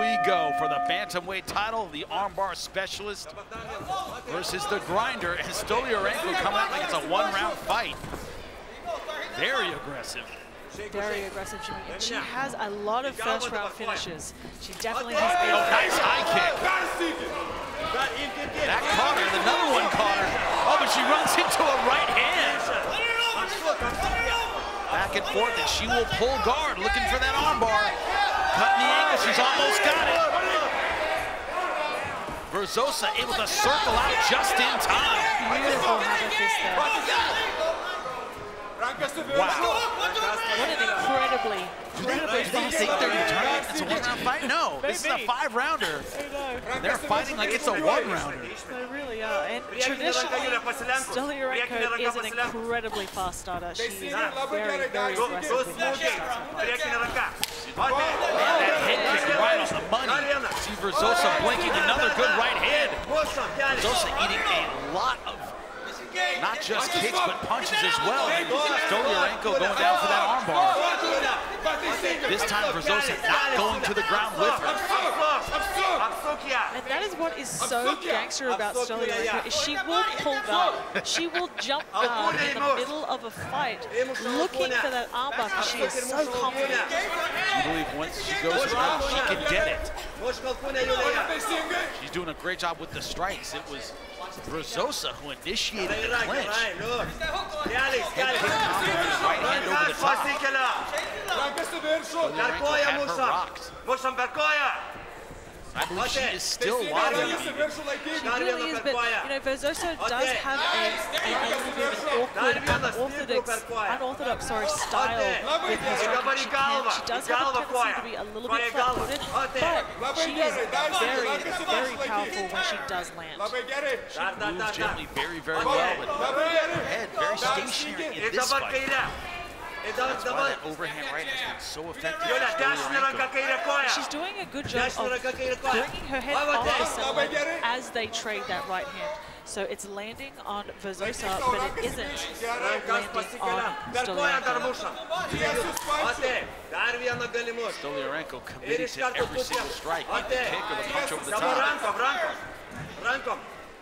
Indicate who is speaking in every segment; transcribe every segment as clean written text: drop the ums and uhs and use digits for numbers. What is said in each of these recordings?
Speaker 1: we go for the bantamweight title, the armbar specialist versus the grinder, and Stoliarenko coming out like it's a one-round fight. Very aggressive.
Speaker 2: Very aggressive, Jimmy. And she has a lot of first-round finishes. She definitely has been.
Speaker 1: Oh, nice high kick. That caught her, another one caught her. Oh, but she runs into a right hand. Back and forth, and she will pull guard, looking for that armbar. Cutting the angle, she's almost got it. Verzosa able to circle out just in time.
Speaker 2: Beautiful hammer fist there.
Speaker 1: Wow.
Speaker 2: What an incredibly fast
Speaker 1: Think they're
Speaker 2: start.
Speaker 1: turning it's a one-round fight? No, this is a five-rounder. They're fighting like it's a one-rounder.
Speaker 2: They really are. And traditionally, Stoliarenko is an incredibly fast starter. She is very, very aggressive with her starts.
Speaker 1: Man, that head kick right on the money. See Verzosa blinking another good right hand. Verzosa eating a lot of not just kicks, but punches as well. And Stoliarenko going down for that armbar. This time, Verzosa not going to the ground with her.
Speaker 2: And that is what is so gangster about Stoliarenko, is she will pull guard. She will jump guard in the middle of a fight, looking for that armbar because she is so confident.
Speaker 1: She believes once she goes around, she can get it. She's doing a great job with the strikes. It was Verzosa who initiated the clinch. Head kick right hand over the top. Stoliarenko had her rocked. I believe she is still wobbling.
Speaker 2: She really is, but you know, Verzosa does have a little bit of an unorthodox style with her striking. She does have a tendency to be a little bit flat-footed, but she is very, very powerful when she does land.
Speaker 1: She moves gently very, very well, but her head very stationary in this fight. That's why that overhand right has been so effective.
Speaker 2: She's doing a good job of bringing her head off the center as they trade that right hand. So it's landing on Verzosa, but it isn't landing on Stoliarenko.
Speaker 1: Stoliarenko committed to every single strike, like the kick or the punch over the top.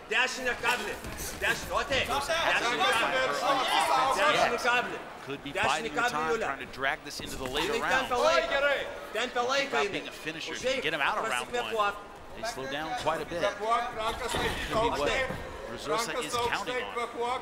Speaker 1: Could be biding her time, trying to drag this into the later rounds. About being a finisher, to get him out of round one. They slow down quite a bit. Could be what Verzosa is counting on.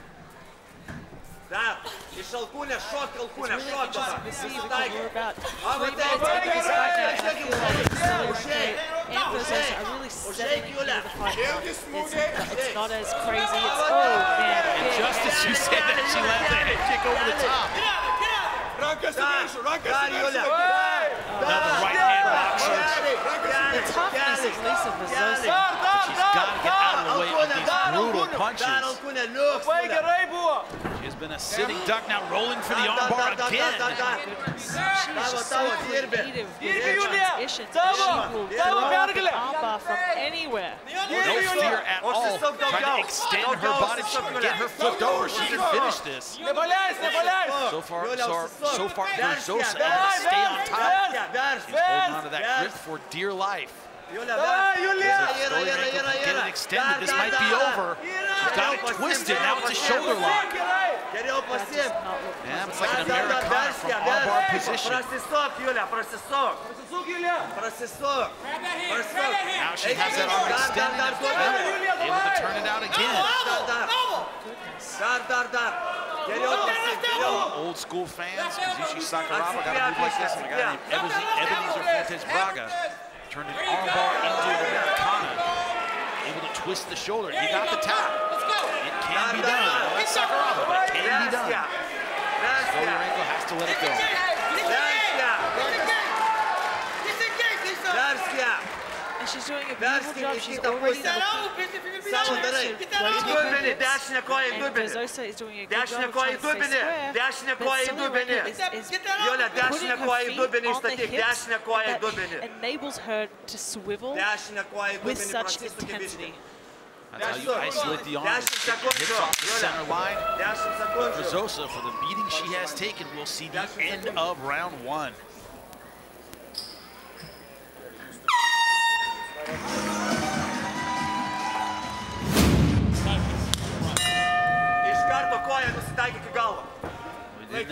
Speaker 2: It's really interesting to see because we're about 3 minutes into this fight now, and I feel like Stoliarenko and Verzosa are really setting into the fight now. It's not as crazy. It's, oh man.
Speaker 1: And just as you said that, she lands a head kick over the top. Another right hand box.
Speaker 2: The toughness of Lisa Verzosa.
Speaker 1: But she's got to get out of the way of these brutal punches. She has been a sitting duck, now rolling for the armbar again.
Speaker 2: She is just so creative with her transitions. She will throw the armbar from anywhere.
Speaker 1: No fear at all. Trying to extend her body. She can get her flipped over. She can finish this. So far, Verzosa able to stay on top. She's holding on to that grip for dear life. Stoliarenko can get it extended. This might be over. She's got it twisted. Now it's a shoulder lock. Yeah, it's like an Americana from armbar position. Now she has that arm extended. Able to turn it out again. Old school fans, Kazushi Sakuraba got a move like this, and a guy named Ebenezer Fuentes Braga turned an armbar into an Americana. Able to twist the shoulder. He got the tap. It can be done. Well, that's Sakuraba, but it can be done. Stoliarenko has to let it go.
Speaker 2: And she's doing a beautiful job. She's already done and Verzosa is doing a good job of trying to stay square, but Stoliarenko is putting her feet on the hips that enables her to swivel with such intensity.
Speaker 1: That's how you isolate the arms. Hits off the center line. Verzosa, for the beating she has taken, will see the end of round one.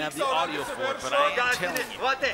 Speaker 1: have the audio for it, but I am telling you.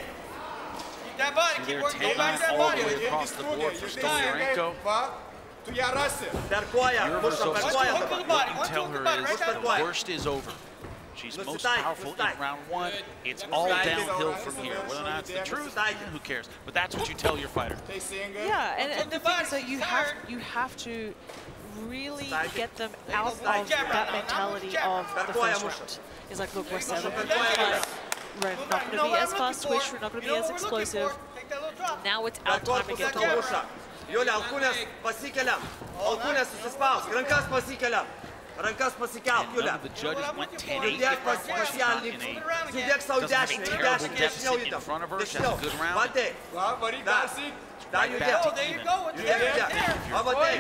Speaker 1: See, they're taking all the way across the board for Stoliarenko. Your Verzosa, what you tell her is the worst is over. She's most powerful in round one. It's all downhill from here. Whether or not it's the truth, who cares? But that's what you tell your fighter.
Speaker 2: Yeah, and the thing is that you have to really get them out of that mentality of the first round. It's like, look, we're 7, but we're not going to be as fast switch, we're not going to be as explosive. Now it's our time to get to work.
Speaker 3: Юля, алкунės pasikeliam. Alkūnės susispaus. Rankas pasikeliam. Rankas pasikelt, Julia. Judėk pasialink. Judėk sau dešinį. Dešiniau judam. Dešiniau. Matai. Dar judėk. Judėk. Matai.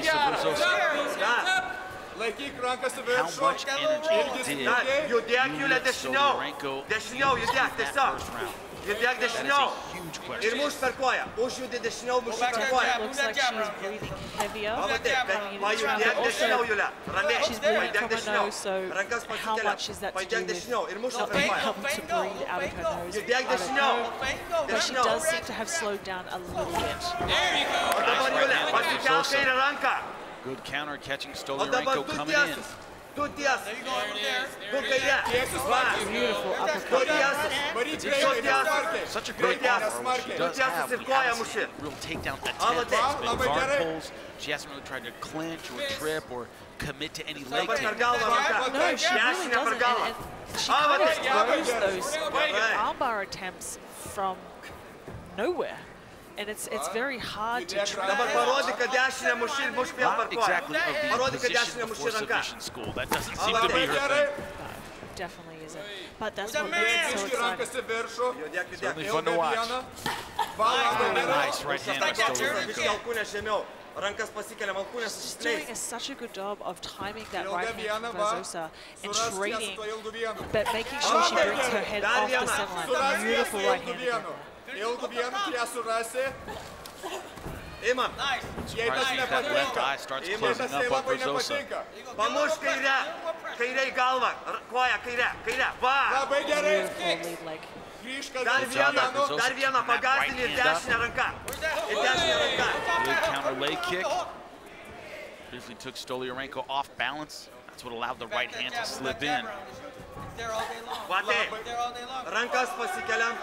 Speaker 4: Laikyk rankas į
Speaker 1: How
Speaker 4: viršų.
Speaker 1: much energy did
Speaker 3: Judėk, Julia, dešiniau. Dešiniau, judėk, tiesiog. Judėk dešiniau. Ir muš per koją. Užjudė dešiniau, muš per koją.
Speaker 2: Looks like she's breathing heavier.
Speaker 3: Pajudėk dešiniau, Julia. Ramiai.
Speaker 2: She's breathing
Speaker 3: Pajudėk
Speaker 2: from her
Speaker 3: dešiniau.
Speaker 2: nose, so
Speaker 3: Rankas
Speaker 2: how
Speaker 3: pasikeliam.
Speaker 2: much is that to do
Speaker 3: Pajudėk
Speaker 2: with
Speaker 3: dešiniau. Ir muš
Speaker 2: not
Speaker 3: per
Speaker 2: being
Speaker 3: koją.
Speaker 2: able to breathe out of her nose?
Speaker 3: Judėk
Speaker 2: I don't
Speaker 3: dešiniau.
Speaker 2: know, but she does seem to have slowed down a little bit.
Speaker 3: O dabar, Julia, pasikelk kairę ranką.
Speaker 1: Good counter catching Stoliarenko coming in.
Speaker 3: Tu ties. Tu kairė.
Speaker 2: Beautiful
Speaker 3: Tu
Speaker 2: uppercut.
Speaker 3: ties.
Speaker 1: Such a great offer. She does have the real takedown attempts, been guard pulls. She hasn't really tried to clinch or trip or commit to any leg takedown.
Speaker 2: No, she really doesn't. And she kind of throws those armbar attempts from nowhere. And it's very hard to track.
Speaker 3: Dabar parodyk, kad dešinę muši ir muš vėl per
Speaker 1: Not
Speaker 3: koją.
Speaker 1: exactly of
Speaker 3: Parodyk,
Speaker 1: the
Speaker 3: kad
Speaker 1: position
Speaker 3: dešinę
Speaker 1: before
Speaker 3: muši ranką.
Speaker 1: submission school. That doesn't seem to be her thing.
Speaker 2: Definitely isn't. But that's what makes it so exciting.
Speaker 3: Judėk,
Speaker 1: Certainly
Speaker 3: judėk.
Speaker 1: fun to watch. Nice right hand by Stoliarenko.
Speaker 3: Alkūnės žemiau. Rankas pasikeliam, alkūnės
Speaker 2: She's doing such a good job of timing that right hand from Verzosa and trading, but making sure she brings her head off the center line. Beautiful right hand again.
Speaker 4: Ilgų vieną, ją surasi.
Speaker 3: Imam.
Speaker 1: Surprising that left eye starts closing up on Verzosa.
Speaker 3: Pamuš kairę. Kairė į galvą. Koją, kairę. Kairę. Va.
Speaker 4: Labai gerai.
Speaker 2: Beautiful lead leg.
Speaker 3: Dar vieną pagazdinį ir dešinę ranką. Ir dešinę ranką.
Speaker 1: Good counter leg kick. Briefly took Stoliarenko off balance. That's what allowed the right hand to slip in.
Speaker 3: Matai. Rankas pasikeliam.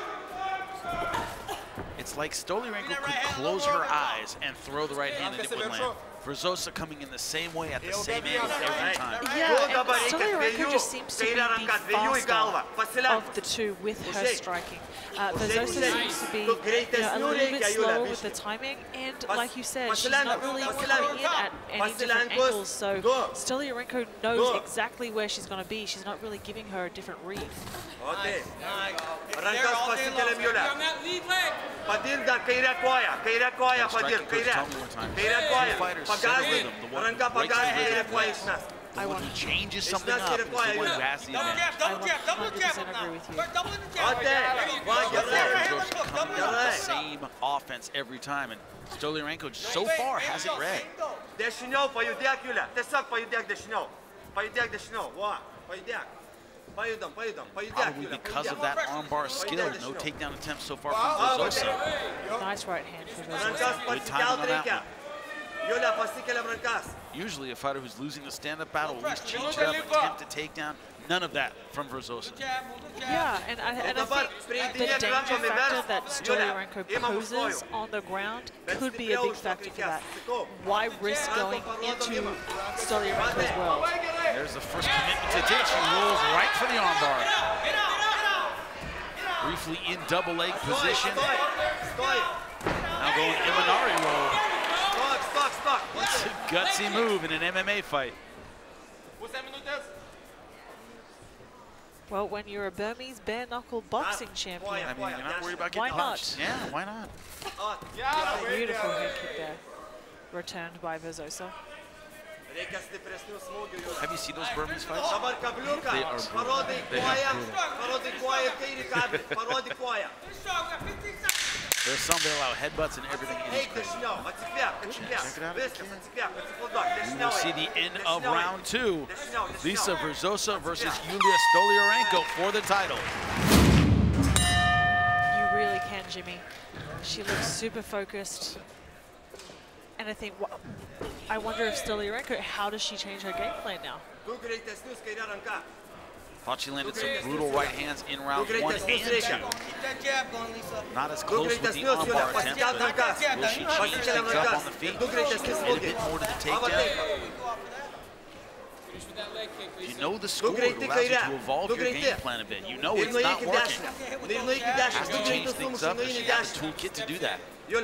Speaker 1: It's like Stoliarenko could close her eyes and throw the right hand and it would land. Verzosa coming in the same way at the same angle every time.
Speaker 2: Yeah, and Stoliarenko just seems to be the faster of the two with her striking. Verzosa seems to be a little bit slower with the timing, and like you said, she's not really coming in at any different angles, so Stoliarenko knows exactly where she's going to be. She's not really giving her a different read.
Speaker 3: Rankas pasikeliam, Julia. Padirk dar kairę koją. Kairę koją padirk. Kairę. Kairę koją. Pagazdink. Ranka pagazdink, kairę koją išmes.
Speaker 1: The one who changes something up is the one who has the advantage.
Speaker 2: I 100% agree with you.
Speaker 1: Verzosa coming in with the same offense every time, and Stoliarenko so far has it read.
Speaker 3: Dešiniau pajudėk, Julia. Tiesiog pajudėk dešiniau. Pajudėk dešiniau. Va. Pajudėk. Pajudam, pajudam. Pajudėk,
Speaker 1: Probably
Speaker 3: Julia.
Speaker 1: because of that armbar skill. No takedown attempts so far from Verzosa.
Speaker 2: Nice right hand for Verzosa.
Speaker 3: Rankas pasikelt reikia. Julia, pasikeliam rankas.
Speaker 1: Usually a fighter who's losing the stand-up battle will at least change it up, attempt a takedown. None of that from Verzosa.
Speaker 2: Yeah, and I think the danger factor that Stoliarenko poses on the ground could be a big factor for that. Why risk going into Stoliarenko as well?
Speaker 1: There's the first commitment to ditch. He rolls right for the armbar. Briefly in double leg position. Now going Imanari roll. It's a gutsy move in an MMA fight.
Speaker 2: Well, when you're a Burmese bare-knuckle boxing champion,
Speaker 1: I mean, you're not worried about getting punched. Yeah, why not?
Speaker 2: Beautiful head kick there, returned by Verzosa.
Speaker 1: Have you seen those Burmese fights? They are brutal. There's some that allow headbutts and everything in each ring. Check it out. We will see the end of round 2. Lisa Verzosa versus Julija Stoliarenko for the title.
Speaker 2: Jimmy. She looks super focused. And I think, I wonder if Stoliarenko, how does she change her game plan now?
Speaker 1: Thought she landed some brutal right hands in round 1 and 2. Not as close with the armbar attempt, but will she change things up on the feet? Add a bit more to the takedown. You know the score allows you to evolve your game plan a bit. You know it's not working. Has to change things up, and she has the toolkit to do that.
Speaker 2: Big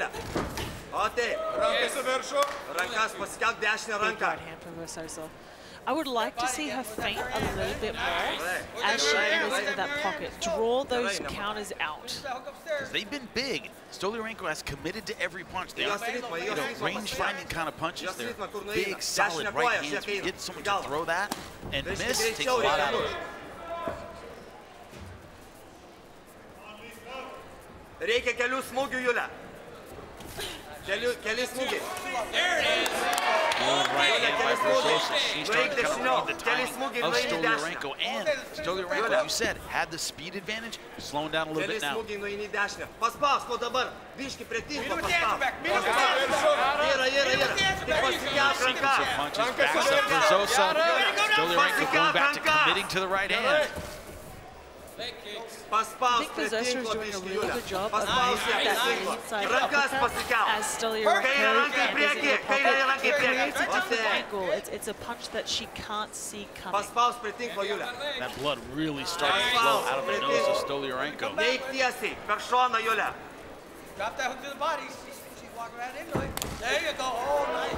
Speaker 2: right hand from Verzosa. I would like to see her feint a little bit more as she enters into that pocket. Draw those counters out.
Speaker 1: Because they've been big. Stoliarenko has committed to every punch. They are, range-finding kind of punches. They're big, solid right hands. If you get someone to throw that and miss, it takes a lot out of it.
Speaker 3: There it is.
Speaker 1: Right hand by Verzosa. She's starting to kind of read the timing of Stoliarenko. And Stoliarenko, like you said, had the speed advantage, slowing down a little bit now. Sequence of punches, backs up Verzosa. Stoliarenko going back to committing to the right hand.
Speaker 2: I think Verzosa is doing a really good job of using that inside uppercut as Stoliarenko enters in the pocket. It creates a different angle. It's a punch that she can't see coming.
Speaker 1: That blood really started to flow out of the nose of Stoliarenko.
Speaker 5: Drop that hook to the body. She's walking right into it. There you go. Oh, nice.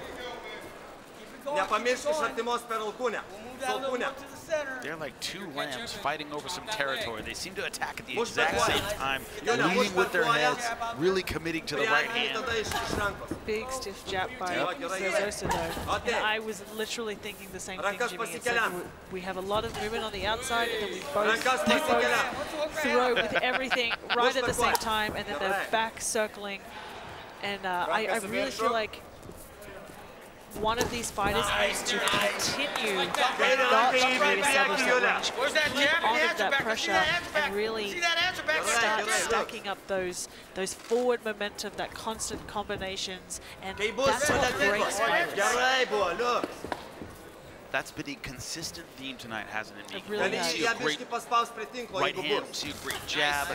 Speaker 5: Keep it going.
Speaker 1: They're like two lambs fighting over some territory. They seem to attack at the exact same time, leading with their heads, really committing to the right hand.
Speaker 2: Big stiff jab by Verzosa though. And I was literally thinking the same thing, Jimmy. It's like we have a lot of movement on the outside, and then they both throw with everything right at the same time, and then they're back circling. And I really feel like one of these fighters needs to continue not to reestablish that range, keep on with that pressure, and really start stacking up those forward momentum, that constant combinations, and that's what breaks fighters.
Speaker 1: That's been a consistent theme tonight, hasn't it, Meek?
Speaker 2: Really
Speaker 1: we see a great right hand, we see a great jab.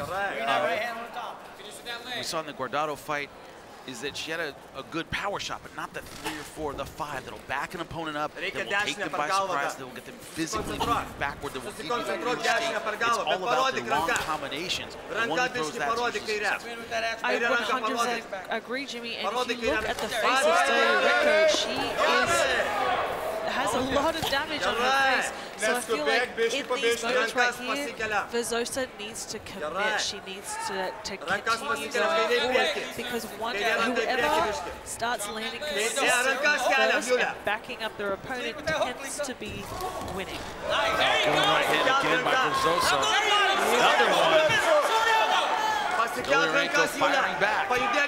Speaker 1: We saw in the Guardado fight is that she had a good power shot, but not the 3 or 4, the 5 that'll back an opponent up, that will take them by surprise, that will get them physically moving backward, that will give you the real escape. It's all about the long combinations. The one that throws that to success.
Speaker 2: I 100% agree, Jimmy, and if you look at the face of Stoliarenko, she has a lot of damage on her face. So I feel like in these moments right here, Verzosa needs to commit. She needs to continue going forward, because whoever starts landing consistent first and backing up their opponent tends to be winning.
Speaker 1: Going right hand again by Verzosa. Another one. Stoliarenko firing back.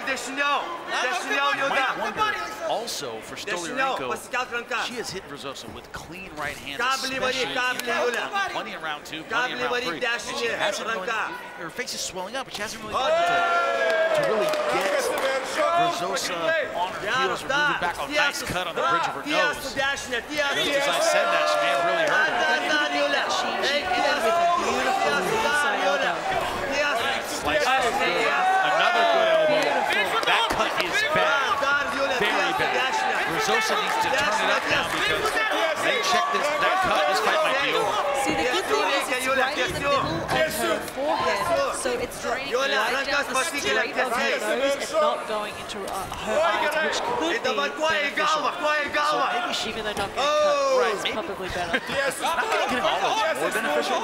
Speaker 1: You might wonder also for Stoliarenko, she has hit Verzosa with clean right hands, especially in round 1. Plenty in round 2, plenty in round 3. And she hasn't really, her face is swelling up, but she hasn't really been able to really get Verzosa on her heels or moving back. A nice cut on the bridge of her nose. Just as I said that, she may have really hurt her.
Speaker 2: She ended with a beautiful inside elbow.
Speaker 1: Another good elbow. That cut is bad. Very bad. Verzosa needs to turn it up now, because they check that cut, this fight might be over.
Speaker 2: See, the good thing is it's right in the middle of her forehead, so it's draining right down the straight of her nose and not going into her eyes, which could be beneficial. So maybe she, even though not getting cut, is probably better.
Speaker 1: Not getting all of it more beneficial.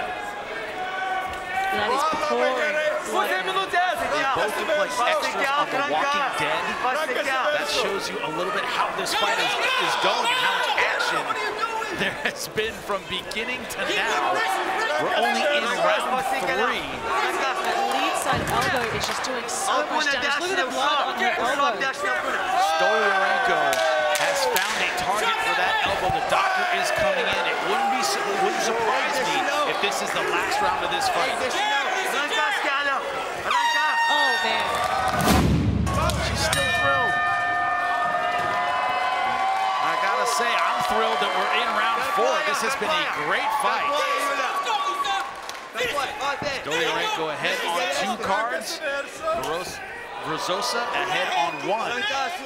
Speaker 2: That is pouring blood.
Speaker 1: They both look like extras on The Walking Dead. That shows you a little bit how this fight is going and how much action there has been from beginning to now. We're only in round 3.
Speaker 2: That lead side elbow is just doing so much damage. Look at the blood on her elbow.
Speaker 1: Stoliarenko has found a target for that elbow. The doctor is coming in. It wouldn't surprise me if this is the last round of this fight. This has been a great fight. Stoliarenko ahead on 2 cards. Verzosa ahead on 1.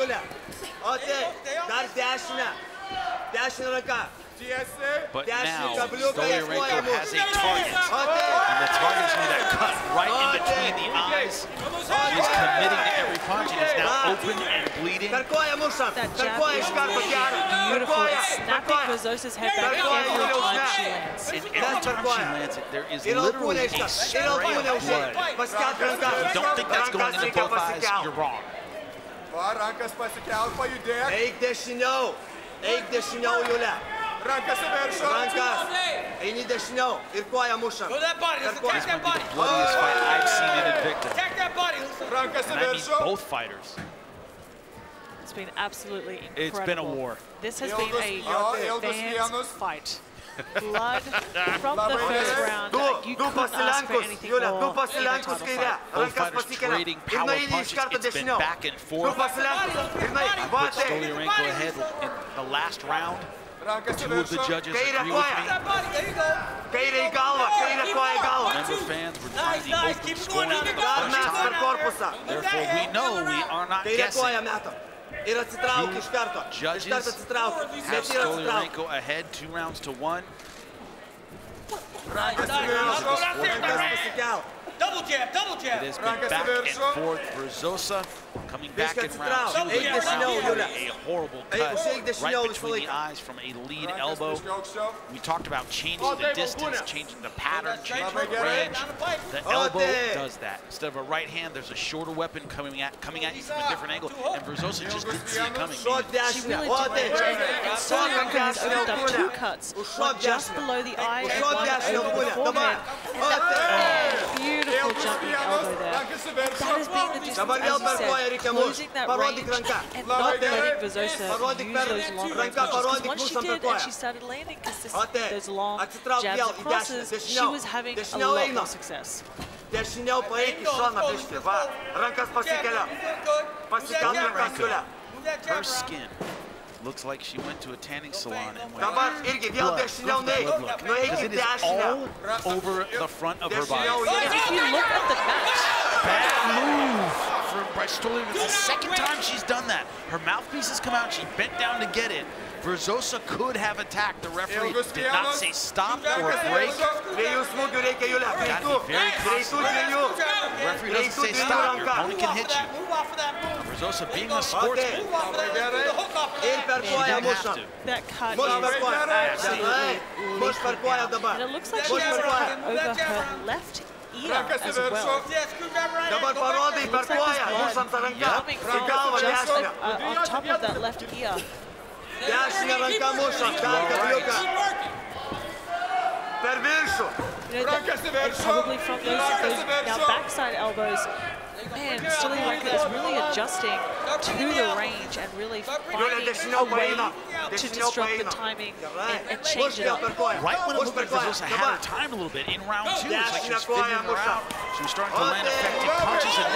Speaker 1: But now Stoliarenko has a target, and the target is that cut right in between the eyes. She's committing to every punch and is now open and bleeding.
Speaker 2: That jab is beautiful. It's snapping Verzosa's head back every time she lands.
Speaker 1: And every time she lands it, there is literally a spray of blood. If you don't think that's going into both eyes, you're wrong.
Speaker 4: Rankas pasikelt, pajudėk.
Speaker 3: Eik dešiniau. Eik dešiniau, Julija.
Speaker 4: Rankas į viršų.
Speaker 3: Rankas. Eini dešiniau. Ir koja mušam.
Speaker 5: Go that body. Listen, take that body.
Speaker 1: The bloodiest fight I've seen in Invicta.
Speaker 5: Take that body. Listen.
Speaker 4: Rankas į
Speaker 1: And I mean
Speaker 4: viršų.
Speaker 1: both fighters.
Speaker 2: It's been absolutely incredible.
Speaker 1: It's been a war.
Speaker 2: This has been a fans fight. Blood from the first round. You couldn't ask for anything more in a title fight.
Speaker 1: Both fighters trading power punches. It's been back and forth. I put Stoliarenko ahead in the last round.
Speaker 4: Rankas į
Speaker 1: 2 of the
Speaker 4: viršų.
Speaker 1: judges agree with me.
Speaker 5: That body. There you go.
Speaker 3: Kairė į galvą. Kairė koja į galvą.
Speaker 1: Remember, fans, we're trying the open
Speaker 5: Keep
Speaker 1: scoring
Speaker 5: going
Speaker 1: for the
Speaker 5: down.
Speaker 1: first
Speaker 3: Mes per
Speaker 1: time.
Speaker 3: korpusą.
Speaker 1: Therefore, we know we are not
Speaker 3: Kairė
Speaker 1: guessing.
Speaker 3: koja metam. Ir atsitrauk iš karto. Iš
Speaker 1: Judges
Speaker 3: karto atsitrauk.
Speaker 1: have
Speaker 3: Bet ir atsitrauk.
Speaker 1: Stoliarenko ahead 2 rounds to 1.
Speaker 3: Rankas į viršų. Rankas pasikelt.
Speaker 5: Double jab.
Speaker 1: It has been back and forth. Verzosa coming back in round 2 with a horrible cut right between the eyes from a lead elbow. We talked about changing the distance, changing the pattern, changing the range. The elbow does that. Instead of a right hand, there's a shorter weapon coming at you from a different angle, and Verzosa just didn't see it coming.
Speaker 2: She really didn't. And Stoliarenko has opened up 2 cuts, one just below the eye and one over the forehead. And that beautiful jumping elbow there. That has been the distance, as you said, closing that range and not letting Verzosa use those long range punches. Because once she did and she started landing those long jabs and crosses, she was having a lot more success.
Speaker 3: Dešiniau paeik iš šono biškį, va. Rankas pasikelia. Pasikelt rankas, Julija.
Speaker 1: Her skin looks like she went to a tanning salon and went
Speaker 3: Dabar irgi vėl dešiniau neik. Nueik
Speaker 1: because
Speaker 3: į
Speaker 1: it is
Speaker 3: dešinę.
Speaker 1: all over the front of her body.
Speaker 2: And if you look at the match,
Speaker 1: Bad move from Stoliarenko. It's the second time she's done that. Her mouthpiece has come out. She bent down to get it. Verzosa could have attacked. The referee did not say stop or break.
Speaker 3: Dviejų smūgių reikia, Julija.
Speaker 1: Gotta be very
Speaker 3: Greitų dviejų.
Speaker 1: The referee doesn't say stop. Your opponent can hit you. Verzosa being a sportsman,
Speaker 3: Ir per
Speaker 1: she
Speaker 3: koją
Speaker 1: didn't have
Speaker 3: mušam.
Speaker 1: to.
Speaker 2: that cut
Speaker 3: Muš per
Speaker 2: is
Speaker 3: koją.
Speaker 2: absolutely
Speaker 3: Muš per
Speaker 2: leaping
Speaker 3: koją
Speaker 2: now.
Speaker 3: dabar.
Speaker 2: And it looks like
Speaker 3: Muš
Speaker 2: she's
Speaker 3: per koją.
Speaker 2: cut over her left ear as well.
Speaker 3: Dabar parodai per
Speaker 2: Looks like
Speaker 3: koją.
Speaker 2: there's
Speaker 3: Mušam tą
Speaker 2: blood
Speaker 3: ranką.
Speaker 2: coming
Speaker 3: Į
Speaker 2: from
Speaker 3: galvą
Speaker 2: just
Speaker 3: dešinę.
Speaker 2: on top of that left ear.
Speaker 3: Dešinę ranką mušam. Dar kabliuką. Per viršų.
Speaker 2: You know, and probably from those now backside elbows. Man, Stoliarenko is really adjusting to the range and really finding a way to disrupt the timing and change it up.
Speaker 1: Right when it looked like Verzosa had her time a little bit in round 2, it's like she was figuring her out. She was starting to land effective punches. And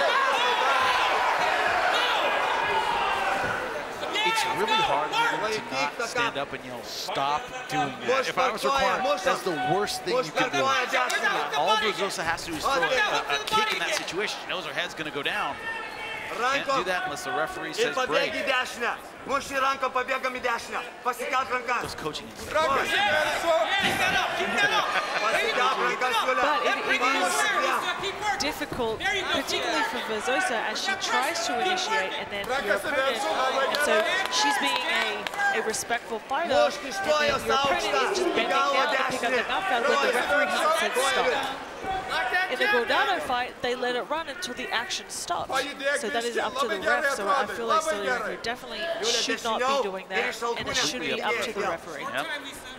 Speaker 1: it's really hard to not stand up and yell, stop doing that. If I was required, that's the worst thing you can do. All Verzosa has to do is throw a kick in that situation. She knows her head's going to go down. Can't do that unless the referee says break.
Speaker 3: Muši ranką, pabėgam į dešinę. Pasikelt rankas.
Speaker 1: Those coaching
Speaker 4: Rankas į viršų.
Speaker 3: Pasikelt rankas, Julija.
Speaker 2: But it is difficult, particularly for Verzosa, as she tries to initiate and then your opponent, and so she's being a respectful fighter, and then your opponent is just bending down to pick up the knockout when the referee hasn't said stop. In the Gordano fight, they let it run until the action stopped. So that is up to the ref, so I feel like Stoliarenko definitely should not be doing that, and it should be up to the referee.
Speaker 1: Yep.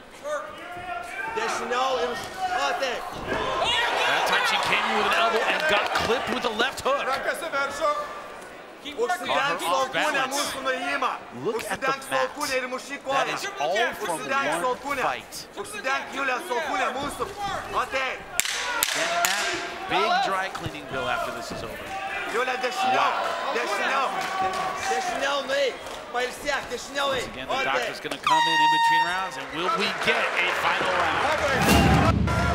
Speaker 3: Dešiniau ir šotė.
Speaker 1: That time she came in with an elbow and got clipped with a left hook.
Speaker 4: Rankas į viršų.
Speaker 3: Užsidenk salkūnę mūsų nuėjimą.
Speaker 1: Look at the
Speaker 3: Užsidenk salkūnę ir mušyk koją.
Speaker 1: That is all from
Speaker 3: Užsidenk
Speaker 1: one
Speaker 3: salkūnę.
Speaker 1: fight.
Speaker 3: Užsidenk, Julija, salkūnę mūsų. Otei.
Speaker 1: Shannon Knapp, big dry cleaning bill after this is over.
Speaker 3: Julija, dešiniau. Dešiniau. Dešiniau nueik.
Speaker 1: Once again, the doctor's going to come in between rounds, and will we get a final round?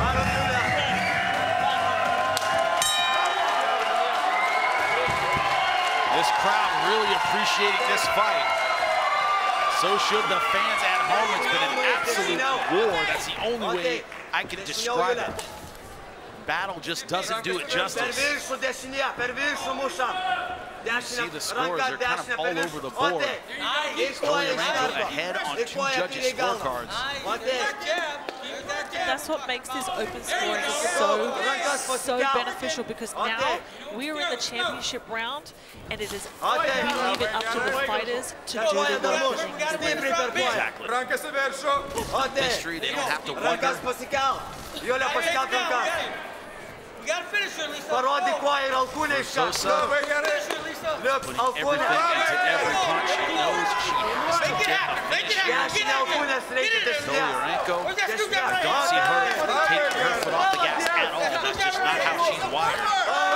Speaker 1: This crowd really appreciating this fight. So should the fans at home. It's been an absolute war. That's the only way I can describe it. Battle just doesn't do it justice. You see the scores, they're kind of all over the board. Stoliarenko ahead on 2 judges' scorecards.
Speaker 2: That's what makes this open scoring so beneficial, because now we're in the championship round, and it is, we leave it up to the fighters to do the work that they need to do.
Speaker 1: Exactly. History, they don't have to wonder.
Speaker 5: You gotta finish her, Lisa.
Speaker 1: Verzosa putting everything into every punch. She knows she has to get a finish here. Stoliarenko, I don't see her taking her foot off the gas at all. That's just not how she's wired.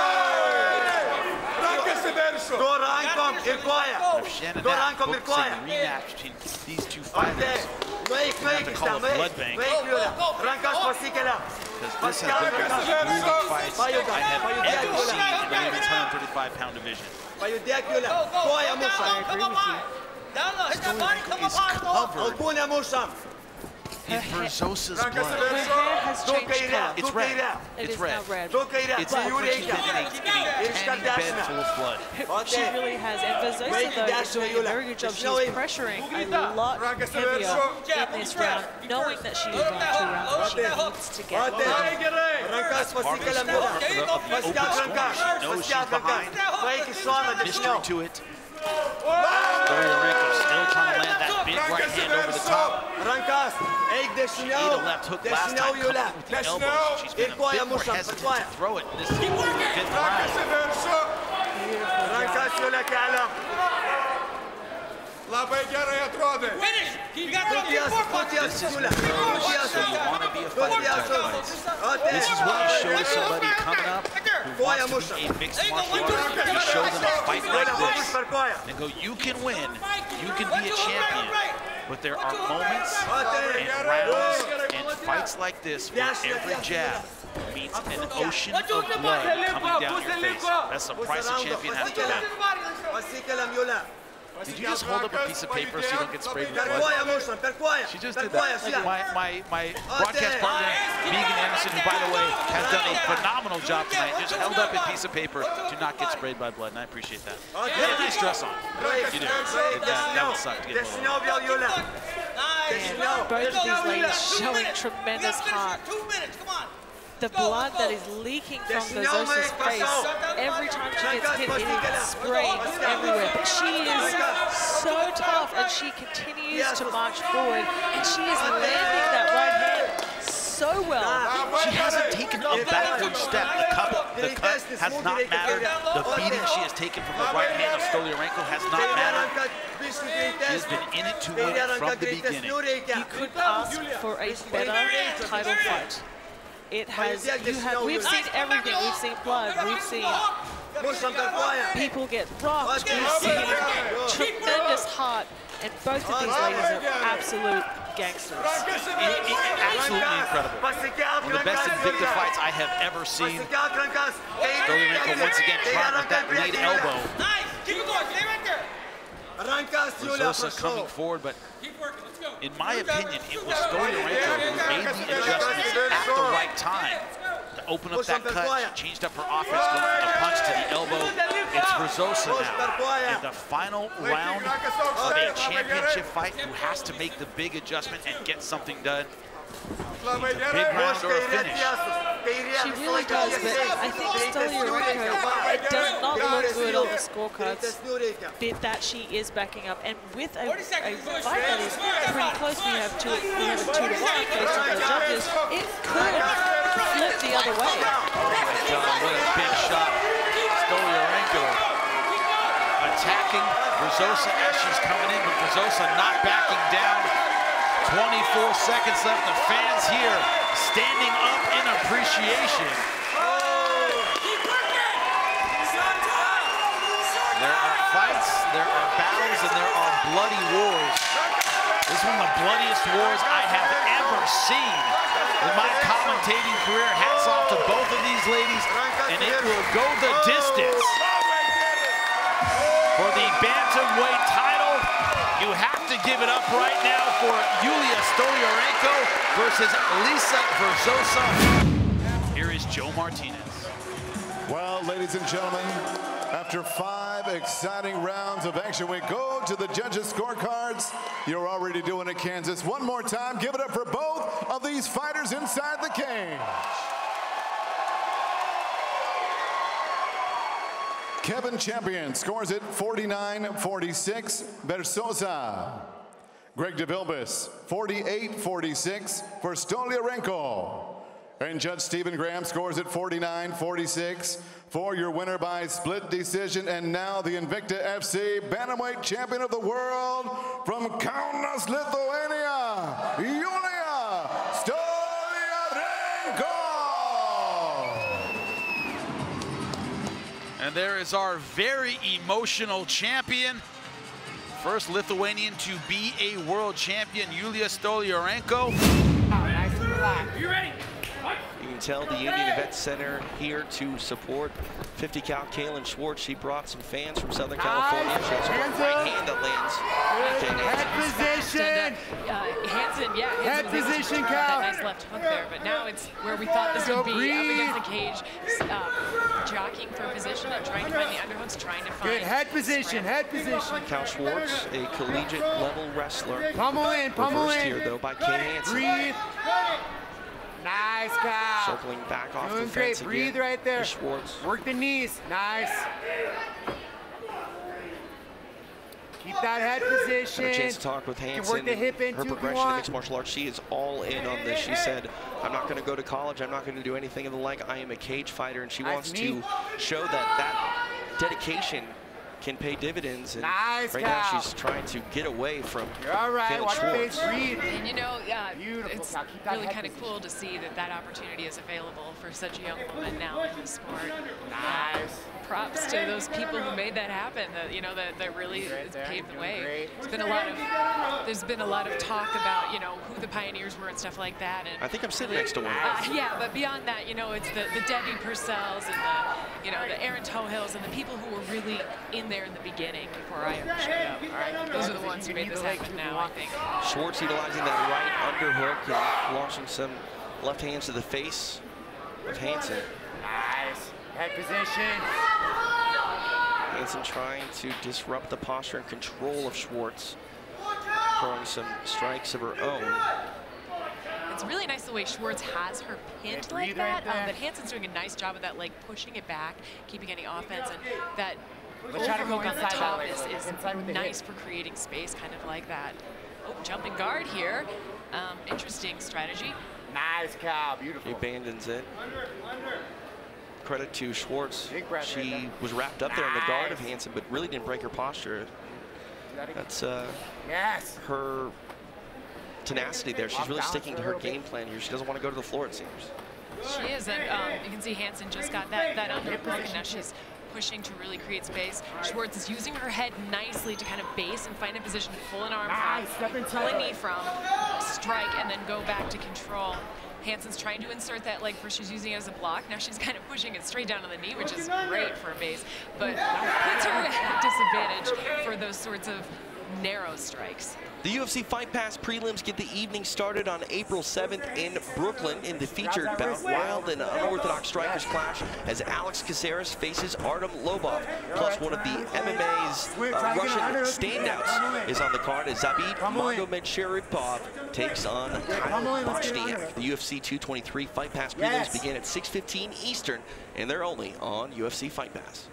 Speaker 1: If Shannon Knapp books a rematch between these two fighters, we have to call a blood bank. Because this has been one of the most grueling fights I have ever seen in the women's 135-pound division.
Speaker 2: I agree with you.
Speaker 1: In Verzosa's blood.
Speaker 2: Her hair has changed color.
Speaker 1: It's red.
Speaker 2: It's red. Now red.
Speaker 1: It's like she's been in a tanning bed full of blood.
Speaker 2: She really has. And Verzosa, though, is doing a very good job. She's pressuring a lot heavier in this round, knowing that she is down 2 rounds and she needs to get over.
Speaker 1: That's part of the sport of the open scoring. She knows she's behind. There's mystery to it. Stoliarenko still trying to land that big right hand over the top. She ate a left hook last time coming with the elbows. She's been a bit more hesitant to throw it. This is the 5th round.
Speaker 5: Finish! You got to get more punches.
Speaker 1: This is what goes, so you want to be a fighter type fight. This is what you show to somebody coming up who wants to be a mixed martial artist. You show them a fight like this and go, you can win, you can be a champion. But there are moments and rounds and fights like this where every jab means an ocean of blood coming down your face. That's the price a champion has to pay. Did you just hold up a piece of paper so you don't get sprayed with blood? She just did that. My broadcast partner, Megan Anderson, who, by the way, has done a phenomenal job tonight, just held up a piece of paper to not get sprayed by blood, and I appreciate that. You had a nice dress on. You did. That would suck to get
Speaker 2: Both of these ladies showing tremendous heart.
Speaker 5: 2 minutes, come on.
Speaker 2: The blood that is leaking from Verzosa's face, every time she gets hit, it is spraying everywhere. But she is so tough, and she continues to march forward, and she is landing that right hand so well.
Speaker 1: She hasn't taken a backward step. The cut has not mattered. The beating she has taken from the right hand of Stoliarenko has not mattered. She has been in it to win it from the beginning.
Speaker 2: You could ask for a better title fight. It has, we've seen everything. We've seen blood, we've seen people get rocked, we've seen tremendous heart, and both of these ladies are absolute gangsters.
Speaker 1: Absolutely incredible. One of the best Invicta fights I have ever seen. Stoliarenko once again trying with that lead elbow.
Speaker 5: Nice! Keep it going, stay right there!
Speaker 1: Verzosa coming forward, but in my opinion, it was Stoliarenko who made the adjustments at the right time to open up that cut. She changed up her offense, going from the punch to the elbow. It's Verzosa now in the final round of a championship fight who has to make the big adjustment and get something done. It's a big round or a finish.
Speaker 2: She really does, but I think Stoliarenko, it does not look good on the scorecards, but that she is backing up. And with a fight that is pretty close, we have a 2-1 based on the judges, it could flip the other way.
Speaker 1: Oh my God, what a big shot. Stoliarenko attacking Verzosa as she's coming in, but Verzosa not backing down. 24 seconds left. The fans here standing up in appreciation. There are fights, there are battles, and there are bloody wars. This is one of the bloodiest wars I have ever seen in my commentating career. Hats off to both of these ladies, and it will go the distance. For the bantamweight title, you have to give it up right now for Julija Stoliarenko versus Lisa Verzosa. Here is Joe Martinez.
Speaker 6: Well, ladies and gentlemen, after 5 exciting rounds of action, we go to the judges' scorecards. You're already doing it, Kansas. One more time, give it up for both of these fighters inside the cage. Kevin Champion scores it 49-46. Verzosa. Greg DeVilbiss, 48-46 for Stoliarenko. And Judge Stephen Graham scores it 49-46 for your winner by split decision. And now the Invicta FC Bantamweight Champion of the World from Kaunas, Lithuania, Julija Stoliarenko.
Speaker 1: And there is our very emotional champion. First Lithuanian to be a world champion, Julija Stoliarenko.
Speaker 5: Nice and relaxed.
Speaker 7: You ready?
Speaker 8: You can tell the Union Event Center here to support 50 cal Kalyn Schwartz. She brought some fans from Southern California. She has her right hand that lands.
Speaker 5: Head position.
Speaker 7: Hansen, yeah.
Speaker 5: Head position, Cal.
Speaker 7: That nice left hook there, but now it's where we thought this would be, up against the cage, jockeying for position and trying to find the underhooks, trying to find.
Speaker 5: Good head position, head position.
Speaker 8: Cal Schwartz, a collegiate level wrestler.
Speaker 5: Pummel in, pummel
Speaker 8: Reversed
Speaker 5: in.
Speaker 8: here though by Kay Hansen.
Speaker 5: Breathe. Nice, Cal.
Speaker 8: Circling back off
Speaker 5: Doing
Speaker 8: the fence
Speaker 5: great. Breathe
Speaker 8: again.
Speaker 5: right there.
Speaker 8: Schwartz.
Speaker 5: Work the knees. Nice. Keep that head position.
Speaker 8: Had a chance to talk with
Speaker 5: You
Speaker 8: Hansen.
Speaker 5: work the hip in
Speaker 8: her
Speaker 5: too if you
Speaker 8: progression in
Speaker 5: want.
Speaker 8: mixed martial arts. She is all in on this. She said, I'm not going to go to college. I'm not going to do anything in the leg. I am a cage fighter. And she wants to show that dedication can pay dividends. And
Speaker 5: nice,
Speaker 8: right
Speaker 5: Cal.
Speaker 8: now she's trying to get away from
Speaker 5: You're all right.
Speaker 8: Kalyn
Speaker 5: Watch your
Speaker 8: Schwartz.
Speaker 5: face. Breathe.
Speaker 7: And you know,
Speaker 5: Beautiful,
Speaker 7: it's
Speaker 5: Cal. Keep that
Speaker 7: really
Speaker 5: head
Speaker 7: kind of
Speaker 5: position.
Speaker 7: cool to see that opportunity is available for such a young woman now in the sport.
Speaker 5: Nice.
Speaker 7: Props to those people who made that happen. That really
Speaker 5: Right there.
Speaker 7: paved the
Speaker 5: You're
Speaker 7: way.
Speaker 5: great.
Speaker 7: There's been a lot of talk about who the pioneers were and stuff like that. And
Speaker 8: I think I'm sitting next to one.
Speaker 7: yeah, but beyond that, it's the Debbie Purcells and the Aaron Tohills and the people who were really in there in the beginning before I ever showed up. All right, those are the ones who made this happen now, I think.
Speaker 8: Schwartz utilizing that right underhook and launching some left hands to the face of Hansen.
Speaker 5: Nice. Head position.
Speaker 8: Hansen trying to disrupt the posture and control of Schwartz, throwing some strikes of her own.
Speaker 7: It's really nice the way Schwartz has her pinned like that, but Hansen's doing a nice job of that, like pushing it back, keeping any offense, and that overhook on the top is nice for creating space, kind of like that. Oh, jumping guard here. Interesting strategy.
Speaker 5: Nice, Cal. Beautiful.
Speaker 8: He abandons it. Credit to Schwartz. She was wrapped up there in the guard of Hansen, but really didn't break her posture. That's her tenacity there. She's really sticking to her game plan here. She doesn't want to go to the floor, it seems.
Speaker 7: She is, and you can see Hansen just got that underhook, and now she's pushing to really create space. Schwartz is using her head nicely to kind of base and find a position to pull an arm from, pull a knee from, strike, and then go back to control. Hansen's trying to insert that leg first. She's using it as a block. Now she's kind of pushing it straight down to the knee, which is great for a base, but puts her at a disadvantage for those sorts of narrow strikes.
Speaker 8: The UFC Fight Pass prelims get the evening started on April 7th in Brooklyn in the featured bout. Wild and unorthodox strikers clash as Alex Caceres faces Artem Lobov. Plus one of the MMA's Russian standouts is on the card as Zabit Magomedov takes on Kyle Bochniak. The UFC 223 Fight Pass prelims begin at 6:15 Eastern, and they're only on UFC Fight Pass.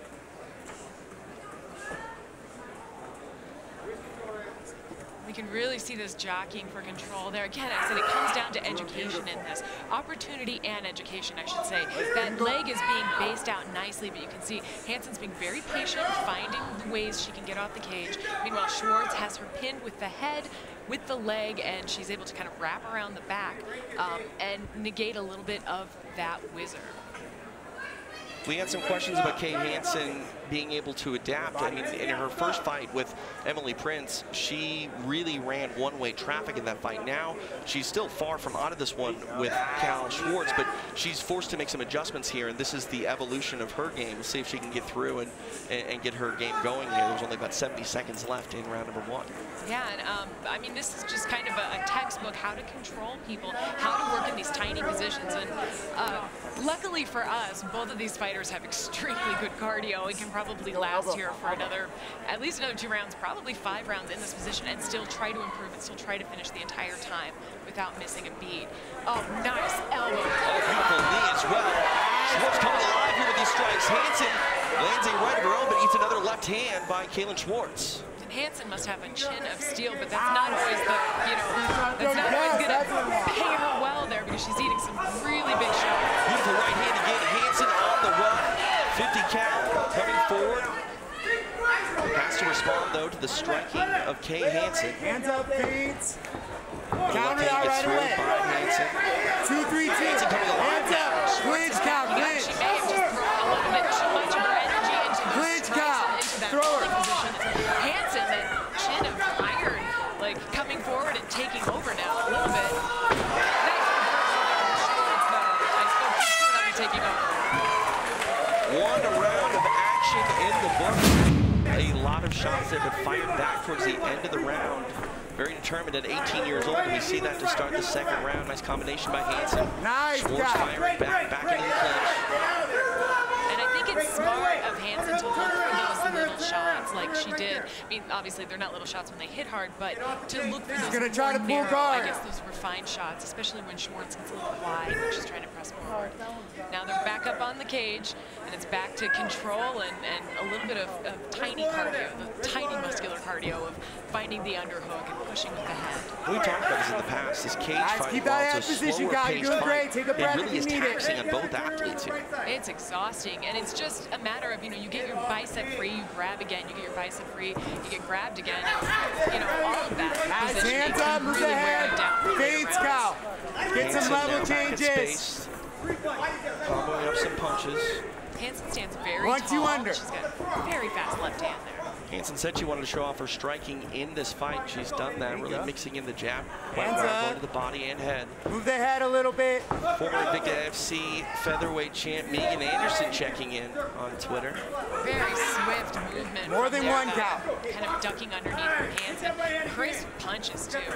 Speaker 7: We can really see this jockeying for control there. Again, I said it comes down to education in this. Opportunity and education, I should say. That leg is being based out nicely, but you can see Hansen's being very patient, finding the ways she can get off the cage. Meanwhile, Schwartz has her pinned with the head, with the leg, and she's able to kind of wrap around the back and negate a little bit of that whizzer.
Speaker 8: We had some questions about Kay Hansen being able to adapt. I mean, in her first fight with Emily Prince, she really ran one-way traffic in that fight. Now, she's still far from out of this one with Schwartz, but she's forced to make some adjustments here, and this is the evolution of her game. We'll see if she can get through and get her game going here. There's only about 70 seconds left in round number 1.
Speaker 7: Yeah, and I mean, this is just kind of a textbook, how to control people, how to work in these tiny positions. And luckily for us, both of these fighters have extremely good cardio and can probably last here for at least another 2 rounds, probably 5 rounds in this position, and still try to improve and still try to finish the entire time without missing a beat. Oh, nice elbow.
Speaker 8: Beautiful knee as well. Schwartz coming alive here with these strikes. Hansen lands a right of her own, but eats another left hand by Kalyn Schwartz.
Speaker 7: Hansen must have a chin of steel, but that's not always the, that's not always going to pay her well there because she's eating some really big shots.
Speaker 8: Beautiful right hand again. Hansen on the run. 50 count coming forward. Has to respond, though, to the striking of Kay Hansen.
Speaker 5: Hands up, feet.
Speaker 8: Counter that right away.
Speaker 5: 2-3-2.
Speaker 8: Hansen coming alive now.
Speaker 5: Clinch count, clinch.
Speaker 7: She may have just thrown a little bit too much of her energy into the
Speaker 5: clinch count.
Speaker 7: Throw her. Hansen, that chin of iron, like coming forward and taking over now a little bit. Taking over.
Speaker 8: 1 round of action in the book. A lot of shots that have been fired back towards the end of the round. Very determined at 18 years old. We see that to start the second round. Nice combination by Hansen.
Speaker 5: Nice.
Speaker 8: Schwartz firing back into the clinch.
Speaker 7: And I think it's smart of Hansen to look for those little shots like she did. I mean, obviously they're not little shots when they hit hard, but to look for those
Speaker 5: gonna try to pull
Speaker 7: narrow,
Speaker 5: guard.
Speaker 7: I guess those refined shots, especially when Schwartz gets a little wide when she's trying to press forward. Now they're back up on the cage, and it's back to control and a little bit of tiny cardio, the tiny muscular cardio of finding the underhook and pushing with the head.
Speaker 8: We talked about this in the past. This cage fight,
Speaker 5: keep
Speaker 8: while
Speaker 5: that
Speaker 8: it's a
Speaker 5: position,
Speaker 8: slower
Speaker 5: guys.
Speaker 8: paced
Speaker 5: Doing great.
Speaker 8: fight,
Speaker 5: Take a breath
Speaker 8: it really
Speaker 5: if
Speaker 8: is
Speaker 5: you need it.
Speaker 8: taxing on both athletes here.
Speaker 7: It's exhausting, and it's just a matter of, you get your bicep free, you grab again, you get your bicep free, you get grabbed again, and, all of that.
Speaker 5: Nice, hands up, move the head. Fades, Cal. Get some level changes.
Speaker 8: Comboing up some punches.
Speaker 7: Hansen stands very
Speaker 5: 1-2
Speaker 7: tall.
Speaker 5: under.
Speaker 7: She's got very fast left hand there.
Speaker 8: Hansen said she wanted to show off her striking in this fight. She's done that, really mixing in the jab, going to the body and head.
Speaker 5: Move the head a little bit.
Speaker 8: Former Invicta FC featherweight champ Megan Anderson checking in on Twitter.
Speaker 7: Very swift movement.
Speaker 5: More than one count.
Speaker 7: Kind of ducking underneath from Hansen. Crisp punches, too.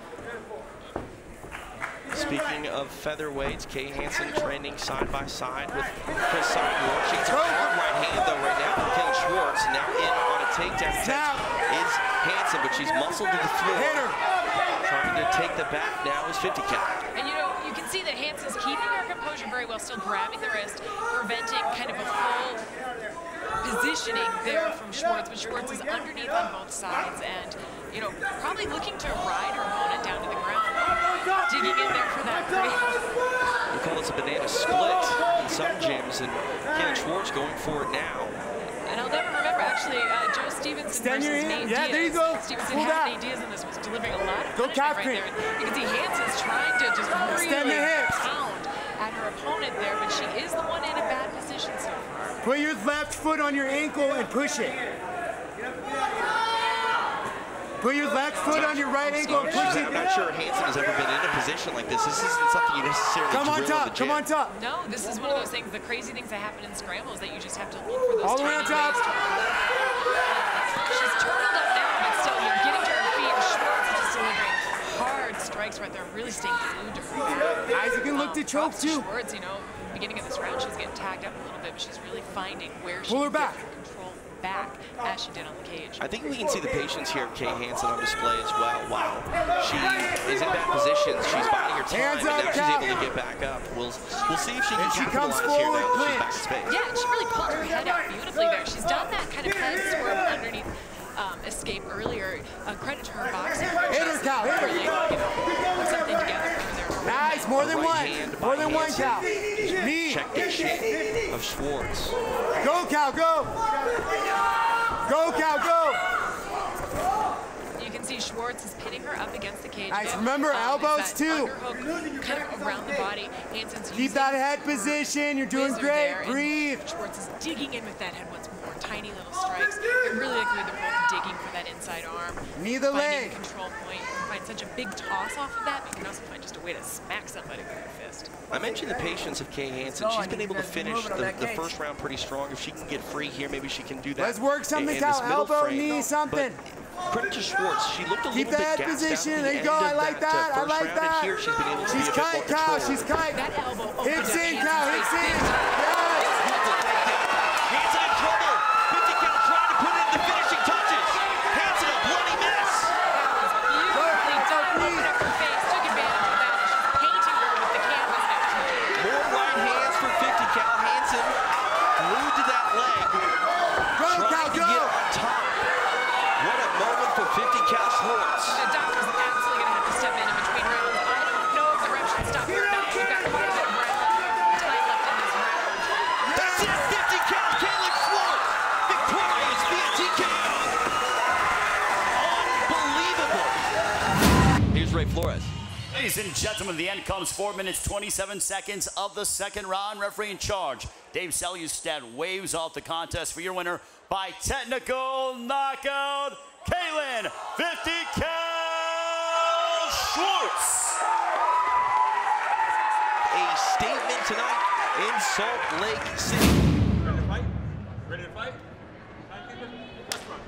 Speaker 8: Speaking of featherweights, Kay Hansen training side by side with Chris Sidewalk. She's a hard right hand though right now from Kalyn Schwartz. Now in on a takedown attempt is Hansen, but she's muscled to the floor. Trying to take the back now is 50 count.
Speaker 7: And you can see that Hansen's keeping her composure very well, still grabbing the wrist, preventing kind of a full positioning there from Schwartz, but Schwartz is underneath on both sides and, probably looking to ride her opponent down to the ground. Digging in there for that grip.
Speaker 8: We call this a banana split in some gyms, and Kalyn Schwartz going for it now.
Speaker 7: And I'll never remember, actually, Joe Stevenson versus Nate Diaz.
Speaker 5: Yeah, there you go.
Speaker 7: Stevenson had Nate Diaz in this, was delivering a lot of punishment right there. You can see Hansen's trying to just really pound at her opponent there, but she is the one in a bad position so far.
Speaker 5: Put your left foot on your ankle and push it. Put your left foot on your right ankle and push it.
Speaker 8: I'm not sure Hansen has ever been in a position like this. This isn't something you necessarily
Speaker 5: Come on top, come on top.
Speaker 7: No, this is one of those things, the crazy things that happen in scrambles that you just have to look for those
Speaker 5: all the way on top.
Speaker 7: She's turtled up now, but still, getting to her feet. Schwartz is just delivering hard strikes right there, really staying glued to her.
Speaker 5: Guys, you can look to choke too.
Speaker 7: Schwartz, beginning of this round, she's getting tagged up a little bit, but she's really finding where she
Speaker 5: can
Speaker 7: get control back as she did on the cage.
Speaker 8: I think we can see the patience here of Kay Hansen on display as well. Wow, she is in bad positions. She's biding her time, and now she's able to get back up. We'll see if she can capitalize here now that she's back in space.
Speaker 7: Yeah, she really pulled her head out beautifully there. She's done that kind of head swerve underneath escape earlier. Credit to her boxing.
Speaker 5: Hit her, Cal, hit her.
Speaker 7: Really, put something together for there.
Speaker 5: Nice, more than one. More than one, Cal. Knee.
Speaker 8: Check the chin of Schwartz.
Speaker 5: Go, Cal, go. Go, Cal, go.
Speaker 7: You can see Schwartz is pinning her up against the cage.
Speaker 5: Nice. Remember elbows too.
Speaker 7: Underhook kind of around the body. Hansen's
Speaker 5: keep that head position. You're doing great. Breathe.
Speaker 7: Schwartz is digging in with that head once more. Tiny little strikes. I really like the way they're both digging for that inside arm.
Speaker 5: Knee the leg.
Speaker 7: Finding control point. You can find such a big toss off of that, but you can also find just a way to smack somebody with your fist.
Speaker 8: I mentioned the patience of Kay Hansen. She's been able to finish the first round pretty strong. If she can get free here, maybe she can do that.
Speaker 5: Let's work something out. Elbow, knee, something.
Speaker 8: Credit to Schwartz. She looked a
Speaker 5: keep
Speaker 8: little bit
Speaker 5: that
Speaker 8: gassed
Speaker 5: position.
Speaker 8: out
Speaker 5: There you go. I like that. I like that.
Speaker 8: Here she's been able to
Speaker 5: she's kite, Cal. She's kite.
Speaker 7: That elbow.
Speaker 5: Hips in, Cal. Hips in.
Speaker 8: Hansen in trouble. 50 count trying to put in the finishing touches. Hansen a bloody mess.
Speaker 7: Beautifully done. Opened up her face. Took advantage of that. She's painting her with the canvas now.
Speaker 8: More right hands for 50 cal. Hansen glued to that leg.
Speaker 5: Go, Cal, go.
Speaker 8: Get on top. What a moment for 50 cal Schwartz.
Speaker 7: The doctor's absolutely going to have to step in between rounds. I don't know if the ref should stop her or not. She's got quite a bit of time left in this round.
Speaker 8: That's it, 50 cal. Kalyn Schwartz victorious via TKO. Unbelievable. Here's Ray Flores.
Speaker 9: Ladies and gentlemen, the end comes 4 minutes, 27 seconds of the second round. Referee in charge, Dave Selustad, waves off the contest for your winner by technical knockout, Kalyn 50 cal Schwartz.
Speaker 8: A statement tonight in Salt Lake City.
Speaker 4: Ready to fight? Ready to fight? Timekeeper? Let's run.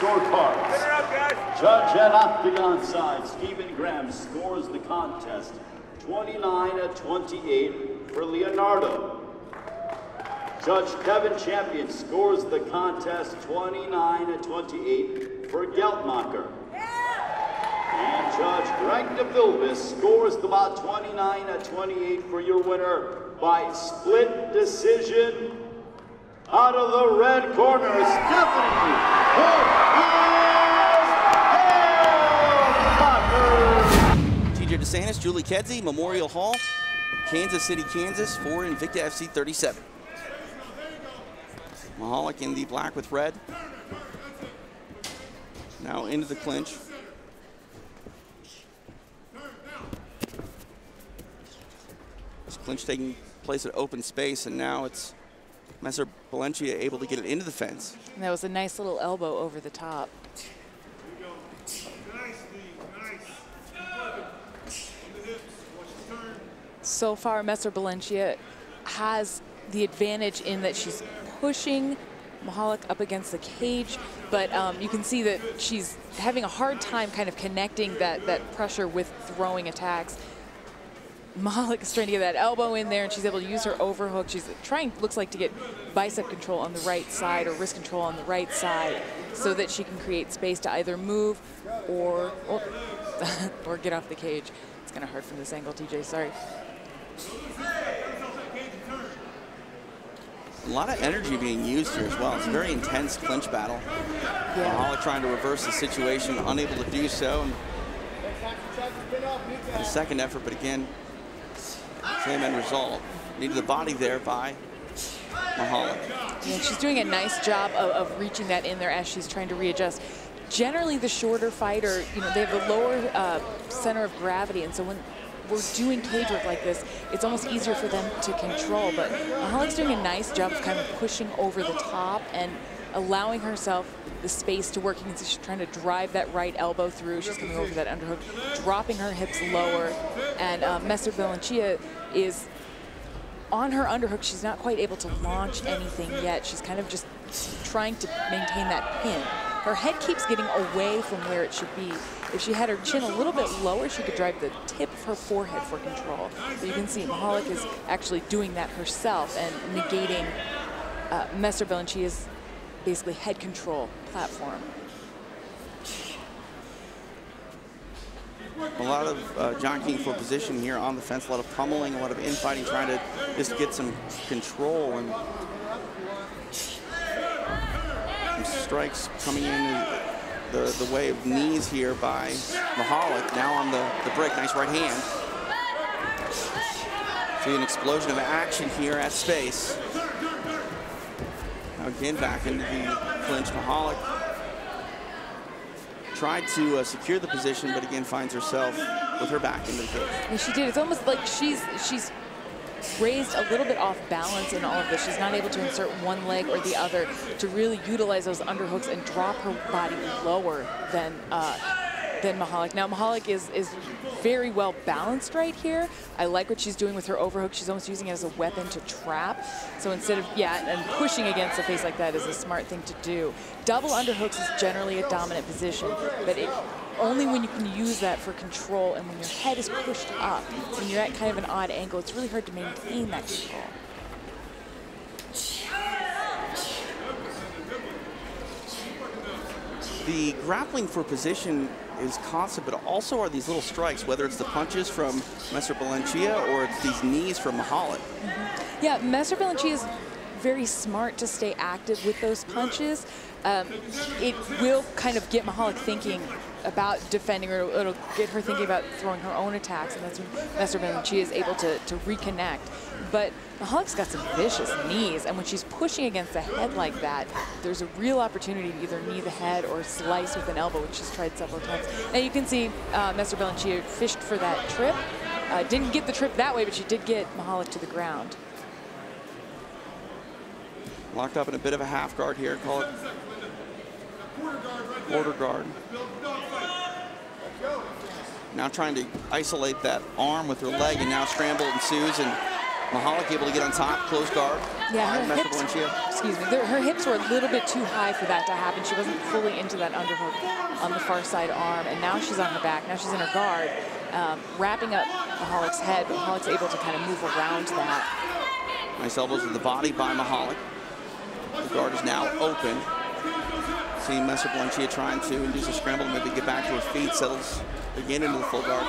Speaker 9: scorecards. Judge at octagon side, Stephen Graham scores the contest 29-28 for Leonardo. Judge Kevin Champion scores the contest 29-28 for Geltmacher. And Judge Greg DeVilbiss scores the bout 29-28 for your winner by split decision. Out of the red corner, Stephanie
Speaker 8: TJ DeSantis, Julie Kedzie, Memorial Hall, Kansas City, Kansas for Invicta FC 37. Mihalec in the black with red. Now into the clinch. This clinch taking place at open space, and now it's Messer-Belenchia able to get it into the fence.
Speaker 10: And that was a nice little elbow over the top. So far, Messer-Belenchia has the advantage in that she's pushing Mihalec up against the cage, but you can see that she's having a hard time kind of connecting that pressure with throwing attacks. Mihalec is trying to get that elbow in there, and she's able to use her overhook. She's trying, looks like, to get bicep control on the right side or wrist control on the right side so that she can create space to either move or get off the cage. It's kind of hard from this angle, TJ, sorry.
Speaker 8: A lot of energy being used here as well. It's a very intense clinch battle.
Speaker 10: Yeah.
Speaker 8: Mihalec trying to reverse the situation, unable to do so. And the second effort, but again, same end result. Needed the body there by Mihalec.
Speaker 10: Yeah, she's doing a nice job of reaching that in there as she's trying to readjust. Generally, the shorter fighter, you know, they have a lower center of gravity, and so when we're doing cage work like this, it's almost easier for them to control. But Mihalec's doing a nice job of kind of pushing over the top and allowing herself the space to work. You can see she's trying to drive that right elbow through. She's coming over that underhook, dropping her hips lower. And Messer-Belenchia is on her underhook. She's not quite able to launch anything yet. She's kind of just trying to maintain that pin. Her head keeps getting away from where it should be. If she had her chin a little bit lower, she could drive the tip of her forehead for control. But you can see Mihalec is actually doing that herself and negating Messer-Belenchia's basically head control platform.
Speaker 8: A lot of jockeying for position here on the fence, a lot of pummeling, a lot of infighting, trying to just get some control, and some strikes coming in the way of knees here by Mihalec. Now on the break, nice right hand. See an explosion of action here at space. Now again, back into the clinch. Mihalec tried to secure the position, but again finds herself with her back into the cage.
Speaker 10: Yeah, she did. It's almost like she's raised a little bit off balance in all of this. She's not able to insert one leg or the other to really utilize those underhooks and drop her body lower than Mihalec. Now Mihalec is very well balanced right here. I like what she's doing with her overhook. She's almost using it as a weapon to trap. So instead of, and pushing against the face like that is a smart thing to do. Double underhooks is generally a dominant position, but only when you can use that for control and when your head is pushed up. When you're at kind of an odd angle, it's really hard to maintain that control.
Speaker 8: The grappling for position is constant, but also are these little strikes, whether it's the punches from Messer-Belenchia or it's these knees from Mihalec.
Speaker 10: Mm-hmm. Yeah, Messer-Belenchia is very smart to stay active with those punches. It will kind of get Mihalec thinking about defending, or it'll get her thinking about throwing her own attacks, and that's when Messer-Belenchia is able to reconnect. But Mihalec's got some vicious knees, and when she's pushing against the head like that, there's a real opportunity to either knee the head or slice with an elbow, which she's tried several times. Now you can see Messer-Belenchia fished for that trip. Didn't get the trip that way, but she did get Mihalec to the ground.
Speaker 8: Locked up in a bit of a half guard here, call it quarter guard. Now trying to isolate that arm with her leg, and now scramble ensues, and Mihalec able to get on top, close guard.
Speaker 10: Yeah, her hips, excuse me, her hips were a little bit too high for that to happen. She wasn't fully into that underhook on the far side arm, and now she's on her back. Now she's in her guard, wrapping up Mihalec's head, but Mihalec's able to kind of move around that.
Speaker 8: Nice elbows to the body by Mihalec. The guard is now open. Seeing Messer-Belenchia trying to induce a scramble, maybe get back to her feet, settles again into the full guard.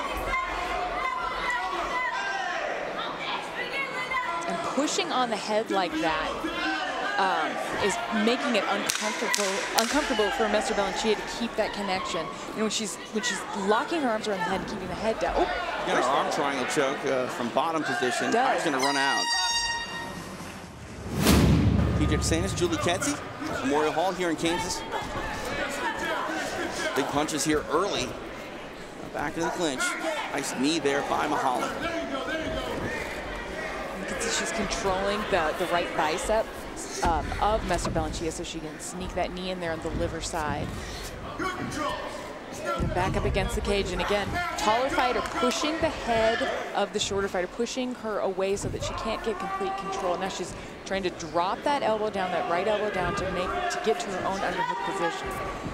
Speaker 10: And pushing on the head like that is making it uncomfortable for Messer-Belenchia to keep that connection. You know, when she's locking her arms around the head and keeping the head down. Oh,
Speaker 8: got an arm triangle choke from bottom position. She's going to run out. TJ Sanis, Julie Kedzie, Memorial Hall here in Kansas. Big punches here early. Back into the clinch. Nice knee there by Mihalec.
Speaker 10: You can see she's controlling the right bicep of Messer-Belenchia so she can sneak that knee in there on the liver side. And back up against the cage, and again, taller fighter pushing the head of the shorter fighter, pushing her away so that she can't get complete control. Now she's trying to drop that elbow down, that right elbow down to get to her own underhook position.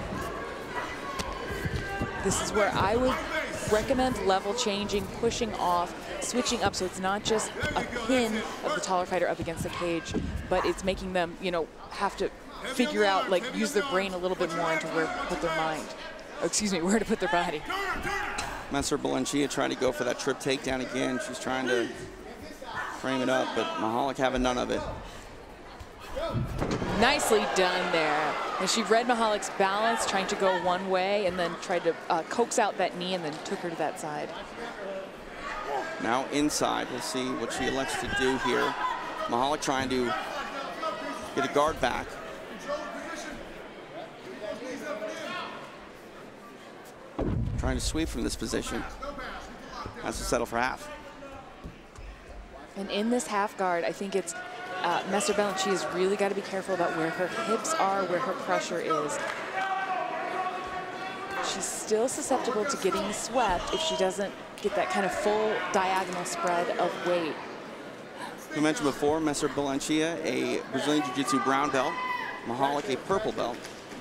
Speaker 10: This is where I would recommend level changing, pushing off, switching up, so it's not just a pin of the taller fighter up against the cage, but it's making them, you know, have to figure out, like, use their brain a little bit more into where to put their mind. Oh, excuse me, where to put their body.
Speaker 8: Messer-Belenchia trying to go for that trip takedown again. She's trying to frame it up, but Mihalec having none of it.
Speaker 10: Nicely done there. And she read Mihalec's balance, trying to go one way, and then tried to coax out that knee and then took her to that side.
Speaker 8: Now inside, we'll see what she elects to do here. Mihalec trying to get a guard back. Trying to sweep from this position. Has to settle for half.
Speaker 10: And in this half guard, I think it's Messer-Belenchia's really got to be careful about where her hips are, where her pressure is. She's still susceptible to getting swept if she doesn't get that kind of full diagonal spread of weight.
Speaker 8: We mentioned before, Messer-Belenchia, a Brazilian Jiu-Jitsu brown belt. Mihalec, a purple belt.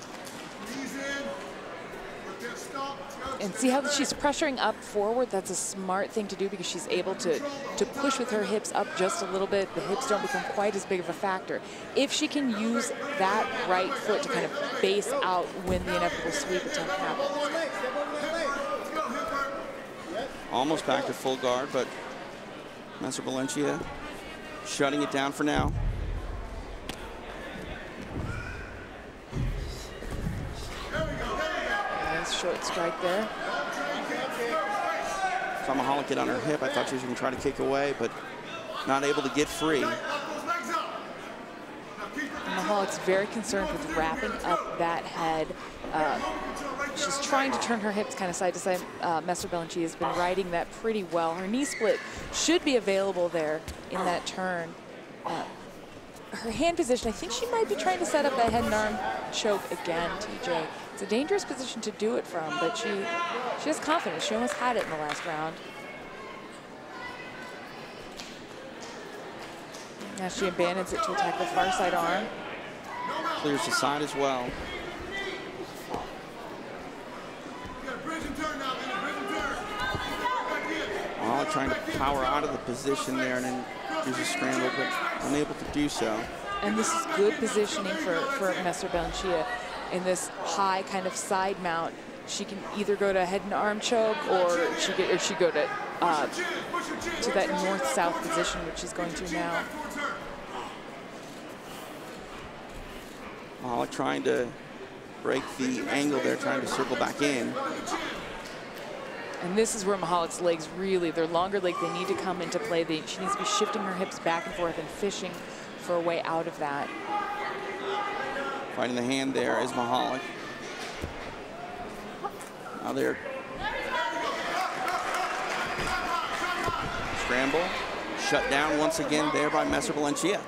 Speaker 10: And see how she's pressuring up forward? That's a smart thing to do because she's able to push with her hips up just a little bit. The hips don't become quite as big of a factor. If she can use that right foot to kind of base out when the inevitable sweep attempt happens.
Speaker 8: Almost back to full guard, but Messer-Belenchia shutting it down for now.
Speaker 10: Short strike there.
Speaker 8: Saw Mihalec get on her hip. I thought she was going to try to kick away, but not able to get free.
Speaker 10: Mihalec's very concerned with wrapping up that head. She's trying to turn her hips kind of side to side. Messer-Belenchia has been riding that pretty well. Her knee split should be available there in that turn. Her hand position, I think she might be trying to set up that head and arm choke again, TJ. It's a dangerous position to do it from, but she has confidence. She almost had it in the last round. Now she abandons it to attack the far side arm.
Speaker 8: Clears the side as well. Mihalec trying to power out of the position there and then use a scramble, but unable to do so.
Speaker 10: And this is good positioning for Messer-Belenchia. In this high kind of side mount, she can either go to head and arm choke or she go to that north-south position, which she's going to now.
Speaker 8: Mihalec trying to break the angle there, trying to circle back in.
Speaker 10: And this is where Mihalec's legs really, their longer legs, they need to come into play. She needs to be shifting her hips back and forth and fishing for a way out of that.
Speaker 8: Fighting the hand there is Mihalec. Now they're scramble, shut down once again there by Messer-Belenchia.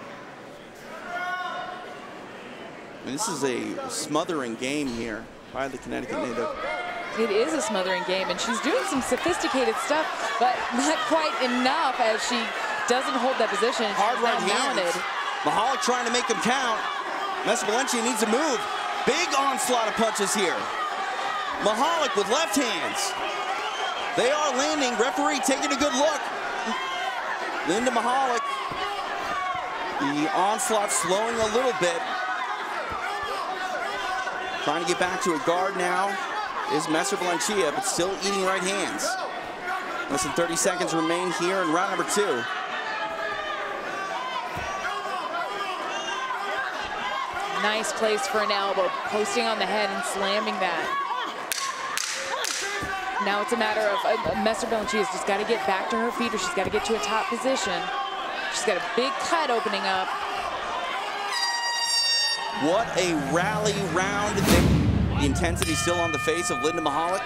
Speaker 8: I mean, this is a smothering game here by the Connecticut native.
Speaker 10: It is a smothering game, and she's doing some sophisticated stuff, but not quite enough as she doesn't hold that position.
Speaker 11: Hard right hands. Mihalec trying to make him count. Messer-Belenchia needs to move. Big onslaught of punches here. Mihalec with left hands. They are landing. Referee taking a good look. Linda Mihalec. The onslaught slowing a little bit. Trying to get back to a guard now is Messer-Belenchia, but still eating right hands. Less than 30 seconds remain here in round number 2.
Speaker 10: Nice place for an elbow, posting on the head and slamming that. Now it's a matter of Messer-Belenchia's just got to get back to her feet, or she's got to get to a top position. She's got a big cut opening up.
Speaker 11: What a rally round. The intensity still on the face of Linda Mihalec.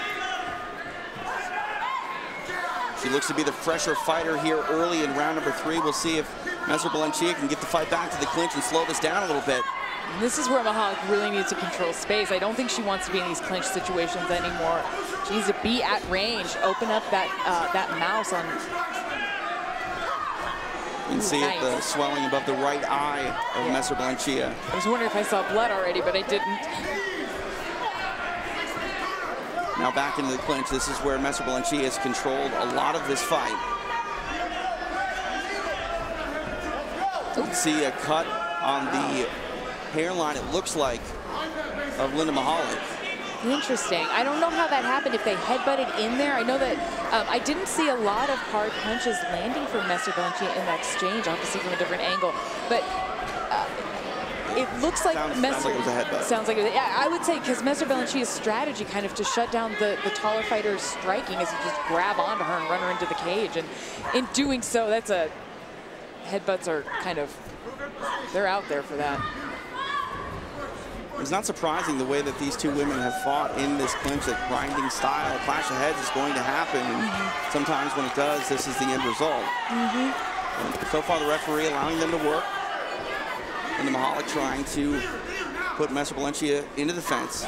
Speaker 11: She looks to be the fresher fighter here early in round number 3. We'll see if Messer-Belenchia can get the fight back to the clinch and slow this down a little bit.
Speaker 10: This is where Mihalec really needs to control space. I don't think she wants to be in these clinch situations anymore. She needs to be at range, open up that mouse on.
Speaker 11: You can see it, the swelling above the right eye of Messer-Belenchia.
Speaker 10: I was wondering if I saw blood already, but I didn't.
Speaker 11: Now back into the clinch. This is where Messer-Belenchia has controlled a lot of this fight. You can see a cut on the hairline, it looks like, of Linda Mihalec.
Speaker 10: Interesting. I don't know how that happened, if they headbutted in there. I know that I didn't see a lot of hard punches landing from Messer-Belenchia in that exchange, obviously from a different angle. But it looks like
Speaker 11: sounds like it was a headbutt.
Speaker 10: Sounds like it was, yeah, I would say, because Messer-Belenchia's strategy kind of to shut down the taller fighter's striking is to just grab onto her and run her into the cage. And in doing so, that's a headbutts are kind of, they're out there for that.
Speaker 11: It's not surprising the way that these two women have fought in this clinch, that grinding style, a clash of heads is going to happen. And sometimes when it does, this is the end result. So far, the referee allowing them to work. And the Mihalec trying to put Messer-Belenchia into the fence.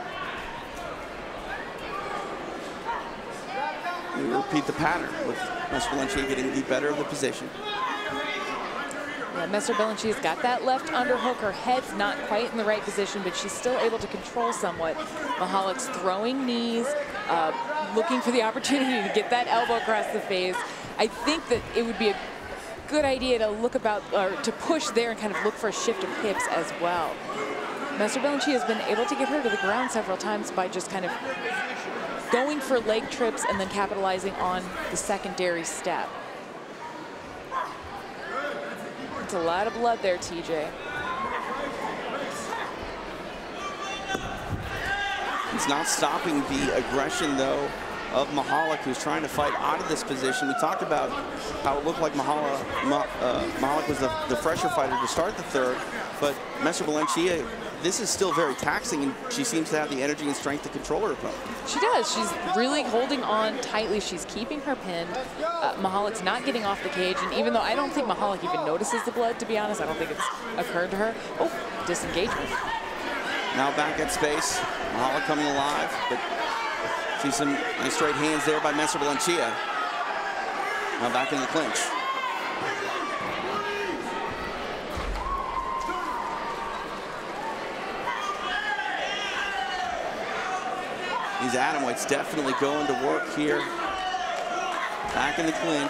Speaker 11: We repeat the pattern with Messer-Belenchia getting the better of the position.
Speaker 10: Yeah, Messer-Belenchia's got that left underhook. Her head's not quite in the right position, but she's still able to control somewhat. Mihalec's throwing knees, looking for the opportunity to get that elbow across the face. I think that it would be a good idea to look about, or to push there and kind of look for a shift of hips as well. Messer-Belenchia has been able to get her to the ground several times by just kind of going for leg trips and then capitalizing on the secondary step. It's a lot of blood there, TJ.
Speaker 11: It's not stopping the aggression, though, of Mihalec, who's trying to fight out of this position. We talked about how it looked like Mihalec was the fresher fighter to start the third, but Messer-Belenchia, this is still very taxing, and she seems to have the energy and strength to control her opponent.
Speaker 10: She does. She's really holding on tightly. She's keeping her pinned. Mihalec's not getting off the cage, and even though I don't think Mihalec even notices the blood, to be honest, I don't think it's occurred to her. Oh, disengagement.
Speaker 11: Now back at space. Mihalec coming alive, but see some nice straight hands there by Messer-Belenchia. Now back in the clinch. These atomweights definitely going to work here. Back in the clinch.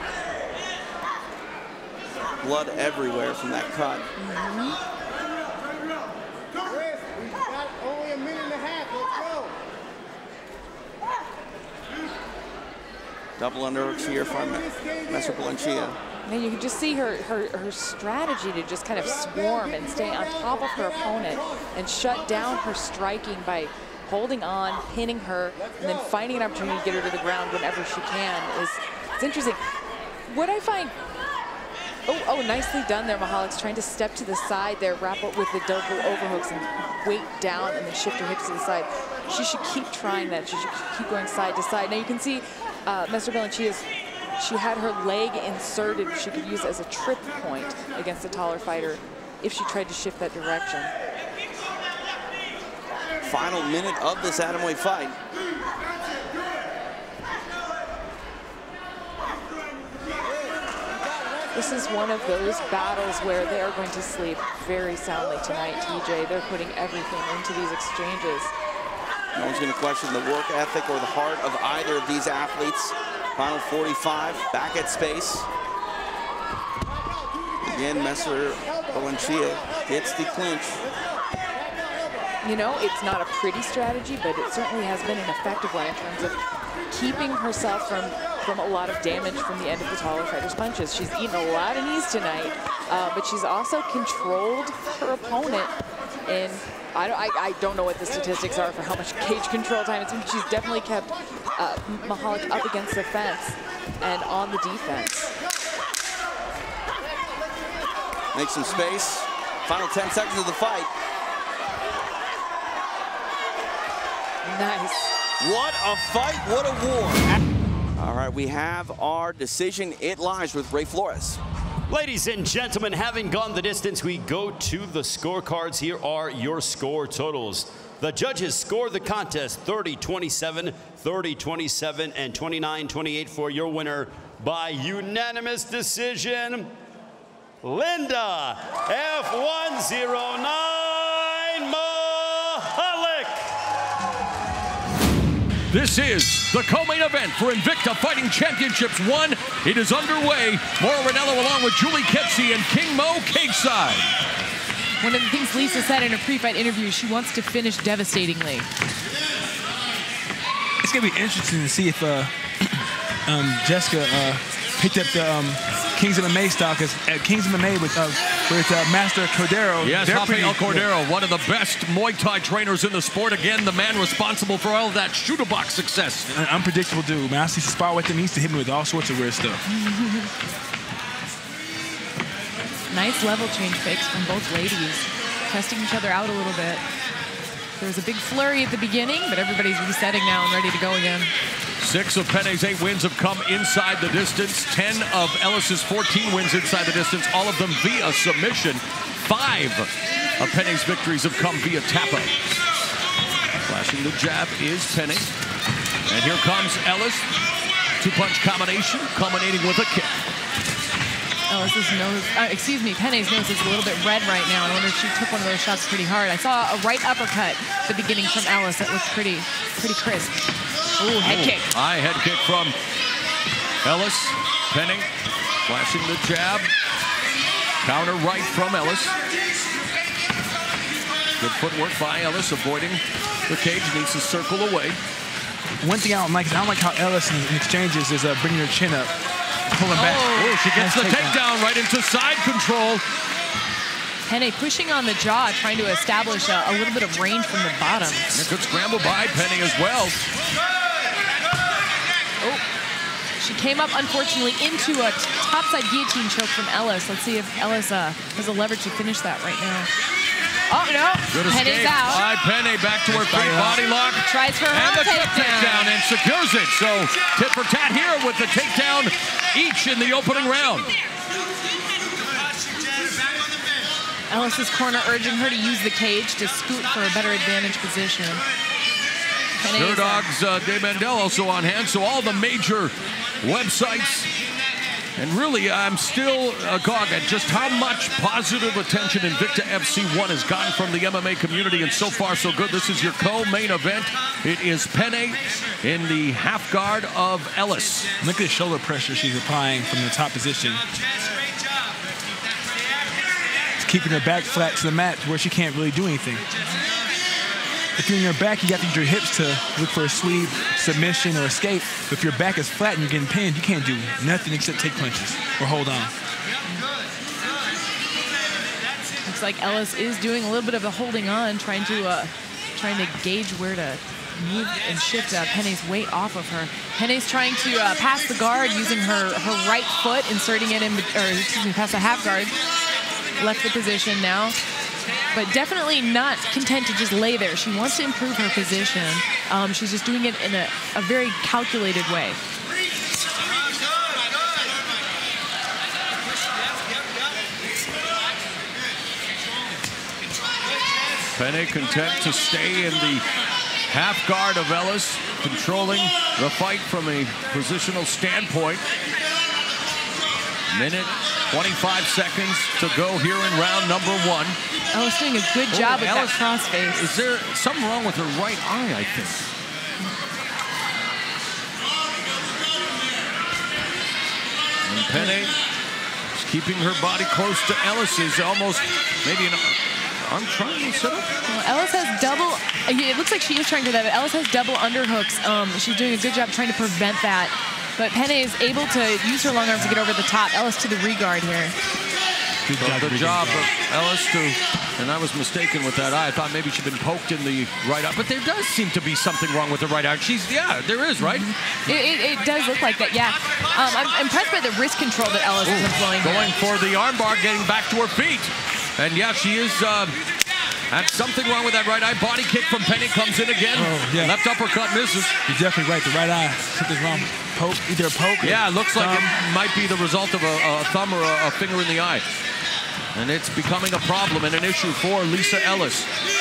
Speaker 11: Blood everywhere from that cut.
Speaker 5: Only a minute and a half. Let's go.
Speaker 11: Double underhooks here from Messer-Belenchia.
Speaker 10: And you can just see her strategy to just kind of swarm and stay on top of her opponent and shut down her striking by holding on, pinning her, and then finding an opportunity to get her to the ground whenever she can. It's interesting. What I find, oh, nicely done there, Mihalec's trying to step to the side there, wrap up with the double overhooks and weight down and then shift her hips to the side. She should keep trying that. She should keep going side to side. Now you can see Messer-Belenchia's, she had her leg inserted, she could use as a trip point against a taller fighter if she tried to shift that direction.
Speaker 11: Final minute of this atomweight fight.
Speaker 10: this is one of those battles where they are going to sleep very soundly tonight, TJ. They're putting everything into these exchanges.
Speaker 11: No one's going to question the work ethic or the heart of either of these athletes. Final 45, back at space. Again, Messer-Belenchia gets the clinch.
Speaker 10: You know, it's not a pretty strategy, but it certainly has been an effective one in terms of keeping herself from a lot of damage from the end of the taller fighter's punches. She's eaten a lot of knees tonight, but she's also controlled her opponent. And I don't know what the statistics are for how much cage control time. She's definitely kept Mihalec up against the fence and on the defense.
Speaker 11: Make some space. Final 10 seconds of the fight.
Speaker 10: Nice.
Speaker 11: What a fight, what a war. All right, we have our decision. It lies with Ray Flores.
Speaker 9: Ladies and gentlemen, having gone the distance, we go to the scorecards. Here are your score totals. The judges scored the contest 30-27, 30-27, and 29-28 for your winner by unanimous decision, Linda F109 Mihalec.
Speaker 12: This is the co-main event for Invicta Fighting Championships 1. It is underway. Maura Ranallo along with Julie Kepsey and King Mo cageside.
Speaker 7: One of the things Lisa said in a pre-fight interview, she wants to finish devastatingly.
Speaker 13: It's going to be interesting to see if Jessica picked up the Kings of MMA style, because Kings of MMA with Master Cordero.
Speaker 12: Yes, Rafael Cordero, one of the best Muay Thai trainers in the sport. Again, the man responsible for all of that shooter box success.
Speaker 13: An unpredictable dude, man. I see spar with him. He used to hit me with all sorts of weird stuff.
Speaker 7: Nice level change fakes from both ladies, testing each other out a little bit. There was a big flurry at the beginning, but everybody's resetting now and ready to go again.
Speaker 12: 6 of Penne's 8 wins have come inside the distance. 10 of Ellis's 14 wins inside the distance, all of them via submission. 5 of Penne's victories have come via tap-out. Flashing the jab is Penne. And here comes Ellis. 2-punch combination, culminating with a kick.
Speaker 7: Ellis's nose, Penne's nose is a little bit red right now. I wonder if she took one of those shots pretty hard. I saw a right uppercut at the beginning from Ellis that looked pretty crisp. Ooh, head kick.
Speaker 12: High head kick from Ellis. Penne flashing the jab. Counter right from Ellis. Good footwork by Ellis, avoiding the cage, needs to circle away.
Speaker 13: One thing I don't like how Ellis in exchanges is bringing her chin up, pulling back.
Speaker 12: Oh, she gets the takedown right into side control.
Speaker 7: Penne pushing on the jaw, trying to establish a little bit of range from the bottom.
Speaker 12: And a good scramble by Penne as well.
Speaker 7: Oh, she came up, unfortunately, into a topside guillotine choke from Ellis. Let's see if Ellis has a leverage to finish that right now. Oh, no.
Speaker 12: Good
Speaker 7: Penne's
Speaker 12: escape
Speaker 7: out.
Speaker 12: by Penne, back to her feet, body lock.
Speaker 7: Tries for her
Speaker 12: and the
Speaker 7: takedown.
Speaker 12: And secures it. So tit for tat here with the takedown each in the opening round.
Speaker 7: Ellis's corner urging her to use the cage to scoot for a better advantage position.
Speaker 12: Dogs De Mandel also on hand, so all the major websites. And really, I'm still agog at just how much positive attention Invicta FC 1 has gotten from the MMA community, and so far so good. This is your co-main event. It is Penne in the half guard of Ellis.
Speaker 13: Look at the shoulder pressure she's applying from the top position. It's keeping her back flat to the mat to where she can't really do anything. If you're in your back, you got to use your hips to look for a sweep, submission, or escape. But if your back is flat and you're getting pinned, you can't do nothing except take punches or hold on.
Speaker 7: Looks like Ellis is doing a little bit of a holding on, trying to gauge where to move and shift Penne's weight off of her. Penne's trying to pass the guard using her right foot, inserting it in, past the half guard. Left the position now. But definitely not content to just lay there. She wants to improve her position. She's just doing it in a very calculated way.
Speaker 12: Penne content to stay in the half guard of Ellis, controlling the fight from a positional standpoint. Minute 25 seconds to go here in round number 1.
Speaker 7: Ellis doing a good job with that crossface.
Speaker 12: Is there something wrong with her right eye, I think? And Penne is keeping her body close to Ellis's, almost maybe an arm triangle setup.
Speaker 7: Well, Ellis has double, it looks like she is trying to do that, but Ellis has double underhooks. She's doing a good job trying to prevent that. But Penne is able to use her long arms to get over the top. Ellis to the regard here.
Speaker 12: Good job of Ellis to, and I was mistaken with that eye. I thought maybe she'd been poked in the right eye, but there does seem to be something wrong with the right eye. Yeah, there is, right?
Speaker 7: It does look like that, yeah. I'm impressed by the wrist control that Ellis is employing.
Speaker 12: Going for the armbar, getting back to her feet. And yeah, she is, had something wrong with that right eye. Body kick from Penne comes in again. Left uppercut misses.
Speaker 13: You're definitely right, the right eye. Something's wrong. Poke, either a poke.
Speaker 12: Yeah, it looks like it might be the result of a thumb or a finger in the eye. And it's becoming a problem and an issue for Lisa Ellis.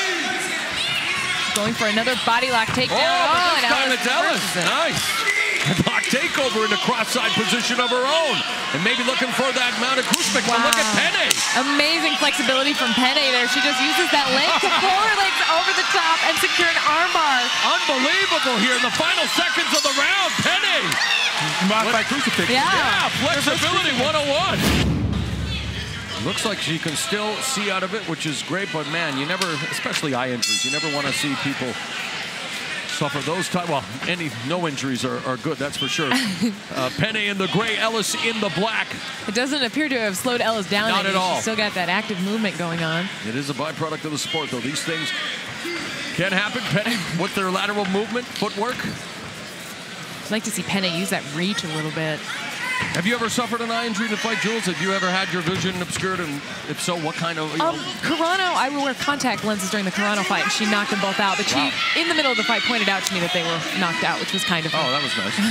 Speaker 7: Going for another body lock takedown.
Speaker 12: Oh, this time it's Ellis. Nice. Lock takeover in the cross-side position of her own. And maybe looking for that mounted crucifix. Wow. Look at Penne.
Speaker 7: Amazing flexibility from Penne there. She just uses that leg to pull her legs over the top and secure an armbar.
Speaker 12: Unbelievable here in the final seconds of the round. Penne.
Speaker 13: Modified crucifix.
Speaker 12: Yeah, flexibility 101. Looks like she can still see out of it, which is great, but man, you never, especially eye injuries, you never want to see people suffer those type. Well, no injuries are good, that's for sure. Penne in the gray, Ellis in the black.
Speaker 7: It doesn't appear to have slowed Ellis down.
Speaker 12: Not at all.
Speaker 7: She's still got that active movement going on.
Speaker 12: It is a byproduct of the sport, though. These things can happen. Penne with their lateral movement, footwork.
Speaker 7: I'd like to see Penne use that reach a little bit.
Speaker 12: Have you ever suffered an eye injury in a fight, Jules? Have you ever had your vision obscured? And if so, what kind of...
Speaker 7: Carano, I would wear contact lenses during the Carano fight, and she knocked them both out. But she, in the middle of the fight, pointed out to me that they were knocked out, which was kind of fun.
Speaker 12: Oh, that was nice.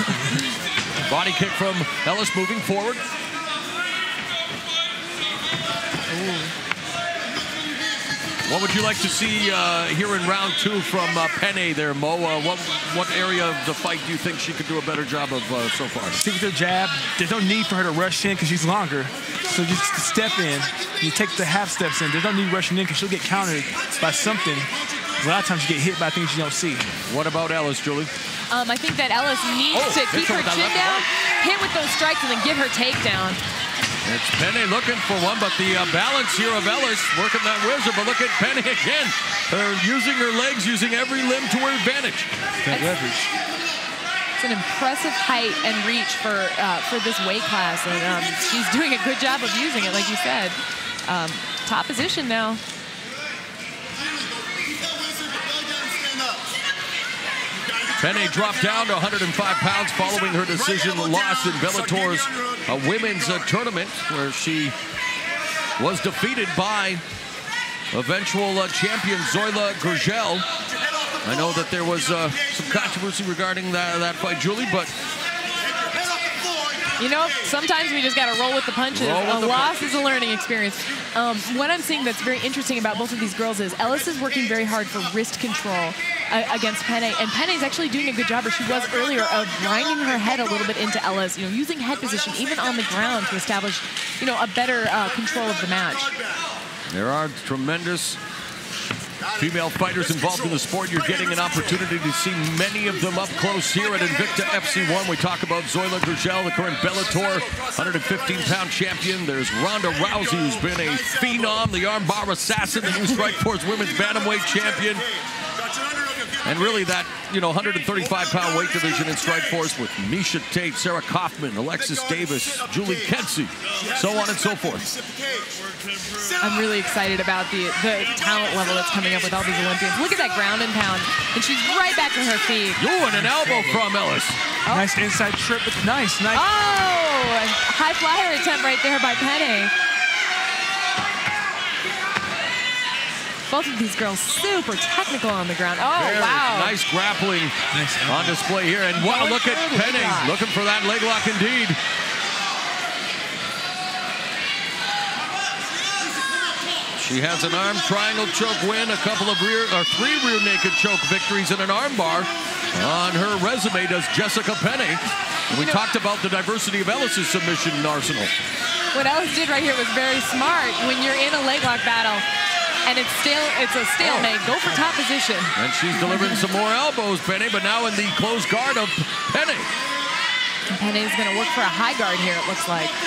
Speaker 12: Body kick from Ellis moving forward. Ooh. What would you like to see here in round 2 from Penne there, Mo? What area of the fight do you think she could do a better job of so far?
Speaker 13: Stick with her jab. There's no need for her to rush in because she's longer. So just step in. You take the half steps in. There's no need rushing in because she'll get countered by something. A lot of times you get hit by things you don't see.
Speaker 12: What about Ellis, Julie?
Speaker 7: I think that Ellis needs to keep her chin down, hit with those strikes, and then get her takedown.
Speaker 12: It's Penne looking for one, but the balance here of Ellis working that wizard. But look at Penne again. Using her legs, using every limb to her advantage.
Speaker 13: That leverage.
Speaker 7: It's an impressive height and reach for this weight class. And she's doing a good job of using it, like you said. Top position now.
Speaker 12: Penne dropped down to 105 pounds following her decision loss in Bellator's women's tournament, where she was defeated by eventual champion Zoila Gurgel. I know that there was some controversy regarding that fight, Julie, but...
Speaker 7: You know, sometimes we just got to roll with the punches. A loss is a learning experience. What I'm seeing that's very interesting about both of these girls is Ellis is working very hard for wrist control against Penne, and Penne is actually doing a good job, or she was earlier, of grinding her head a little bit into Ellis, using head position even on the ground to establish, a better control of the match.
Speaker 12: There are tremendous female fighters involved in the sport. You're getting an opportunity to see many of them up close here at Invicta FC 1. We talk about Zoila Gurgel, the current Bellator 115-pound champion. There's Ronda Rousey, who's been a phenom, the armbar assassin, the new Strikeforce women's bantamweight champion. And really that, 135-pound weight division in Strikeforce with Misha Tate, Sarah Kaufman, Alexis Davis, Julie Kensey, so on and so forth.
Speaker 7: I'm really excited about the talent level that's coming up with all these Olympians. Look at that ground and pound, and she's right back to her feet.
Speaker 12: Ooh, and an elbow from Ellis.
Speaker 13: Oh. Nice inside trip, but nice.
Speaker 7: Oh, a high flyer attempt right there by Penne. Both of these girls super technical on the ground. Oh, wow.
Speaker 12: Nice grappling on display here. And wow, look at Penne looking for that leg lock indeed. She has an arm triangle choke win, a couple of 3 rear naked choke victories, and an arm bar on her resume, does Jessica Penne. We talked about the diversity of Ellis' submission arsenal.
Speaker 7: What Ellis did right here was very smart. When you're in a leg lock battle and it's a stalemate, go for top position.
Speaker 12: And she's delivering some more elbows, Penne, but now in the closed guard of Penne.
Speaker 7: Penne is going to work for a high guard here, it looks like.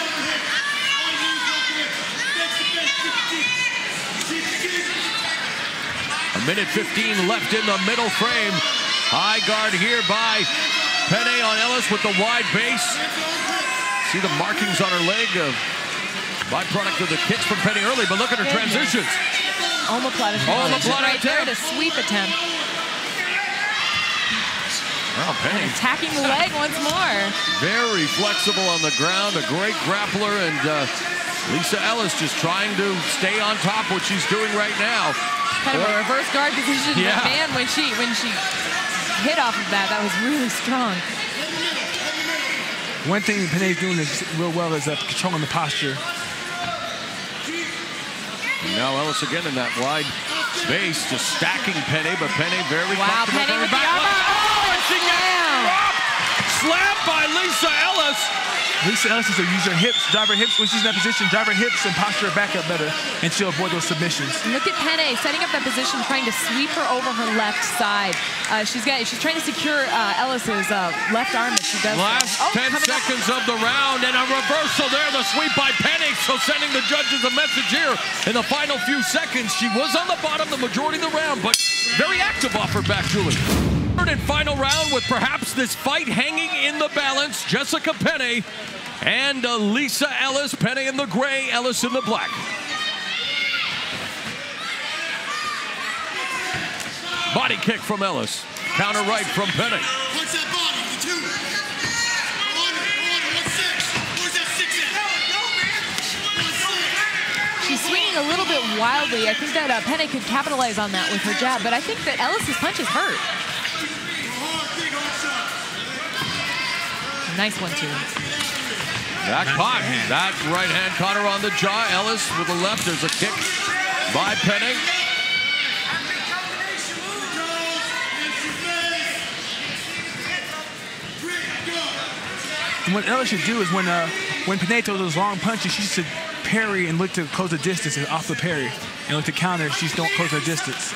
Speaker 12: A minute 15 left in the middle frame. High guard here by Penne on Ellis with the wide base. See the markings on her leg, byproduct of the kicks from Penne early, but look at her transitions.
Speaker 7: Omoplata right there, the sweep attempt.
Speaker 12: Well, Penne
Speaker 7: attacking the leg once more.
Speaker 12: Very flexible on the ground, a great grappler, and Lisa Ellis just trying to stay on top, what she's doing right now.
Speaker 7: Kind of a reverse guard position, but man, when she hit off of that, that was really strong.
Speaker 13: One thing Penne's doing real well is controlling the posture.
Speaker 12: Now Ellis again in that wide space, just stacking Penne, but Penne very comfortable.
Speaker 7: Penne with the arm.
Speaker 12: Oh, and she gets dropped! Slammed by Lisa Ellis.
Speaker 13: Lisa Ellis will use her hips, drive her hips when she's in that position, drive her hips and posture her back up better, and she'll avoid those submissions.
Speaker 7: Look at Penne setting up that position, trying to sweep her over her left side. She's trying to secure Ellis's left arm as she does.
Speaker 12: Last 10 seconds of the round, and a reversal there, the sweep by Penne, so sending the judges a message here in the final few seconds. She was on the bottom the majority of the round, but very active off her back, Julie. Third and final round with perhaps this fight hanging in the balance. Jessica Penne and Lisa Ellis. Penne in the gray, Ellis in the black. Body kick from Ellis. Counter right from Penne.
Speaker 14: What's that body? The two. Where's that six at?
Speaker 7: She's swinging a little bit wildly. I think that Penne could capitalize on that with her jab, but I think that Ellis's punches hurt. Nice one, too.
Speaker 12: That caught. That right hand caught her on the jaw. Ellis with the left. There's a kick by Penne.
Speaker 13: And what Ellis should do is when Penne throws those long punches, she should parry and look to close the distance and off the parry. And look to counter if she don't close her distance.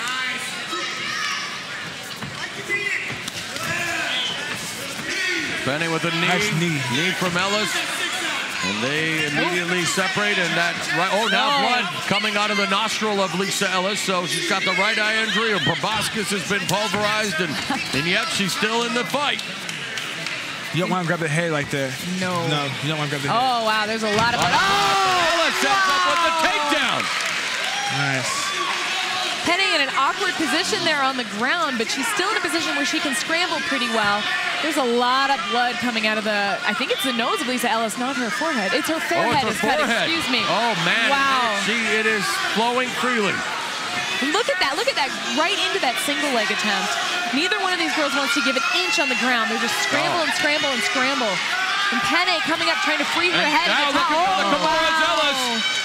Speaker 12: Penne with a knee.
Speaker 13: Nice knee.
Speaker 12: Knee from Ellis. And they immediately separate, and that's right. Oh, now blood coming out of the nostril of Lisa Ellis. So she's got the right eye injury. Her proboscis has been pulverized, and yet she's still in the fight.
Speaker 13: You don't want to grab the head like that.
Speaker 7: No.
Speaker 13: No, you don't want to grab the head.
Speaker 7: Oh, wow, there's a lot of blood.
Speaker 12: Ellis ends up with the takedown.
Speaker 13: Nice.
Speaker 7: Penne in an awkward position there on the ground, but she's still in a position where she can scramble pretty well. There's a lot of blood coming out of the, I think it's the nose of Lisa Ellis, not her forehead. It's her forehead.
Speaker 12: Oh, it's her forehead.
Speaker 7: Excuse me.
Speaker 12: Oh, man.
Speaker 7: Wow.
Speaker 12: It is flowing freely.
Speaker 7: Look at that. Look at that. Right into that single leg attempt. Neither one of these girls wants to give an inch on the ground. They're just scramble and scramble and scramble. And Penne coming up trying to free her head.
Speaker 12: Now look at the Kimura's Ellis.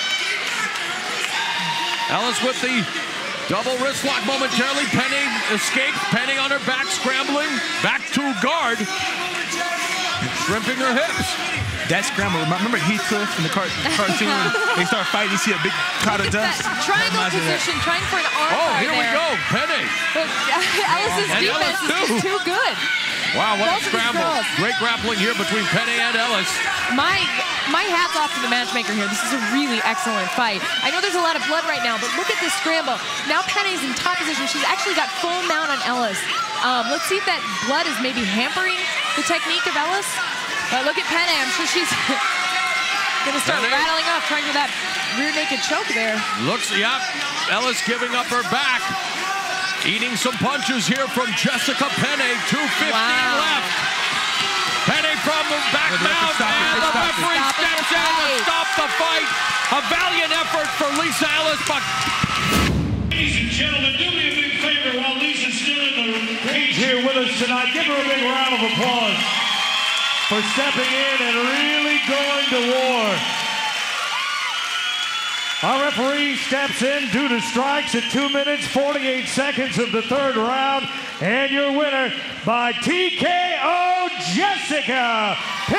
Speaker 12: Ellis with the double wrist lock momentarily. Penne escapes. Penne on her back, scrambling. Back to guard. Shrimping her hips.
Speaker 13: That scramble, remember Heathcliff in the cartoon? They start fighting, you see a big cloud of dust.
Speaker 7: Triangle position, trying for an arm.
Speaker 12: Oh, here we go, Penne.
Speaker 7: Ellis's defense is too good.
Speaker 12: Wow, what a scramble. Great grappling here between Penne and Ellis.
Speaker 7: My hat's off to the matchmaker here. This is a really excellent fight. I know there's a lot of blood right now, but look at this scramble. Now Penne's in top position. She's actually got full mount on Ellis. Let's see if that blood is maybe hampering the technique of Ellis. But look at Penne. I'm sure she's going to start rattling off, trying for that rear naked choke there.
Speaker 12: Looks, yep. Ellis giving up her back. Eating some punches here from Jessica Penne. 2:15 left. Penne from the back mount, and the referee steps in to stop the fight. A valiant effort for Lisa Ellis. But
Speaker 15: ladies and gentlemen, do me a big favor while Lisa's still in the cage here with us tonight. Give her a big round of applause for stepping in and really going to war. Our referee steps in due to strikes at 2 minutes, 48 seconds of the third round. And your winner by TKO, Jessica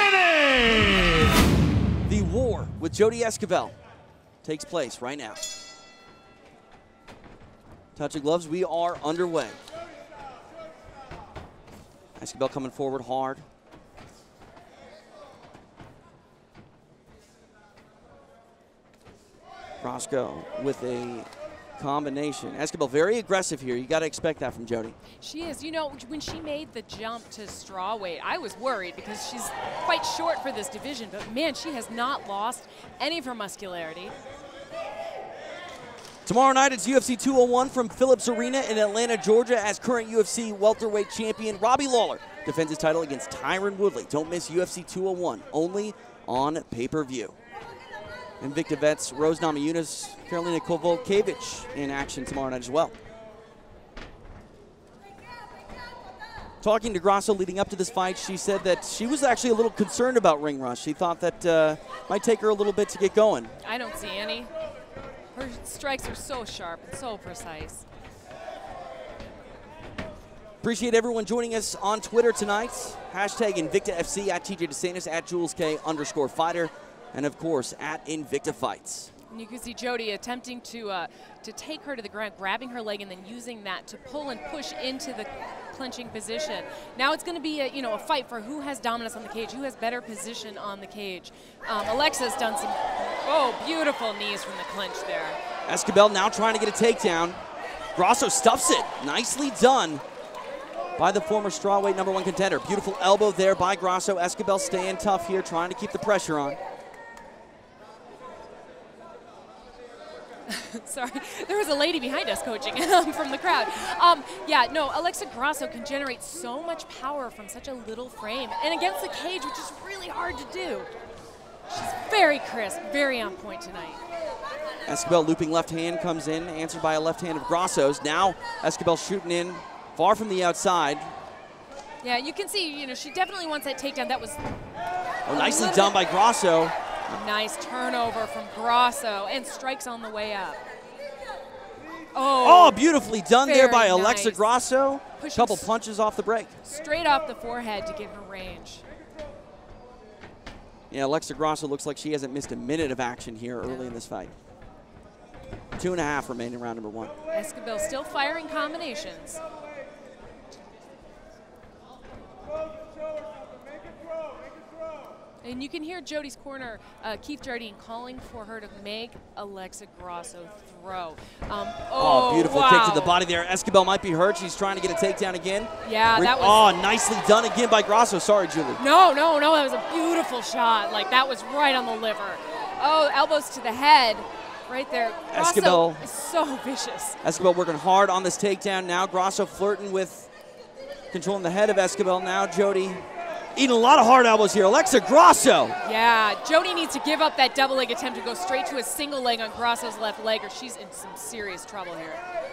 Speaker 15: Penne.
Speaker 11: The war with Jodie Esquibel takes place right now. Touch of gloves, we are underway. Esquibel coming forward hard. Grasso with a combination. Esquibel very aggressive here. You got to expect that from Jodie.
Speaker 7: She is. You know, when she made the jump to straw weight, I was worried because she's quite short for this division. But man, she has not lost any of her muscularity.
Speaker 11: Tomorrow night it's UFC 201 from Phillips Arena in Atlanta, Georgia, as current UFC welterweight champion Robbie Lawler defends his title against Tyron Woodley. Don't miss UFC 201, only on pay-per-view. Invicta vets Rose Namajunas, Karolina Kowalkiewicz in action tomorrow night as well. Talking to Grasso leading up to this fight, she said that she was actually a little concerned about ring rust. She thought that might take her a little bit to get going.
Speaker 7: I don't see any. Her strikes are so sharp and so precise.
Speaker 11: Appreciate everyone joining us on Twitter tonight. Hashtag Invicta FC, at TJ DeSantis, at JulesK_fighter. And of course, at Invicta Fights.
Speaker 7: And you can see Jodie attempting to take her to the ground, grabbing her leg and then using that to pull and push into the clinching position. Now it's going to be a fight for who has dominance on the cage, who has better position on the cage. Alexis done some beautiful knees from the clinch there.
Speaker 11: Esquibel now trying to get a takedown. Grasso stuffs it. Nicely done by the former strawweight #1 contender. Beautiful elbow there by Grasso. Esquibel staying tough here, trying to keep the pressure on.
Speaker 7: Sorry, there was a lady behind us coaching from the crowd. Alexa Grasso can generate so much power from such a little frame and against the cage, which is really hard to do. She's very crisp, very on point tonight.
Speaker 11: Esquibel looping left hand comes in, answered by a left hand of Grasso's. Now Esquibel shooting in far from the outside.
Speaker 7: Yeah, you can see, she definitely wants that takedown. That was
Speaker 11: nicely done by Grasso.
Speaker 7: Nice turnover from Grasso and strikes on the way up.
Speaker 11: Beautifully done there by Alexa
Speaker 7: nice.
Speaker 11: Grasso. A couple punches off the break.
Speaker 7: Straight off the forehead to give her range.
Speaker 11: Yeah, Alexa Grasso looks like she hasn't missed a minute of action here early in this fight. 2.5 remaining in round #1.
Speaker 7: Esquibel still firing combinations. And you can hear Jodie's corner, Keith Jardine, calling for her to make Alexa Grasso throw.
Speaker 11: Beautiful kick to the body there. Esquibel might be hurt. She's trying to get a takedown again.
Speaker 7: Yeah, that was...
Speaker 11: nicely done again by Grasso. Sorry, Julie.
Speaker 7: No, that was a beautiful shot. Like, that was right on the liver. Elbows to the head. Right there. Grasso is so vicious.
Speaker 11: Esquibel working hard on this takedown. Now Grasso flirting with controlling the head of Esquibel. Now Jodie eating a lot of hard elbows here. Alexa Grasso.
Speaker 7: Yeah, Jodie needs to give up that double leg attempt and go straight to a single leg on Grasso's left leg, or she's in some serious trouble here.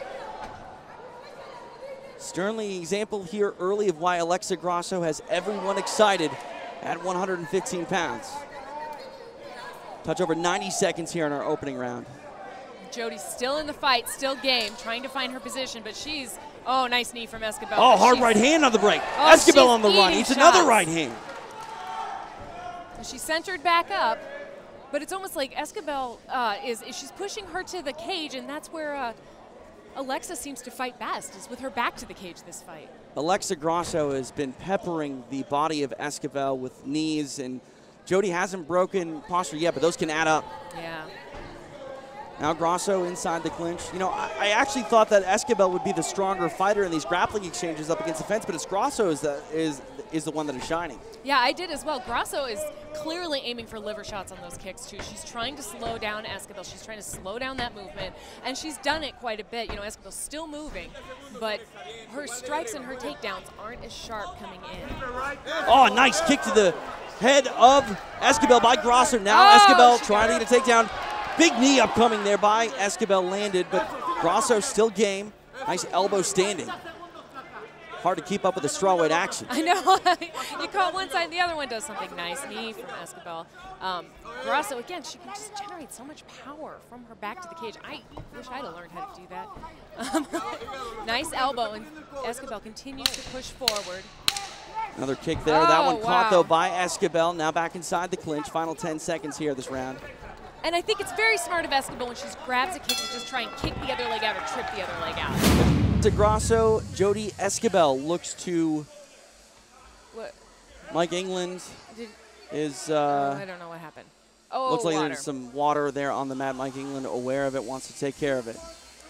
Speaker 11: Sterling example here early of why Alexa Grasso has everyone excited at 115 pounds. Touch over 90 seconds here in our opening round.
Speaker 7: Jodie's still in the fight, still game, trying to find her position, but she's... nice knee from Esquibel.
Speaker 11: Hard right hand on the break. Esquibel on the run. Eats another right hand.
Speaker 7: She's centered back up, but it's almost like Esquibel she's pushing her to the cage, and that's where Alexa seems to fight best, is with her back to the cage this fight.
Speaker 11: Alexa Grasso has been peppering the body of Esquibel with knees, and Jodie hasn't broken posture yet, but those can add up.
Speaker 7: Yeah.
Speaker 11: Now Grasso inside the clinch. I actually thought that Esquibel would be the stronger fighter in these grappling exchanges up against the fence, but it's Grasso is the one that is shining.
Speaker 7: Yeah, I did as well. Grasso is clearly aiming for liver shots on those kicks too. She's trying to slow down Esquibel. She's trying to slow down that movement, and she's done it quite a bit. Esquibel's still moving, but her strikes and her takedowns aren't as sharp coming in.
Speaker 11: Nice kick to the head of Esquibel by Grasso. Now Esquibel trying to get a takedown. Big knee upcoming there by Esquibel landed, but Grasso still game. Nice elbow standing. hard to keep up with the strawweight action.
Speaker 16: I know. You caught one side, the other one does something nice. Knee from Esquibel. Grasso, again, she can just generate so much power from her back to the cage. I wish I'd have learned how to do that. Nice elbow, and Esquibel continues to push forward.
Speaker 11: Another kick there. That one caught, though, by Esquibel. Now back inside the clinch. Final 10 seconds here this round.
Speaker 16: And I think it's very smart of Esquibel when she grabs a kick to just try and kick the other leg out or trip the other leg out.
Speaker 11: To Grasso, Jodie Esquibel looks to
Speaker 16: What?
Speaker 11: Mike England is...
Speaker 16: I don't know what happened. Oh,
Speaker 11: looks like
Speaker 16: water.
Speaker 11: there's some water there on the mat. Mike England, aware of it, wants to take care of it.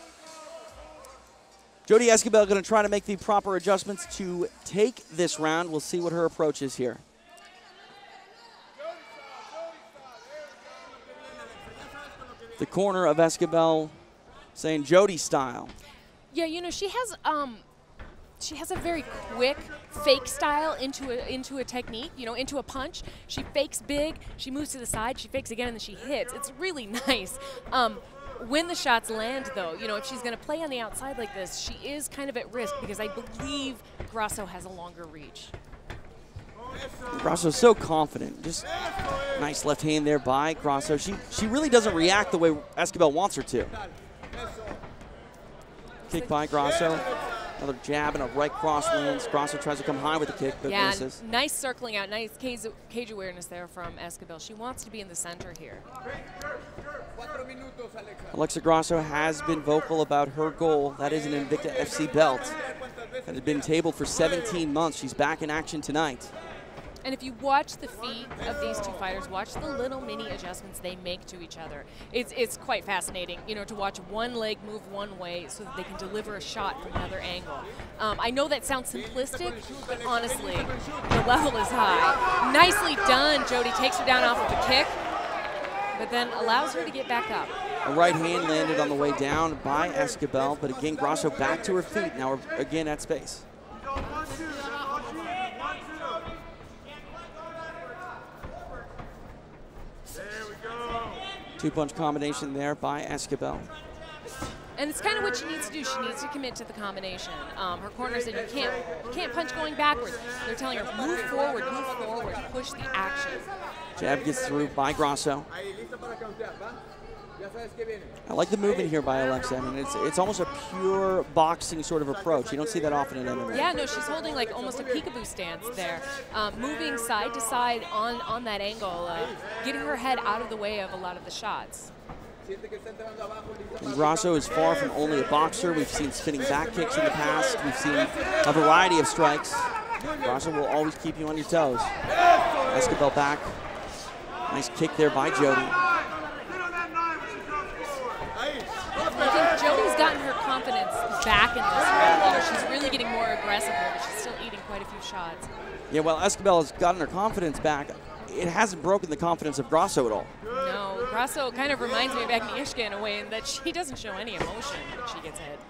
Speaker 11: Jodie Esquibel going to try to make the proper adjustments to take this round. We'll see what her approach is here. The corner of Esquibel saying Jodie style.
Speaker 16: Yeah, you know, she has a very quick fake style into a technique, you know, into a punch. She fakes big, she moves to the side, she fakes again, and then she hits. It's really nice. When the shots land, though, you know, if she's going to play on the outside like this, she is kind of at risk because I believe Grasso has a longer reach.
Speaker 11: Grasso's so confident. Just nice left hand there by Grasso. She really doesn't react the way Esquibel wants her to. Kick by Grasso. Another jab and a right cross lands. Grasso tries to come high with the kick, but misses.
Speaker 16: Nice circling out, nice cage awareness there from Esquibel. She wants to be in the center here.
Speaker 11: Alexa Grasso has been vocal about her goal. That is an Invicta FC belt that had been tabled for 17 months. She's back in action tonight.
Speaker 16: And if you watch the feet of these two fighters, watch the little mini adjustments they make to each other. It's quite fascinating, you know, to watch one leg move one way so that they can deliver a shot from another angle. I know that sounds simplistic, but honestly, the level is high. Nicely done. Jodie takes her down off of a kick, but then allows her to get back up.
Speaker 11: A right hand landed on the way down by Esquibel, but again, Grasso back to her feet. Now we're again at space. Two-punch combination there by Esquibel.
Speaker 16: And it's kind of what she needs to do. She needs to commit to the combination. Her corner said you can't punch going backwards. They're telling her move forward, push the action.
Speaker 11: Jab gets through by Grasso. I like the movement here by Alexa. I mean, it's almost a pure boxing sort of approach. You don't see that often in MMA.
Speaker 16: Yeah, no, she's holding like almost a peekaboo stance there, moving side to side on that angle, getting her head out of the way of a lot of the shots.
Speaker 11: And Grasso is far from only a boxer. We've seen spinning back kicks in the past. We've seen a variety of strikes. Grasso will always keep you on your toes. Esquibel back. Nice kick there by Jodie.
Speaker 16: I think Jodie's gotten her confidence back in this round. You know, she's really getting more aggressive here, but she's still eating quite a few shots.
Speaker 11: Yeah, well, Esquibel has gotten her confidence back. It hasn't broken the confidence of Grasso at all.
Speaker 16: No, Grasso kind of reminds me of Agnieszka in a way in that she doesn't show any emotion when she gets hit.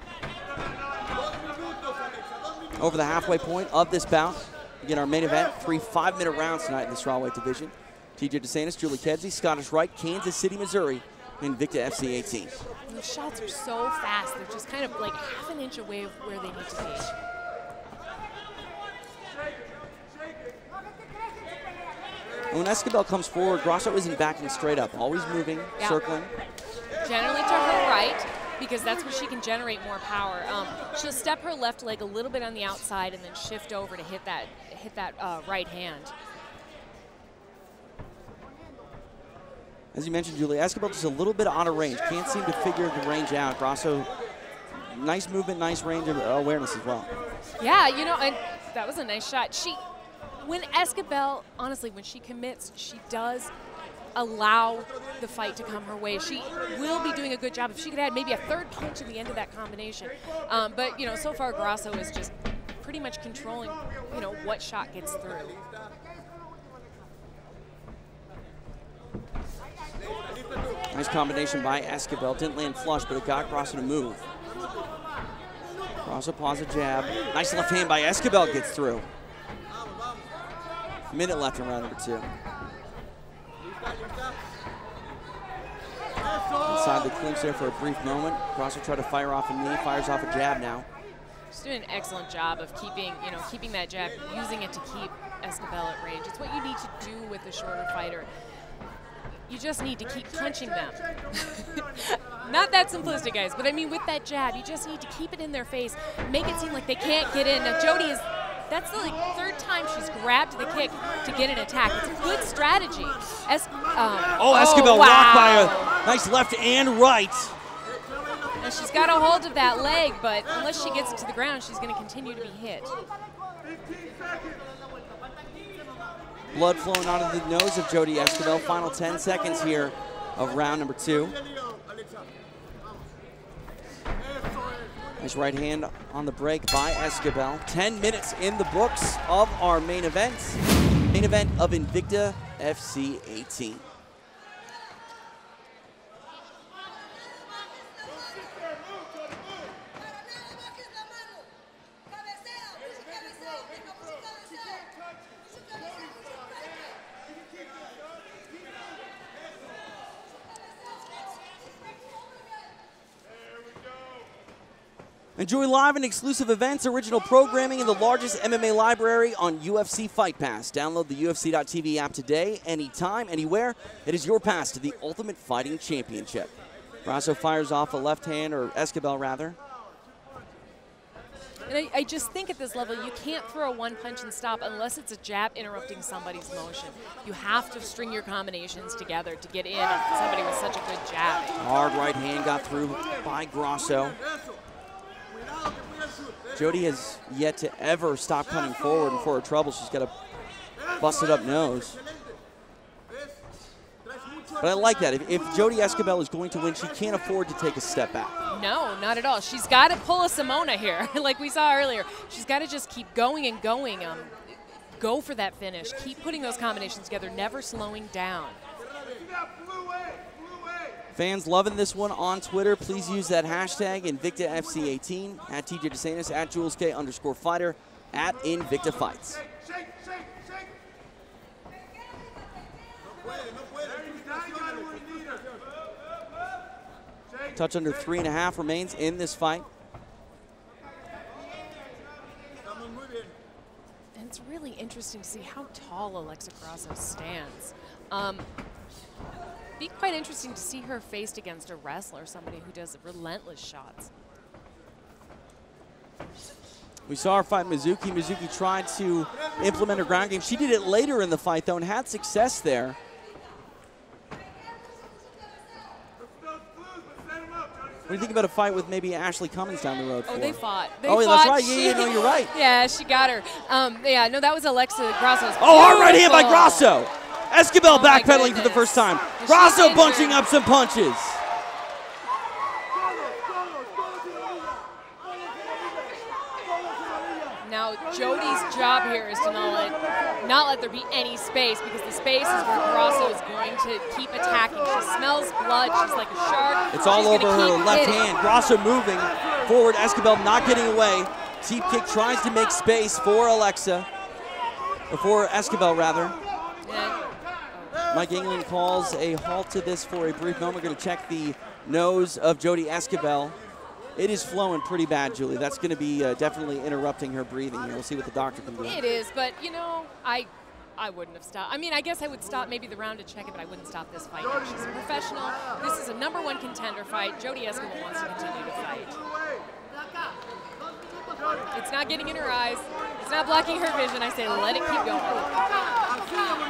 Speaker 11: Over the halfway point of this bout, again, our main event, 3 5-minute rounds tonight in the strawweight division. TJ DeSantis, Julie Kedzie, Scottish Rite, Kansas City, Missouri, Invicta FC 18.
Speaker 16: The shots are so fast. They're just kind of like half an inch away of where they need to be.
Speaker 11: And when Esquibel comes forward, Grasso isn't backing straight up, always moving, circling.
Speaker 16: Generally to her right, because that's where she can generate more power. She'll step her left leg a little bit on the outside and then shift over to hit that right hand. As
Speaker 11: you mentioned, Julie, Esquibel just a little bit out of range. Can't seem to figure the range out. Grasso, nice movement, nice range of awareness as well.
Speaker 16: Yeah, you know, and that was a nice shot. When Esquibel, honestly, when she commits, she does allow the fight to come her way. She will be doing a good job. If she could add maybe a third punch at the end of that combination. But, you know, so far Grasso is just pretty much controlling, you know, what shot gets through.
Speaker 11: Nice combination by Esquibel. Didn't land flush, but it got Grasso to move. Grasso paws a jab. Nice left hand by Esquibel, gets through. Minute left in round number 2. Inside the clinch there for a brief moment. Grasso tried to fire off a knee, fires off a jab now.
Speaker 16: She's doing an excellent job of keeping that jab, using it to keep Esquibel at range. It's what you need to do with a shorter fighter. You just need to keep punching them. Not that simplistic, guys, but I mean with that jab, you just need to keep it in their face, make it seem like they can't get in. Now Jodie that's the third time she's grabbed the kick to get an attack. It's a good strategy.
Speaker 11: Esquibel
Speaker 16: wow.
Speaker 11: rocked by a nice left and right.
Speaker 16: And she's got a hold of that leg, but unless she gets it to the ground, she's going to continue to be hit.
Speaker 11: Blood flowing out of the nose of Jodie Esquibel. Final 10 seconds here of round number 2. Nice right hand on the break by Esquibel. 10 minutes in the books of our main event. Main event of Invicta FC 18. Enjoy live and exclusive events, original programming, and the largest MMA library on UFC Fight Pass. Download the UFC.tv app today, anytime, anywhere. It is your pass to the Ultimate Fighting Championship. Grasso fires off a left hand, or Esquibel rather.
Speaker 16: And I just think at this level, you can't throw a one punch and stop unless it's a jab interrupting somebody's motion. You have to string your combinations together to get in somebody with such a good jab.
Speaker 11: Hard right hand got through by Grasso. Jodie has yet to ever stop coming forward, and for her trouble, she's got a busted up nose. But I like that. If Jodie Esquibel is going to win, she can't afford to take a step back.
Speaker 16: No, not at all. She's got to pull a Simona here, like we saw earlier. She's got to just keep going and going. Go for that finish. Keep putting those combinations together, never slowing down.
Speaker 11: Fans loving this one on Twitter. Please use that hashtag Invicta FC 18, at TJ DeSantis, at JulesK_fighter, at Invicta Fights. Touch under 3.5 remains in this fight.
Speaker 16: And it's really interesting to see how tall Alexa Grasso stands. Be quite interesting to see her faced against a wrestler, somebody who does relentless shots.
Speaker 11: We saw her fight Mizuki. Mizuki tried to implement her ground game. She did it later in the fight, though, and had success there. What do you think about a fight with maybe Ashley Cummins down the road?
Speaker 16: Oh, they fought.
Speaker 11: That's right. Yeah, no, you're right.
Speaker 16: Yeah, she got her. Yeah, no, that was Alexa Grasso's.
Speaker 11: Oh, hard right hand by Grasso. Esquibel backpedaling for the first time. Grasso bunching up some punches.
Speaker 16: Now, Jodie's job here is to not let there be any space, because the space is where Grasso is going to keep attacking. She smells blood. She's like a shark.
Speaker 11: It's all over her left hand. Grasso moving forward. Esquibel not getting away. Teep kick tries to make space for Alexa, or for Esquibel rather. Mike England calls a halt to this for a brief moment. We're going to check the nose of Jodie Esquibel. It is flowing pretty bad, Julie. That's going to be definitely interrupting her breathing here. We'll see what the doctor can do.
Speaker 16: It is, but, you know, I wouldn't have stopped. I mean, I guess I would stop maybe the round to check it, but I wouldn't stop this fight. She's a professional. This is a #1 contender fight. Jodie Esquibel wants to continue to fight. It's not getting in her eyes. It's not blocking her vision. I say let it keep going.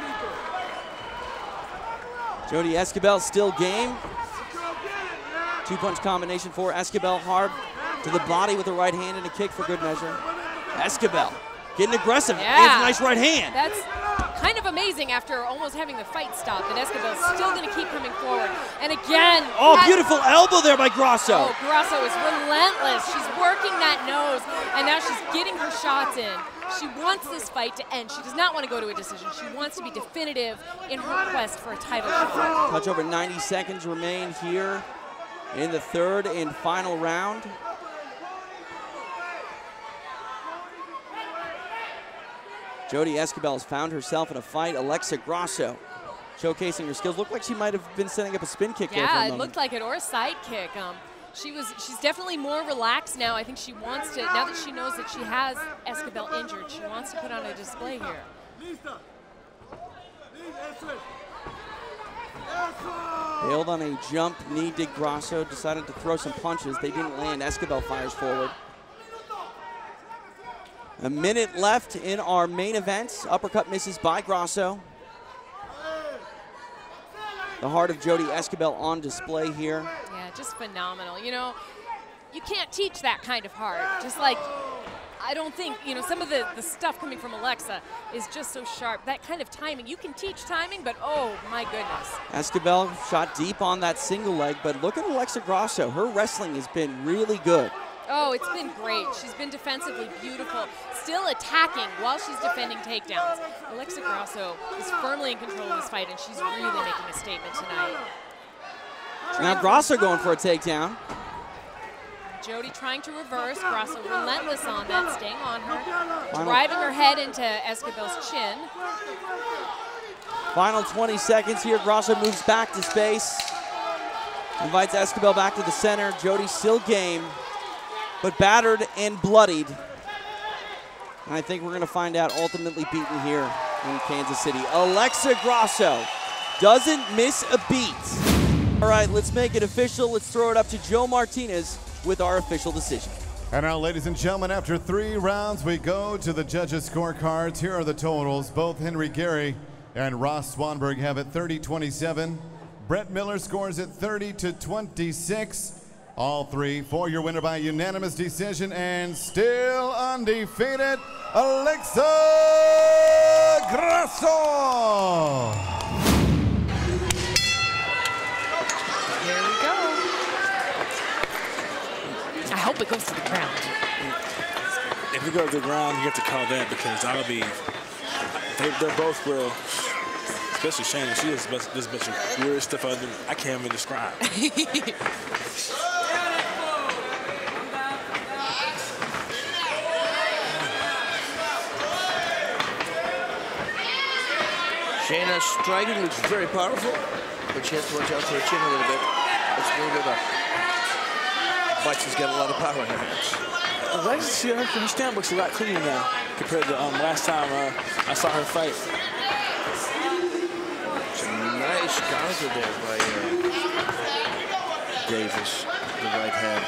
Speaker 11: Jodie Esquibel still game. Two-punch combination for Esquibel. Hard to the body with a right hand and a kick for good measure. Esquibel getting aggressive.
Speaker 16: Yeah.
Speaker 11: A nice right hand.
Speaker 16: That's kind of amazing after almost having the fight stop, that Esquibel's still going to keep coming forward. And again.
Speaker 11: Oh, beautiful elbow there by Grasso.
Speaker 16: Oh, Grasso is relentless. She's working that nose, and now she's getting her shots in. She wants this fight to end. She does not want to go to a decision. She wants to be definitive in her quest for a title shot.
Speaker 11: Touch over 90 seconds remain here in the third and final round. Jodie Esquibel has found herself in a fight. Alexa Grasso showcasing her skills. Looked like she might have been setting up a spin kick there for a moment.
Speaker 16: Yeah, it looked like it, or a side kick. She's definitely more relaxed now. I think she wants to, now that she knows that she has Esquibel injured, she wants to put on a display here.
Speaker 11: Bailed on a jump knee. Did Grasso, decided to throw some punches. They didn't land. Esquibel fires forward. A minute left in our main event. Uppercut misses by Grasso. The heart of Jodie Esquibel on display here.
Speaker 16: Yeah, just phenomenal. You know, you can't teach that kind of heart. Just like, I don't think, you know, some of the stuff coming from Alexa is just so sharp. That kind of timing, you can teach timing, but oh my goodness.
Speaker 11: Esquibel shot deep on that single leg, but look at Alexa Grasso. Her wrestling has been really good.
Speaker 16: Oh, it's been great. She's been defensively beautiful, still attacking while she's defending takedowns. Alexa Grasso is firmly in control of this fight, and she's really making a statement tonight.
Speaker 11: Now Grasso going for a takedown.
Speaker 16: Jodie trying to reverse. Grasso relentless on that, staying on her, driving her head into Esquibel's chin.
Speaker 11: Final 20 seconds here. Grasso moves back to space. Invites Esquibel back to the center. Jodie still game, but battered and bloodied. And I think we're going to find out ultimately beaten here in Kansas City. Alexa Grasso doesn't miss a beat. All right, let's make it official. Let's throw it up to Joe Martinez with our official decision.
Speaker 6: And now, ladies and gentlemen, after 3 rounds, we go to the judges' scorecards. Here are the totals. Both Henry Gary and Ross Swanberg have it 30-27. Brett Miller scores it 30-26. All 3 for your winner by unanimous decision, and still undefeated, Alexa Grasso.
Speaker 16: Here we go. I hope it goes to the ground.
Speaker 17: If it goes to the ground, you have to call that, because I'll be, they're both real. Especially Shannon, she does this bunch of weird stuff I can't even describe.
Speaker 8: Shayna's striking looks very powerful, but she has to watch out for her chin a little bit. It's a little bit of but she's got a lot of power in her hands.
Speaker 17: Alexis, her stand looks a lot cleaner now compared to last time I saw her fight.
Speaker 8: Nice counter there by Davis, the right hand.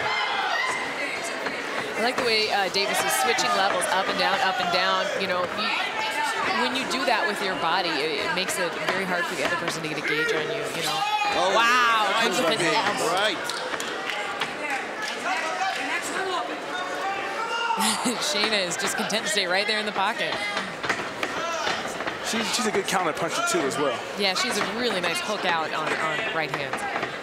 Speaker 16: I like the way Davis is switching levels up and down, up and down. You know, when you do that with your body, it makes it very hard for the other person to get a gauge on you, you know.
Speaker 8: Oh,
Speaker 16: wow,
Speaker 8: right.
Speaker 16: Shayna is just content to stay right there in the pocket.
Speaker 17: She's a good counter puncher too as well.
Speaker 16: Yeah, she's a really nice hook out on right hands.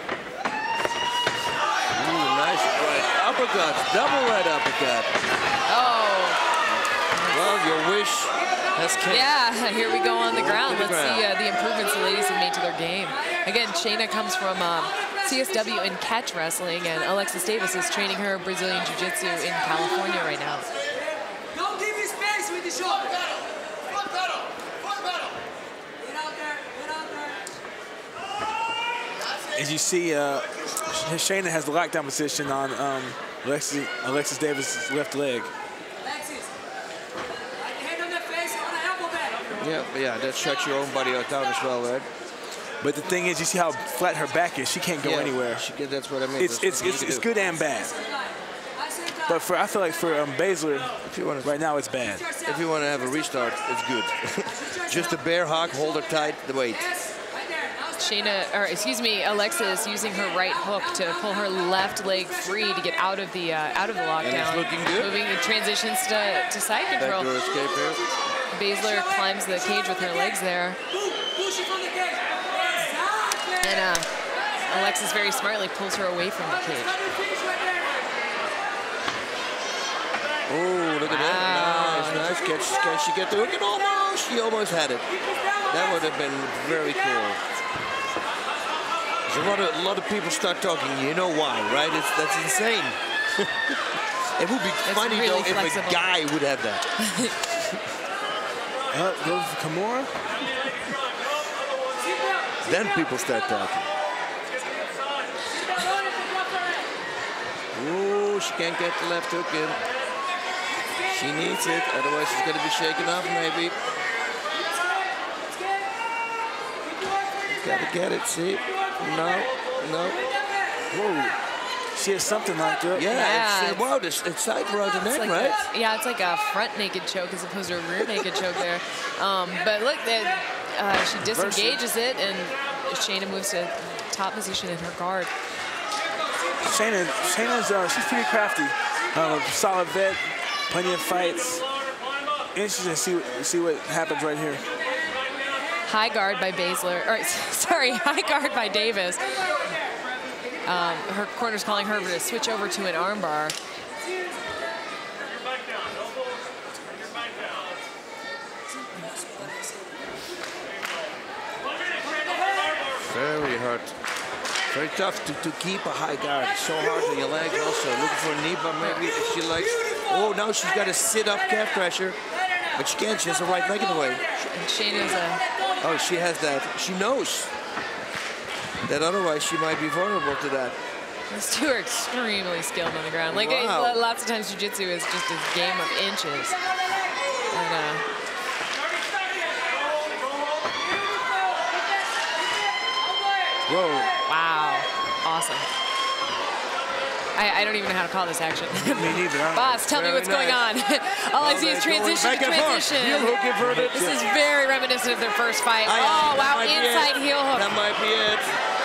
Speaker 8: Ooh, nice right uppercut, double right uppercut.
Speaker 16: Oh.
Speaker 8: Well, your wish has came.
Speaker 16: Yeah, here we go on the ground. Let's see the improvements the ladies have made to their game. Again, Shayna comes from CSW in catch wrestling, and Alexis Davis is training her Brazilian Jiu-Jitsu in California right now.
Speaker 14: Don't give me space with the shoulder.
Speaker 17: As you see, Shayna has the lockdown position on Alexis Davis' left leg.
Speaker 8: Yeah, that shuts your own body out as well, right?
Speaker 17: But the thing is, you see how flat her back is. She can't go anywhere.
Speaker 8: That's what I mean.
Speaker 17: It's good and bad. But I feel like for Baszler, right now it's bad.
Speaker 8: If you want to have a restart, it's good. Just a bear hug, hold her tight, the weight.
Speaker 16: Alexis using her right hook to pull her left leg free to get out of the lockdown.
Speaker 8: And it's looking good.
Speaker 16: Moving, it transitions to side control.
Speaker 8: Backdoor escape here.
Speaker 16: Baszler climbs the cage with her legs there. And Alexis very smartly pulls her away from the cage.
Speaker 8: Oh, look at that. Nice. Can she get the hook? And almost. She almost had it. That would have been very cool. A lot of people start talking. You know why, right? That's insane. It would be funny, really, though, if a guy would have that.
Speaker 17: Goes Kimura.
Speaker 8: Then people start talking.
Speaker 18: Ooh, she can't get the left hook in. She needs it, otherwise she's going to be shaken off maybe. Gotta get it, see? No, no.
Speaker 17: Whoa. She has something like that.
Speaker 18: Yeah, it's, wow, it's tight around the neck,
Speaker 16: like
Speaker 18: right?
Speaker 16: Yeah, it's like a front naked choke as opposed to a rear naked choke there. But look, she disengages it, and Shayna moves to top position in her guard.
Speaker 17: Shayna's she's pretty crafty. Solid vet, plenty of fights. Interesting to see what happens right here.
Speaker 16: High guard by Baszler, or sorry, high guard by Davis. Her corner's calling her to switch over to an armbar.
Speaker 18: Very hard. Very tough to keep a high guard. So hard on your legs also. Looking for a knee bar maybe if she likes. Oh, now she's got to sit up calf pressure. But she can't. She has the right leg in the way.
Speaker 16: And Shayna's
Speaker 18: Oh, she has that. She knows that otherwise she might be vulnerable to that.
Speaker 16: These two are extremely skilled on the ground. Like,
Speaker 18: wow.
Speaker 16: Lots of times jiu-jitsu is just a game of inches. And,
Speaker 17: whoa.
Speaker 16: Wow. Awesome. I don't even know how to call this action.
Speaker 17: Me neither.
Speaker 16: Boss, tell me what's going on. All I see is transition to transition.
Speaker 18: Heel hook inverted.
Speaker 16: This is very reminiscent of their first fight. Oh, wow, inside heel hook.
Speaker 18: That might be it.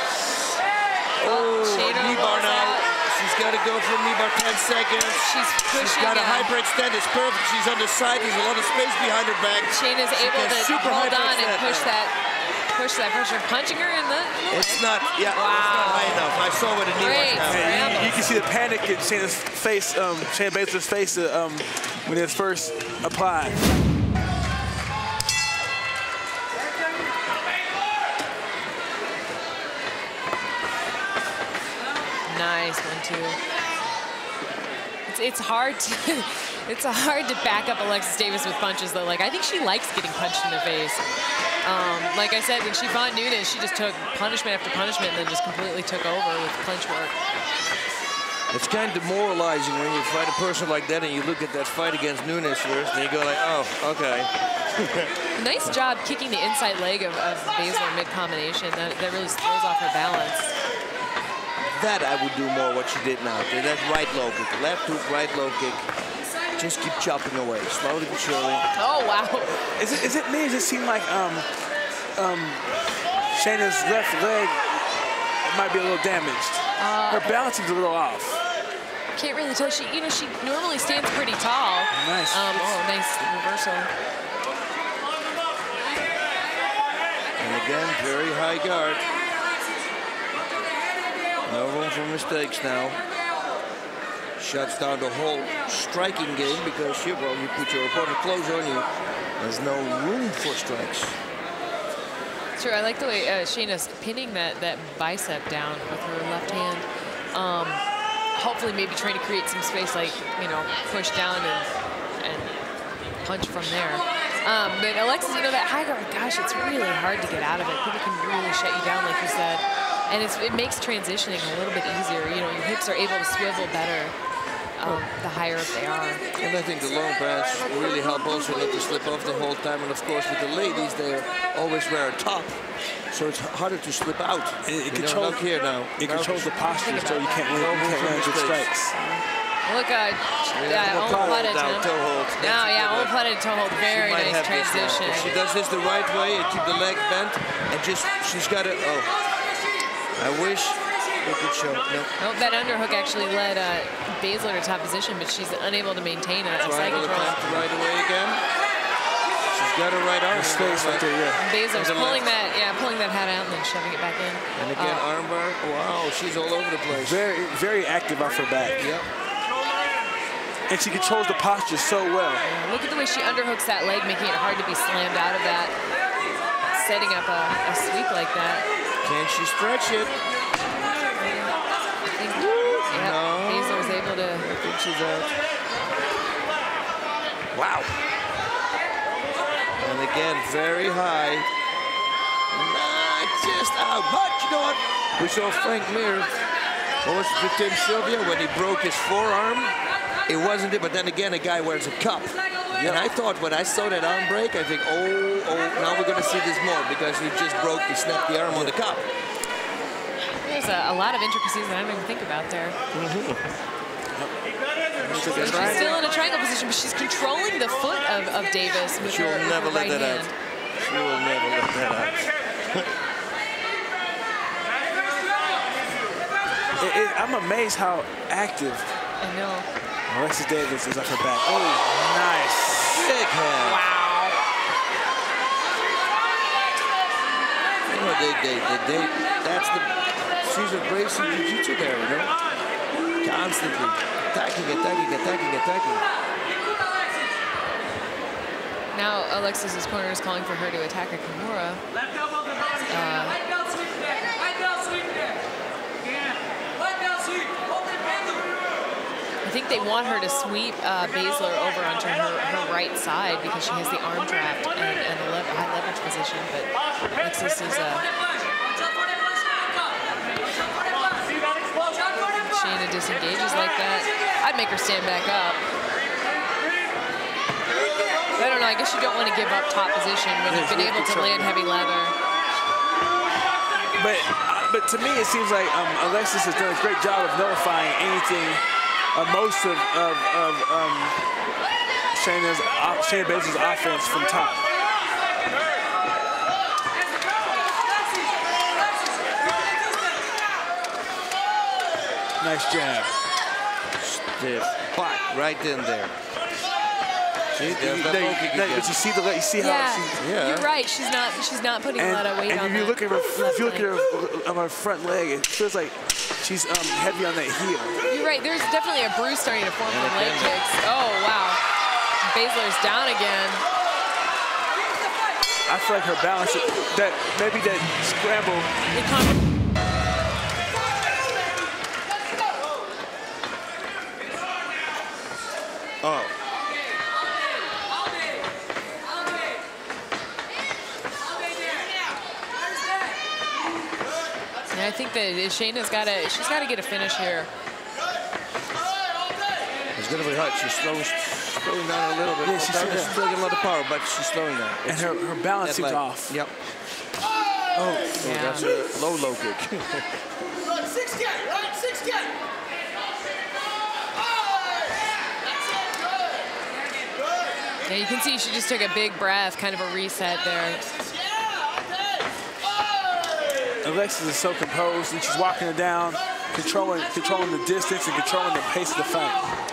Speaker 18: Oh, knee bar now. She's got to go for a knee bar 10 seconds. She's got a hyperextend. It's perfect. She's on the side. There's a lot of space behind her back.
Speaker 16: Shayna's able to hold on and push that pressure. Punching her in the...
Speaker 18: It's not, yeah, wow. It's not high enough. I saw what the knee was now.
Speaker 17: You can see the panic in Shayna's face, Shayna Baszler's face when it's first applied.
Speaker 16: Nice 1-2. It's hard to back up Alexis Davis with punches though. Like, I think she likes getting punched in the face. Like I said, when she fought Nunes, she just took punishment after punishment and then just completely took over with clinch work.
Speaker 18: It's kind of demoralizing when you fight a person like that and you look at that fight against Nunes first and you go like, oh, okay.
Speaker 16: Nice job kicking the inside leg of Baszler mid-combination. That really throws off her balance.
Speaker 18: That I would do more what she did now. That right low kick, left hook, right low kick. Just keep chopping away, slowly but surely.
Speaker 16: Oh, wow.
Speaker 17: Is it me? Does it seem like Shayna's left leg might be a little damaged? Her balance is a little off.
Speaker 16: Can't really tell. She normally stands pretty tall.
Speaker 17: Nice.
Speaker 16: Nice reversal.
Speaker 18: And again, very high guard. No room for mistakes now. Shuts down the whole striking game because you put your opponent close on you. There's no room for strikes.
Speaker 16: Sure, I like the way Shayna's pinning that bicep down with her left hand. Hopefully maybe trying to create some space, like, push down and punch from there. But Alexis, that high guard, gosh, it's really hard to get out of it. People can really shut you down, like you said. And it makes transitioning a little bit easier. Your hips are able to swivel better the higher up they are.
Speaker 18: And I think the long pants really help also not to slip off the whole time. And of course, with the ladies, they always wear a top. So it's harder to slip out.
Speaker 17: It controls
Speaker 18: here now.
Speaker 17: It controls the posture, so you can't land good strikes.
Speaker 16: Look, open-plotted toe hold. Now, yeah, open-plotted toe hold. Very nice transition.
Speaker 18: If she does this the right way and keep the leg bent, and she's got to. Oh, I wish we could show.
Speaker 16: No, that underhook actually led Baszler to top position, but she's unable to maintain it.
Speaker 18: Right away again. She's got her right arm.
Speaker 17: Space right there, yeah.
Speaker 16: Baszler's pulling that hat out and then shoving it back in.
Speaker 18: And again, armbar. Wow, she's all over the place.
Speaker 17: Very, very active off her back.
Speaker 18: Yep.
Speaker 17: And she controls the posture so well.
Speaker 16: Yeah, look at the way she underhooks that leg, making it hard to be slammed out of that. Setting up a sweep like that.
Speaker 18: Can she stretch it?
Speaker 16: I think, no. Baszler was able to.
Speaker 18: I think she's out. Wow. And again, very high. Not just out, but you know what? We saw Frank Mir What was it with Tim Sylvia when he broke his forearm? It wasn't it, but then again, a guy wears a cup. And I thought when I saw that arm break, I think, oh, now we're going to see this more because he snapped the arm on the cup.
Speaker 16: There's a lot of intricacies that I didn't even think about there. She's still in a triangle position, but she's controlling the foot of Davis with her
Speaker 18: never let that out. She will never let that out.
Speaker 17: I'm amazed how active.
Speaker 16: I know.
Speaker 17: Alexis Davis is off her back. Oh, nice.
Speaker 18: Big hand.
Speaker 16: Wow.
Speaker 18: You know, that's the, she's embracing jiu-jitsu there, you know? Constantly. Attacking.
Speaker 16: Now Alexis's corner is calling for her to attack a Kimura. I think they want her to sweep Baszler over onto her right side because she has the arm trapped and a high leverage position, but Alexis is Shayna disengages like that. I'd make her stand back up. I don't know, I guess you don't want to give up top position when you've been able to land heavy leather.
Speaker 17: But to me, it seems like Alexis has done a great job of nullifying anything, most of Shayna Baszler's offense from top. Nice jab.
Speaker 18: Stiff. But right in there. See, there's that low kick again.
Speaker 17: But you see how she's,
Speaker 16: you're right. She's not putting a lot of weight on
Speaker 17: that. And if you look at her on her front leg, it feels like she's heavy on that heel.
Speaker 16: You're right. There's definitely a bruise starting to form from leg kicks. Oh wow. Baszler's down again.
Speaker 17: I feel like her balance, maybe that scramble.
Speaker 18: Oh.
Speaker 16: Yeah, I think that Shayna's got to get a finish here.
Speaker 18: It's going to be hot. She's slowing down a little bit. Yeah, she's still getting a lot of power, but she's slowing down.
Speaker 17: And her balance seems off.
Speaker 18: Yep.
Speaker 17: Oh,
Speaker 16: yeah.
Speaker 18: That's a low kick.
Speaker 14: 6 count, right? 6 count.
Speaker 16: Yeah, you can see she just took a big breath, kind of a reset there.
Speaker 17: Alexis is so composed, and she's walking her down, controlling the distance and controlling the pace of the fight.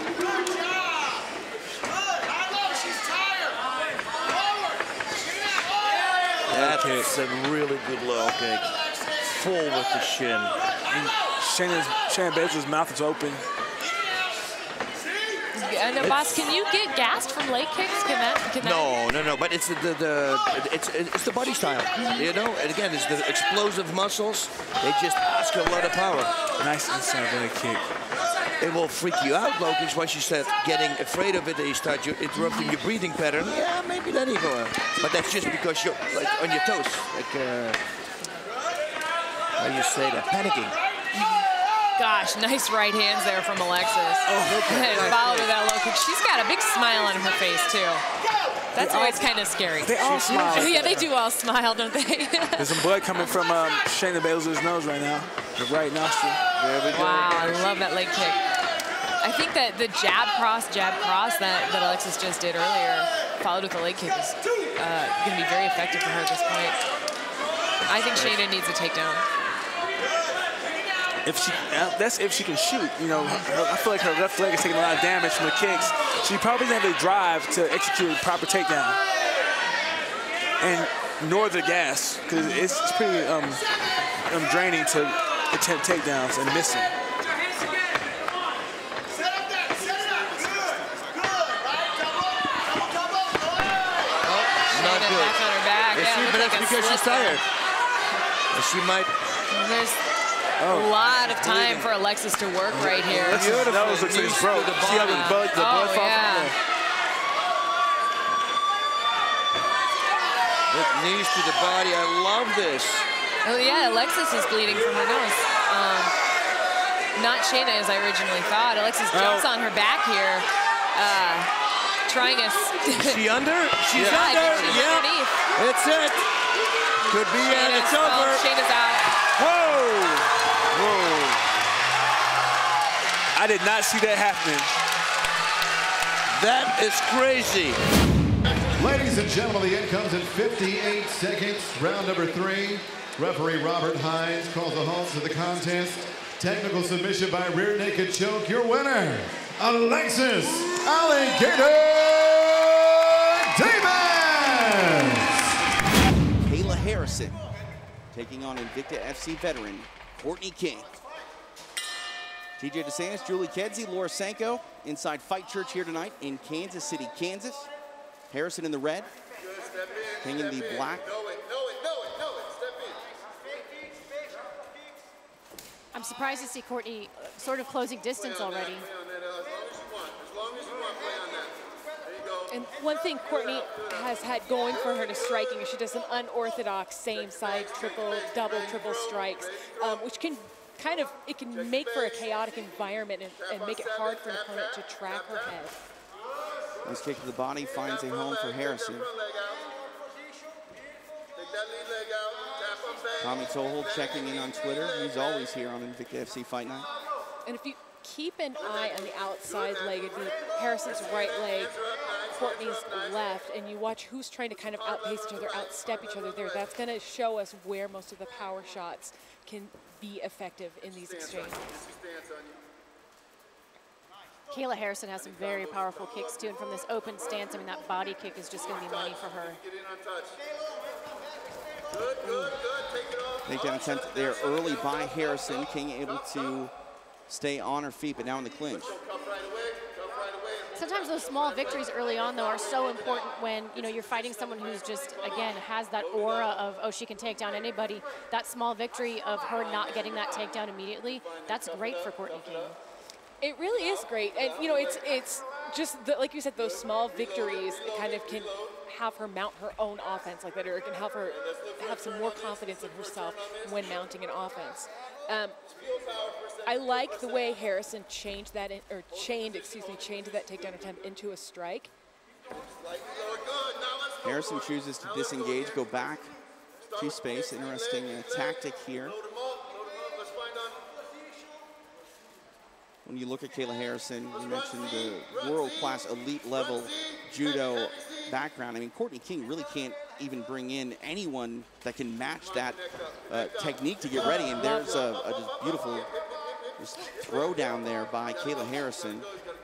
Speaker 18: That's a really good low kick. Full with the shin.
Speaker 17: Shannon Baszler's mouth is open.
Speaker 16: Now, boss, can you get gassed from leg kicks?
Speaker 18: No. But it's the body style, you know. And again, it's the explosive muscles. They just ask a lot of power.
Speaker 17: Nice inside leg kick.
Speaker 18: It will freak you out, low kicks, once you start getting afraid of it and you start interrupting your breathing pattern. Yeah, maybe then you go. But that's just because you're like on your toes, like how you say that, panicking.
Speaker 16: Gosh, nice right hands there from Alexis. Followed with that low kick. She's got a big smile on her face, too. That's always kind of scary.
Speaker 17: They all smile.
Speaker 16: Yeah, they do all smile, don't they?
Speaker 17: There's some blood coming from Shayna Baszler's nose right now. The right nostril. There we go.
Speaker 16: Wow, I love that leg kick. I think that the jab cross that Alexis just did earlier, followed with the leg kick, is going to be very effective for her at this point. I think Shayna needs a takedown.
Speaker 17: That's if she can shoot. You know, I feel like her left leg is taking a lot of damage from the kicks. She probably doesn't have the drive to execute a proper takedown, and nor the gas, because it's pretty draining to attempt takedowns and missing.
Speaker 18: Not good.
Speaker 16: Back on her back.
Speaker 18: But that's because she's tired. She might.
Speaker 16: There's a lot of time for Alexis to work right here.
Speaker 17: Beautiful. That was looks like broke. See how the blood fall from there?
Speaker 18: With knees to the body. I love this.
Speaker 16: Oh yeah, Alexis is bleeding from her nose. not Shayna as I originally thought. Alexis jumps on her back here, trying to...
Speaker 18: Is she under? She's
Speaker 16: yeah,
Speaker 18: under.
Speaker 16: She's
Speaker 18: Yep.
Speaker 16: underneath.
Speaker 18: It's it. Could be it. It's over.
Speaker 16: Shayna's out.
Speaker 18: Whoa.
Speaker 17: Whoa. I did not see that happening.
Speaker 18: That is crazy.
Speaker 6: Ladies and gentlemen, the end comes in 58 seconds. Round number 3. Referee Robert Hines calls a halt to the contest. Technical submission by rear naked choke. Your winner, Alexis Alligator Davis.
Speaker 11: Kayla Harrison taking on Invicta FC veteran Courtney King. TJ DeSantis, Julie Kedzie, Laura Sanko inside Fight Church here tonight in Kansas City, Kansas. Harrison in the red, King in the black.
Speaker 19: I'm surprised to see Courtney sort of closing distance already.
Speaker 2: And one thing Courtney has had going for her to striking is she does some unorthodox same side triple, double, triple strikes, which can kind of, it can make for a chaotic environment and make it hard for an opponent to track her head.
Speaker 11: Nice kick to the body, finds a home for Harrison. Tommy Tohold checking in on Twitter. He's always here on Invicta FC Fight Night.
Speaker 2: And if you keep an eye on the outside leg, it'd be Harrison's right leg, Courtney's left, and you watch who's trying to kind of outpace each other, outstep each other there. That's going to show us where most of the power shots can be effective in these exchanges.
Speaker 19: Kayla Harrison has some very powerful kicks too, and from this open stance, I mean, that body kick is just going to be money for her.
Speaker 11: Takedown attempt there early by Harrison. King able to stay on her feet, but now in the clinch.
Speaker 19: Sometimes those small victories early on, though, are so important when, you know, you're fighting someone who's just, again, has that aura of, oh, she can take down anybody. That small victory of her not getting that takedown immediately, that's great for Courtney King.
Speaker 2: It really is great. And, you know, it's just, like you said, those small victories that kind of can have her mount her own offense like that, or it can help her have some more confidence in herself when mounting an offense. I like the way Harrison changed that, chained that takedown attempt into a strike.
Speaker 11: Harrison chooses to disengage, go back to space. Interesting tactic here. When you look at Kayla Harrison, you mentioned the world-class elite level judo background. I mean, Courtney King really can't even bring in anyone that can match that technique to get ready. And there's a just beautiful throw down there by Kayla Harrison.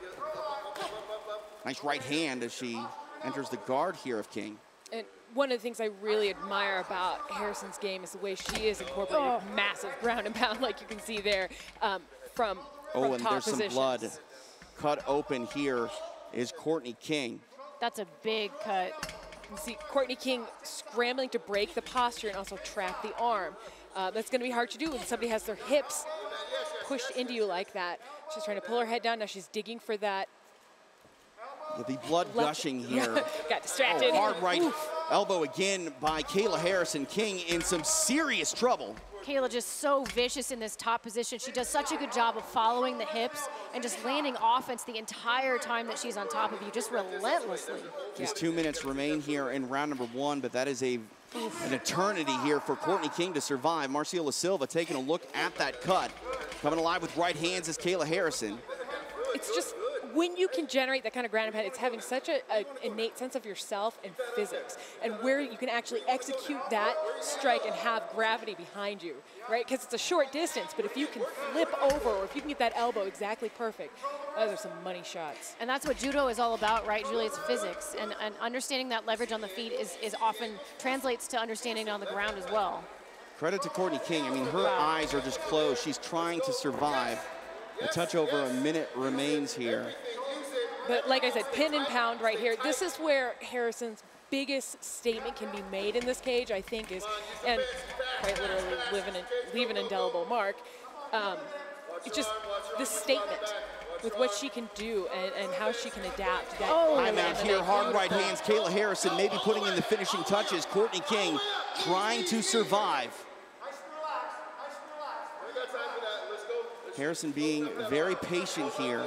Speaker 11: Nice right hand as she enters the guard here of King.
Speaker 2: And one of the things I really admire about Harrison's game is the way she is incorporating massive ground and pound, like you can see there, from
Speaker 11: and
Speaker 2: top
Speaker 11: there's
Speaker 2: positions.
Speaker 11: some blood cut open here is Courtney King.
Speaker 19: That's a big cut.
Speaker 2: You can see Courtney King scrambling to break the posture and also track the arm. That's going to be hard to do when somebody has their hips pushed into you like that. She's trying to pull her head down. Now she's digging for that.
Speaker 11: Yeah, the blood gushing here.
Speaker 2: Got distracted.
Speaker 11: Hard right elbow again by Kayla Harrison. King in some serious trouble.
Speaker 19: Kayla just so vicious in this top position. She does such a good job of following the hips and just landing offense the entire time that she's on top of you, just relentlessly.
Speaker 11: Just 2 minutes remain here in round number 1, but that is an eternity here for Courtney King to survive. Marcelo Silva taking a look at that cut. Coming alive with right hands is Kayla Harrison.
Speaker 2: It's just, when you can generate that kind of ground and pound, it's having such an innate sense of yourself and physics, and where you can actually execute that strike and have gravity behind you, right? Because it's a short distance, but if you can flip over, or if you can get that elbow exactly perfect, those are some money shots.
Speaker 19: And that's what judo is all about, right, Julie? It's physics, and understanding that leverage on the feet is often translates to understanding it on the ground as well.
Speaker 11: Credit to Courtney King. I mean, her eyes are just closed. She's trying to survive. A touch over a minute remains here.
Speaker 2: But like I said, pin and pound right here. This is where Harrison's biggest statement can be made in this cage, I think, is, and quite literally leave an indelible mark. It's just the statement with what she can do and how she can adapt.
Speaker 11: I'm out here, hard right hands. Kayla Harrison maybe putting in the finishing touches. Courtney King trying to survive. Harrison being very patient here.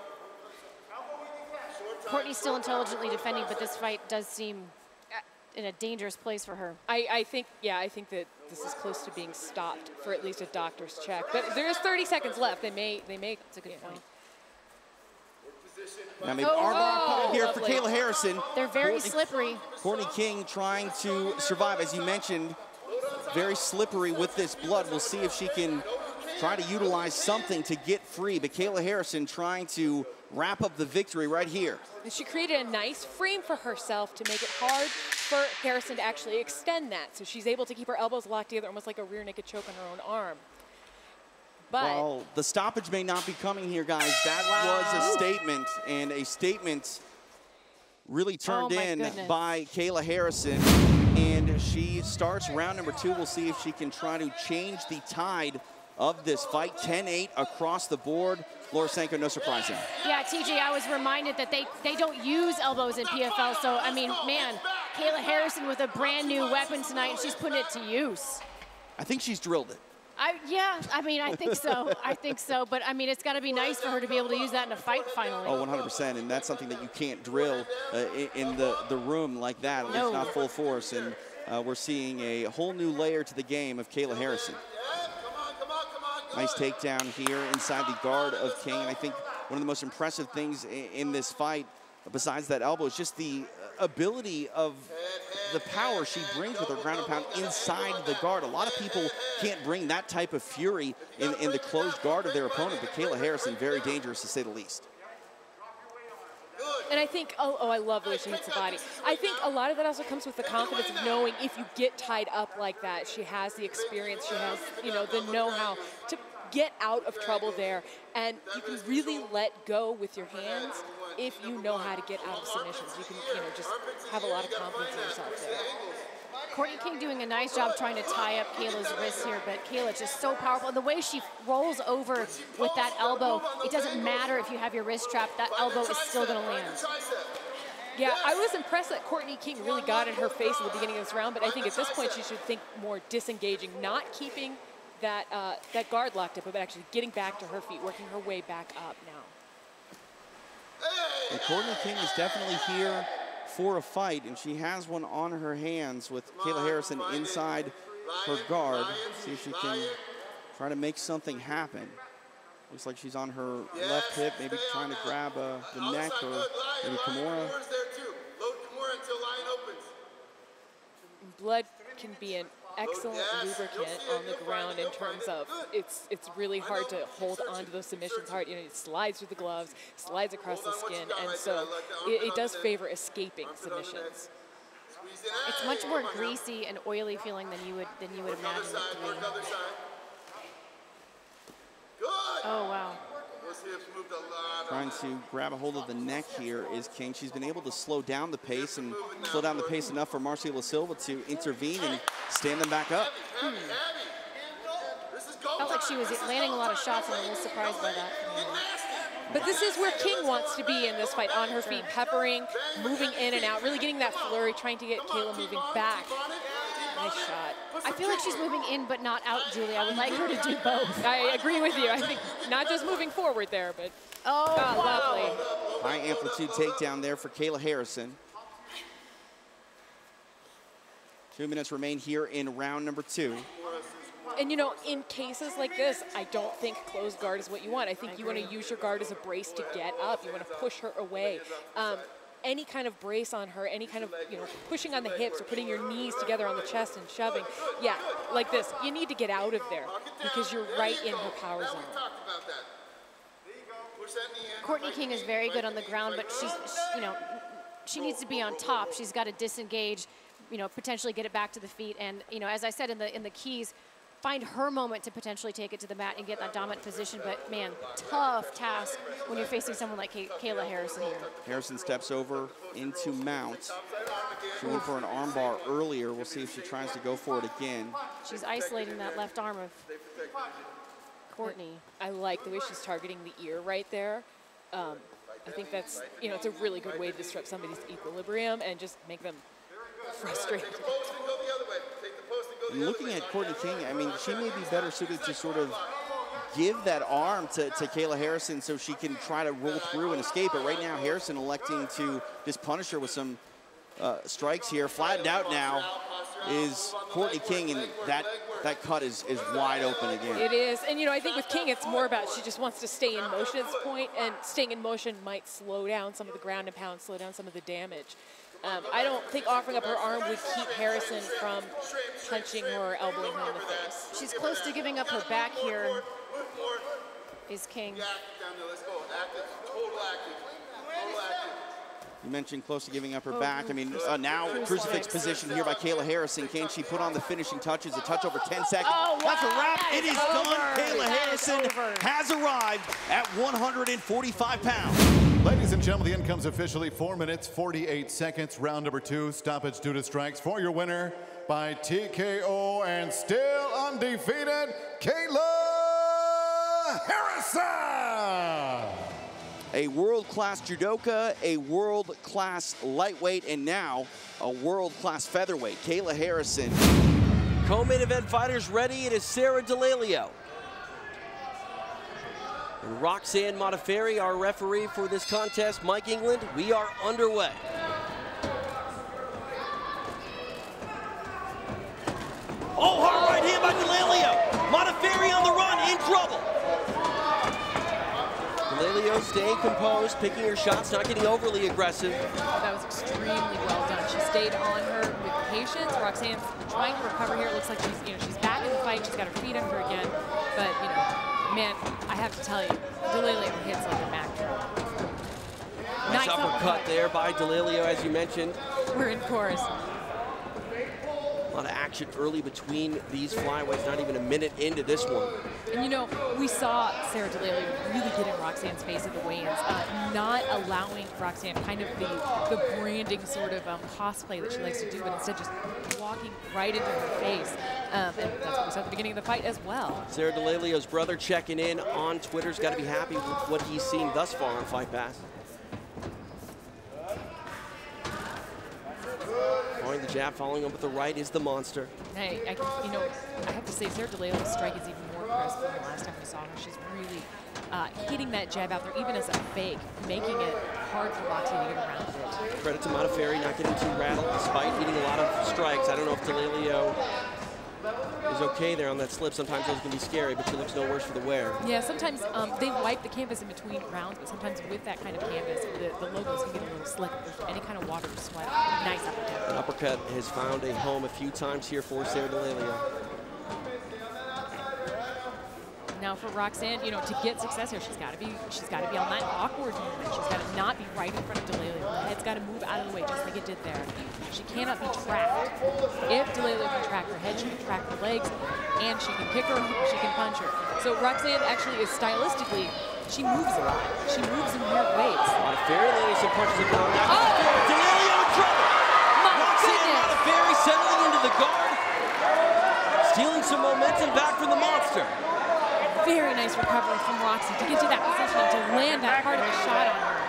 Speaker 19: Courtney's still intelligently defending, but this fight does seem in a dangerous place for her.
Speaker 16: I think that this is close to being stopped for at least a doctor's check. But there's 30 seconds left. They may. That's a good point.
Speaker 11: Now maybe armbar here for Kayla Harrison.
Speaker 19: They're very slippery.
Speaker 11: Courtney King trying to survive, as you mentioned, very slippery with this blood. We'll see if she can try to utilize something to get free. But Kayla Harrison trying to wrap up the victory right here.
Speaker 16: And she created a nice frame for herself to make it hard for Harrison to actually extend that. So she's able to keep her elbows locked together, almost like a rear naked choke on her own arm. But
Speaker 11: well, the stoppage may not be coming here, guys. That was a statement, and a statement really turned in by Kayla Harrison. And she starts round number 2. We'll see if she can try to change the tide of this fight. 10-8 across the board. Laura Sanko, no surprising.
Speaker 19: Yeah, TJ, I was reminded that they don't use elbows in PFL. So, I mean, man, Kayla Harrison with a brand new weapon tonight, and she's putting it to use.
Speaker 11: I think she's drilled it.
Speaker 19: Yeah, I mean, I think so. I think so. But, I mean, it's got to be nice for her to be able to use that in a fight finally.
Speaker 11: Oh, 100%. And that's something that you can't drill in the room like that, at least not full force. And we're seeing a whole new layer to the game of Kayla Harrison. Nice takedown here inside the guard of King. And I think one of the most impressive things in this fight, besides that elbow, is just the ability of the power she brings with her ground and pound inside the guard. A lot of people can't bring that type of fury in the closed guard of their opponent, but Kayla Harrison, very dangerous to say the least.
Speaker 16: And I think, I love the way she hits the body. I think a lot of that also comes with the confidence of knowing if you get tied up like that, she has the experience, she has, the know-how to get out of trouble there. And you can really let go with your hands if you know how to get out of submissions. You can, just have a lot of confidence in yourself there.
Speaker 19: Courtney King doing a nice job trying to tie up Kayla's wrist here, but Kayla just so powerful. And the way she rolls over with that elbow, it doesn't matter if you have your wrist trapped, that elbow is still going to land.
Speaker 16: Yeah, I was impressed that Courtney King really got in her face at the beginning of this round, but I think at this point she should think more disengaging, not keeping that, that guard locked up, but actually getting back to her feet, working her way back up now.
Speaker 11: And Courtney King is definitely here for a fight, and she has one on her hands with Kayla Harrison inside her guard. See if she can try to make something happen. Looks like she's on her left hip, maybe trying to grab the neck or maybe Kimura.
Speaker 16: Blood can be an excellent lubricant on the ground in terms of it's really hard to hold on to those submissions hard. It slides through the gloves, slides across the skin, and so it does favor escaping submissions.
Speaker 19: It's much more greasy and oily feeling than you would imagine it to be. Oh wow.
Speaker 11: Trying to grab a hold of the neck here is King. She's been able to slow down the pace and slow down the pace enough for Marcia Silva to intervene and stand them back up.
Speaker 19: Felt like she was landing a lot of shots, and I'm a little surprised by that.
Speaker 16: But this is where King wants to be in this fight, on her feet, peppering, moving in and out, really getting that flurry, trying to get Kayla moving back. Nice shot.
Speaker 19: I feel like she's moving in but not out, Julie. I would like her to do both.
Speaker 16: I agree with you. I think not just moving forward there, but lovely.
Speaker 11: High amplitude takedown there for Kayla Harrison. 2 minutes remain here in round number 2.
Speaker 16: And in cases like this, I don't think closed guard is what you want. I think you want to use your guard as a brace to get up. You want to push her away. Any kind of brace on her, any kind of, pushing on the hips or putting your knees together on the chest and shoving. Yeah, like this. You need to get out of there because you're right in her power zone.
Speaker 19: Courtney King is very good on the ground, but she needs to be on top. She's got to disengage, potentially get it back to the feet. And, as I said in the keys, find her moment to potentially take it to the mat and get that dominant position. But, man, tough task when you're facing someone like Kayla Harrison here.
Speaker 11: Harrison steps over into mount. She went for an armbar earlier. We'll see if she tries to go for it again.
Speaker 19: She's isolating that left arm of Courtney.
Speaker 16: I like the way she's targeting the ear right there. I think that's, it's a really good way to disrupt somebody's equilibrium and just make them frustrated.
Speaker 11: And looking at Courtney King, I mean, she may be better suited to sort of give that arm to Kayla Harrison so she can try to roll through and escape. But right now, Harrison electing to just punish her with some strikes here. Flattened out now is Courtney King, and that cut is wide open again.
Speaker 16: It is, and I think with King, it's more about she just wants to stay in motion at this point, and staying in motion might slow down some of the ground and pound, slow down some of the damage. I don't think offering up her arm would keep Harrison from punching her or elbowing her in the face.
Speaker 19: She's close to giving up her back here, is King.
Speaker 11: You mentioned close to giving up her back. I mean, now crucifix position here by Kayla Harrison. Can she put on the finishing touches? A touch over 10 seconds.
Speaker 16: Oh, wow.
Speaker 11: That's a wrap. It is done. Kayla Harrison
Speaker 16: over.
Speaker 11: has arrived at 145 pounds.
Speaker 6: Ladies and gentlemen, the end comes officially 4 minutes, 48 seconds. Round number 2, stoppage due to strikes. For your winner by TKO and still undefeated, Kayla Harrison.
Speaker 11: A world-class judoka, a world-class lightweight, and now a world-class featherweight. Kayla Harrison.
Speaker 8: Co-main event fighters ready. It is Sarah D'Amelio and Roxanne Modafferi, our referee for this contest. Mike England, we are underway. Oh, hard right hand by D'Amelio. Modafferi on the run, in trouble. D'Amelio staying composed, picking her shots, not getting overly aggressive.
Speaker 16: That was extremely well done. She stayed on her with patience. Roxanne's trying to recover here. It looks like she's back in the fight. She's got her feet under again. But man, I have to tell you, D'Amelio hits like a Mac drum.
Speaker 8: Nice uppercut there by D'Amelio, as you mentioned.
Speaker 16: We're in chorus.
Speaker 8: A lot of action early between these flyweights, not even a minute into this one.
Speaker 16: And we saw Sarah D'Amelio really get in Roxanne's face at the weigh-ins, not allowing Roxanne kind of the branding sort of cosplay that she likes to do, but instead just walking right into her face. And that's what we saw at the beginning of the fight as well.
Speaker 8: Sarah D'Amelio's brother checking in on Twitter's got to be happy with what he's seen thus far on Fight Pass. The jab, following up with the right, is the monster.
Speaker 16: Hey, I have to say, Sarah D'Amelio's strike is even more impressive than the last time we saw her. She's really hitting that jab out there, even as a fake, making it hard for Roxy to get around it.
Speaker 8: Credit to Modafferi not getting too rattled despite hitting a lot of strikes. I don't know if D'Amelio is okay there on that slip. Sometimes those can be scary, but she looks no worse for the wear.
Speaker 16: Yeah, sometimes they wipe the canvas in between rounds, but sometimes with that kind of canvas, the logos can get a little slick. If there's any kind of water to sweat. Nice uppercut.
Speaker 8: An uppercut has found a home a few times here for Sarah D'Amelio.
Speaker 16: Now for Roxanne, to get success here, she's got to be on that awkward movement. She's got to not be right in front of D'Amelio. Her head's got to move out of the way, just like it did there. She cannot be tracked. If D'Amelio can track her head, she can track her legs, and she can kick her, she can punch her. So Roxanne actually is stylistically, she moves a lot. She moves in weird ways.
Speaker 8: Modafferi landing some punches of ground. D'Amelio in trouble. Roxanne Modafferi settling into the guard, stealing some momentum back from the monster.
Speaker 16: Very nice recovery from Roxy to get to that position and to land that part of the shot on her.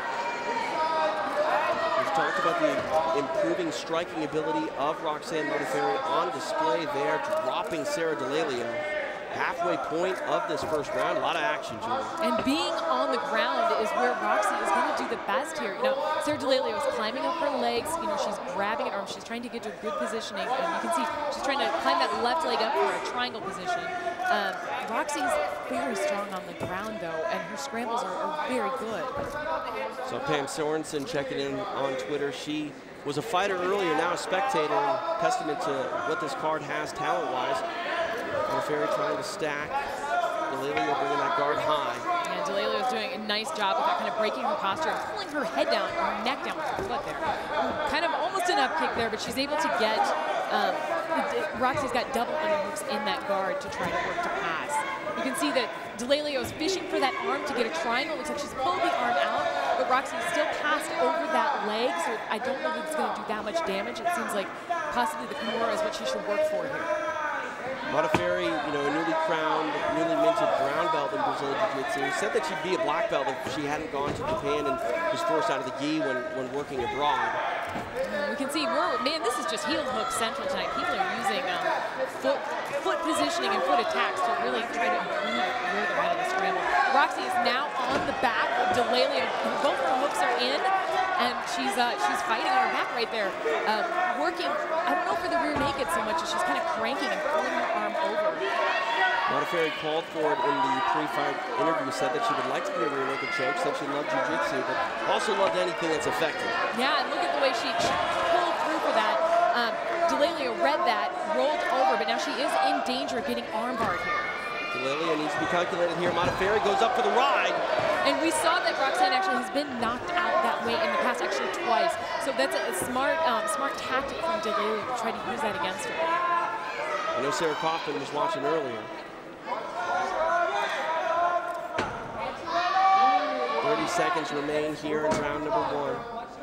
Speaker 8: We've talked about the improving striking ability of Roxanne Modafferi on display there, dropping Sarah D'Amelio. Halfway point of this first round, a lot of action, Julie.
Speaker 16: And being on the ground is where Roxy is going to do the best here. Sarah D'Amelio is climbing up her legs. She's grabbing her arm. She's trying to get to a good positioning. And you can see she's trying to climb that left leg up for a triangle position. Roxy's very strong on the ground, though, and her scrambles are very good.
Speaker 8: So Pam Sorensen checking in on Twitter. She was a fighter earlier, now a spectator, and testament to what this card has talent-wise. Modafferi trying to stack. D'Amelio bringing that guard high.
Speaker 16: And D'Amelio is doing a nice job with that, kind of breaking her posture and pulling her head down, her neck down with her foot there. Kind of almost an up kick there, but she's able to get, Roxy's got double underhooks in that guard to try to work to pass. You can see that D'Amelio is fishing for that arm to get a triangle. Looks like she's pulled the arm out, but Roxy still passed over that leg, so I don't know that it's going to do that much damage. It seems like possibly the Kimura is what she should work for here.
Speaker 8: Modafferi, a newly crowned, newly minted brown belt in Brazilian Jiu-Jitsu, said that she'd be a black belt if she hadn't gone to Japan and was forced out of the gi when working abroad.
Speaker 16: We can see, man, this is just heel hook central tonight. People are using foot positioning and foot attacks to really try to improve where they're at in the scramble. Roxy is now on the back of D'Elia. Both her hooks are in, and she's fighting on her back right there. Working, I don't know for the rear naked so much as she's kind of cranking and pulling her arm over.
Speaker 11: Modafferi called for it in the pre-fight interview, said that she would like to be a rear naked choke, said she loved jiu-jitsu, but also loved anything that's effective.
Speaker 16: Yeah, and look at the way she pulled through for that. D'Elia read that, rolled over, but now she is in danger of getting armbarred here.
Speaker 11: D'Elia needs to be calculated here. Modafferi goes up for the ride.
Speaker 16: And we saw that Roxanne actually has been knocked out that way in the past, actually twice. So that's a smart tactic from D'Elia to try to use that against her.
Speaker 11: I know Sarah Kaufman was watching earlier. 30 seconds remain here in round number 1.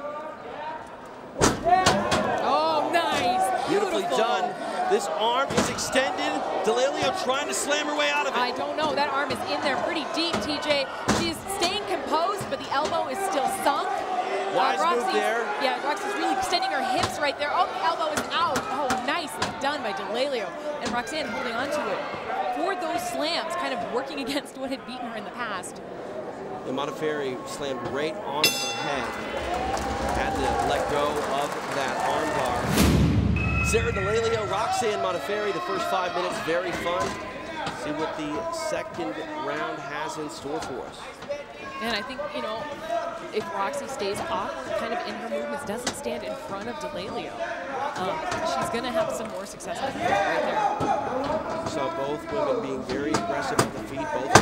Speaker 16: Oh, nice.
Speaker 11: Beautifully done. This arm is extended. D'Elia trying to slam her way out of it.
Speaker 16: I don't know. That arm is in there pretty deep, TJ. She's staying composed, but the elbow is still sunk.
Speaker 11: Wise move there.
Speaker 16: Yeah, Roxy's really extending her hips right there. Oh, the elbow is out. Oh, nicely done by D'Elia. And Roxanne holding on to it for those slams, kind of working against what had beaten her in the past.
Speaker 11: And Modafferi slammed right on her head. Had to let go of that armbar. Sarah D'Elia, Roxanne Modafferi, the first 5 minutes, very fun. See what the second round has in store for us.
Speaker 16: And I think, you know, if Roxy stays awkward kind of in her movements, doesn't stand in front of D'Elia, she's going to have some more success right there.
Speaker 11: We saw both women being very aggressive at the feet, both.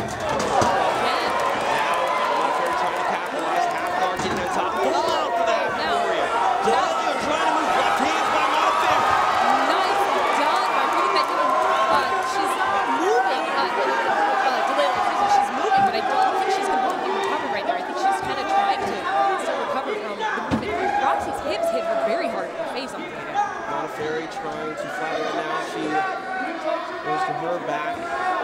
Speaker 11: Modafferi trying to capitalize, half guard getting on top. Hold on for that warrior. D'Elia trying to move left hands by Modafferi.
Speaker 16: Nicely done by reading that, you know, she's moving, D'Elia, she's moving, but I don't think she's completely recovered right there. I think she's kind of trying to still recover from the movement. Roxy's hips hit her very hard in the face on the way down.
Speaker 11: Modafferi trying to flatter her now. She goes to her back.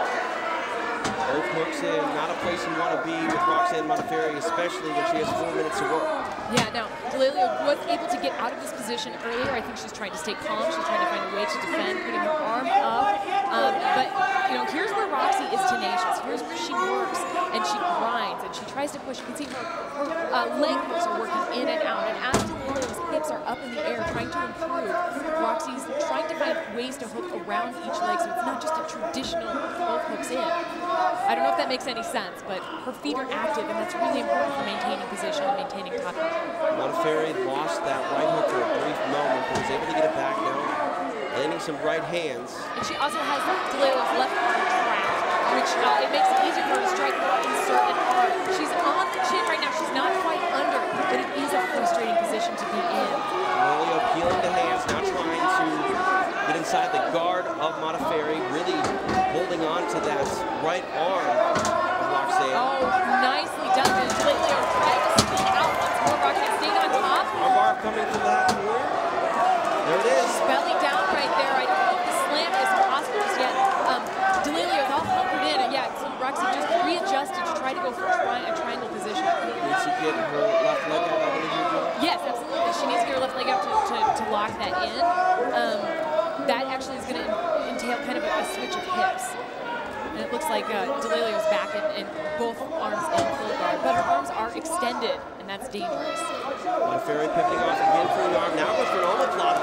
Speaker 11: Both hooks in, not a place you want to be with Roxanne Modafferi, especially when she has 4 minutes to work.
Speaker 16: Yeah, now, D'Elia was able to get out of this position earlier. I think she's trying to stay calm. She's trying to find a way to defend, putting her arm up. But, you know, here's where Roxy is tenacious. Here's where she works, and she grinds, and she tries to push. You can see her leg hooks are working in and out. And as D'Elia's hips are up in the air, trying to improve, Roxy's trying to find ways to hook around each leg, so it's not just a traditional both hooks in. I don't know if that makes any sense, but her feet are active, and that's really important for maintaining position and maintaining top control.
Speaker 11: Modafferi lost that right hook for a brief moment, but was able to get it back now, landing some right hands.
Speaker 16: And she also has D'Elia's left arm trapped, which it makes it easier for her to strike or insert an arm. She's on the chin right now. She's not quite under, but it is a frustrating position to be in.
Speaker 11: D'Elia peeling the hands, now trying to get inside the guard of Modafferi, really holding on to that right arm of Roxanne.
Speaker 16: Oh, nicely done. D'Elia trying to spin out once more. Roxanne staying on top.
Speaker 11: Armbar coming to that corner. There it is.
Speaker 16: Belly down right there. I don't know if the slam is possible just yet. D'Elia is all hunkered in, and yeah, so Roxy just readjusted to try to go for a triangle position.
Speaker 11: Needs to get her left leg out, I believe.
Speaker 16: Yes, absolutely. She needs to get her left leg out to lock that in. That actually is going to entail kind of a switch of hips. And it looks like D'Elia's back and both arms in full guard, but her arms are extended, and that's dangerous.
Speaker 11: Modafferi pivoting off again for the arm, now goes for an omoplata.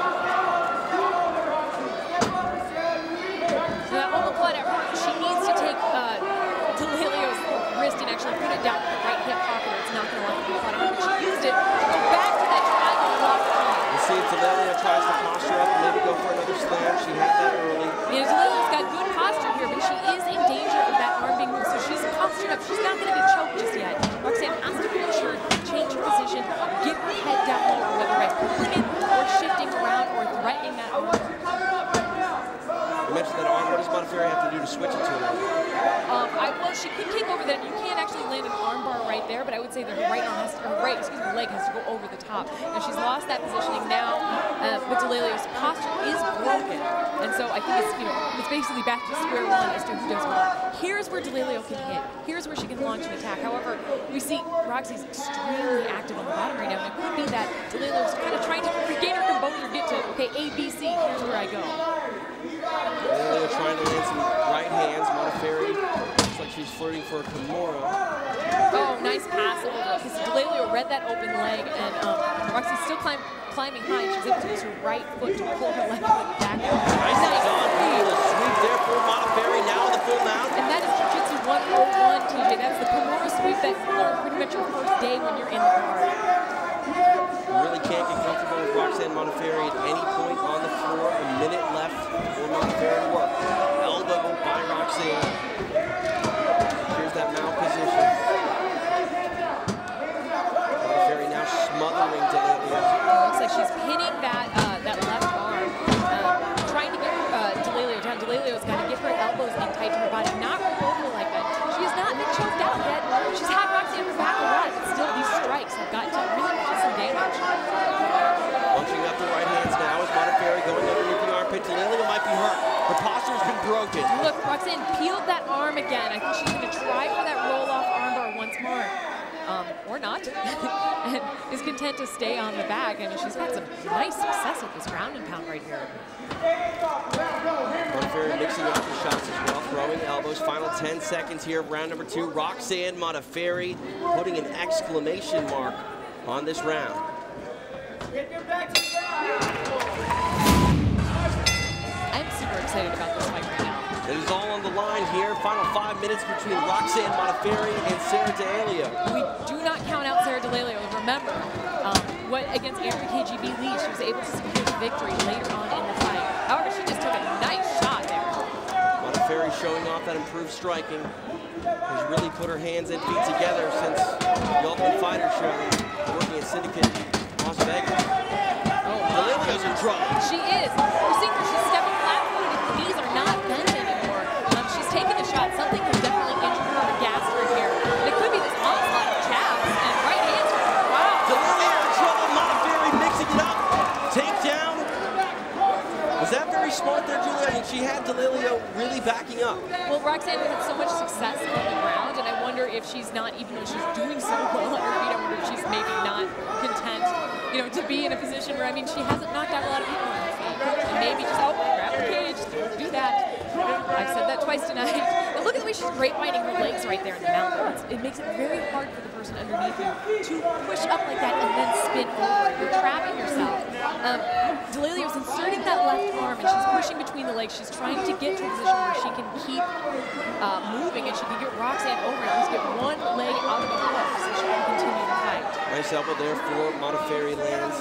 Speaker 16: So that omoplata, she needs to take D'Elia's wrist and actually put it down with the right hip pocket, or it's not going to want to be caught on, but she used it to go back to that triangle lock.
Speaker 11: We'll see if D'Elia tries to posture up and maybe go for another slam. She had that early.
Speaker 16: Yeah, D'Elia's got good posture here, but she is in danger of that arm being moved, so she's postured up. She's not going to get choked just yet. Roxanne has to push her, change her position, get her head down lower, whether by pulling it or shifting around or threatening that arm.
Speaker 11: You mentioned that arm. What does Modafferi have to do to switch it to an arm?
Speaker 16: Well, she could take over that. You can't actually land an arm bar right there, but I would say that her right leg has to go over the top. Now she's lost that positioning now, but Delelio's posture is broken. And so I think it's basically back to square one as to who does what. Here's where Delelio can hit. Here's where she can launch an attack. However, we see Roxy's extremely active on the bottom right now. And it could be that Delelio's kind of trying to regain her composure, get to, okay, A, B, C, here's where I go.
Speaker 11: Delelio trying to land some right hands. Modafferi looks like she's flirting for a Kimura.
Speaker 16: Oh, nice pass over, because Delelio read that open leg, and Roxy's still climbing high, and she's able to use her right foot to pull her left foot back. Nice
Speaker 8: sweep there for Modafferi, now in the full mount.
Speaker 16: And that is Jiu-Jitsu 101, TJ. That's the Kimura sweep that you learn pretty much your first day when you're in the guard.
Speaker 8: You really can't get comfortable with Roxanne Modafferi at any point on the floor. A minute left for Modafferi to work. Elbow by Roxanne. Here's that mount position. Modafferi now smothering Delelio.
Speaker 16: Looks like she's pinning that left arm, trying to get Delelio down. Delelio's got to get her elbows in tight to her body, not roll over like that. She has not been choked out yet. She's had Roxy on her back a lot, but still these strikes have got to really cause some damage.
Speaker 8: Launching up the right hands now is Modafferi going underneath the armpit. Delelio might be hurt. Her posture's been broken.
Speaker 16: Look, Roxanne peeled that arm again. I think she's going to try for that roll-off armbar once more. Or not, and is content to stay on the bag. I mean, she's had some nice success with this ground and pound right here.
Speaker 8: Modafferi mixing up the shots as well, throwing elbows. Final 10 seconds here of round number 2. Roxanne Modafferi putting an exclamation mark on this round.
Speaker 16: I'm super excited about this fight right now.
Speaker 8: It is all on the line here. Final 5 minutes between Roxanne Modafferi and Sarah Delelio.
Speaker 16: We do not count out Sarah Delelio. Remember, what against Andrew KGB Lee, she was able to secure the victory later on in the fight. However, she just took a nice shot there.
Speaker 8: Modafferi showing off that improved striking. Has really put her hands and feet together since the Ultimate Fighter show, working at Syndicate Las Vegas.
Speaker 16: Oh,
Speaker 8: Delelio's in trouble.
Speaker 16: She is. We're seeing her. She's stepping flat-footed. The knees are not bent anymore. She's taking a shot. Something could definitely injure her or gas her here. And it could be this onslaught of jabs and right hands. Wow.
Speaker 8: Delelio in trouble. Modafferi mixing it up. Takedown. Was that very smart there, Julia? I mean, she had Delelio really backing up.
Speaker 16: Well, Roxanne has had so much success on the ground, and I wonder if she's not, even though she's doing so well on her feet, I wonder if she's maybe not content, to be in a position where, I mean, she hasn't knocked out a lot of people on her feet. And maybe just, grab the cage, do that. I've said that twice tonight. And look at the way she's grapevine her legs right there in the mount. It makes it very hard for the person underneath you to push up like that and then spin over. You're trapping yourself. Delelio's inserting that left arm, and she's pushing between the legs. She's trying to get to a position where she can keep moving, and she can get Roxanne over and at least get one leg out of the hook so she can continue the fight.
Speaker 8: Nice elbow there for Modafferi lands.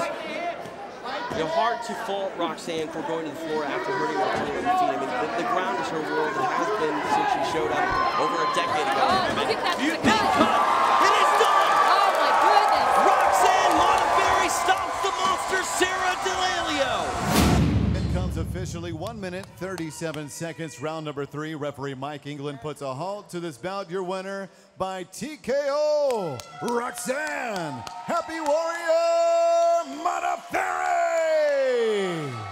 Speaker 8: Hard to fault Roxanne for going to the floor after hurting her feet. I mean, the ground is her world. It has been since she showed up over a decade ago.
Speaker 16: Oh, look at that.
Speaker 8: Big cut. It is done.
Speaker 16: Oh, my goodness.
Speaker 8: Roxanne Modafferi stops the monster, Sarah Delelio.
Speaker 6: It comes officially 1 minute, 37 seconds, round number 3. Referee Mike England puts a halt to this bout. Your winner by TKO, Roxanne Happy Warrior Modafferi.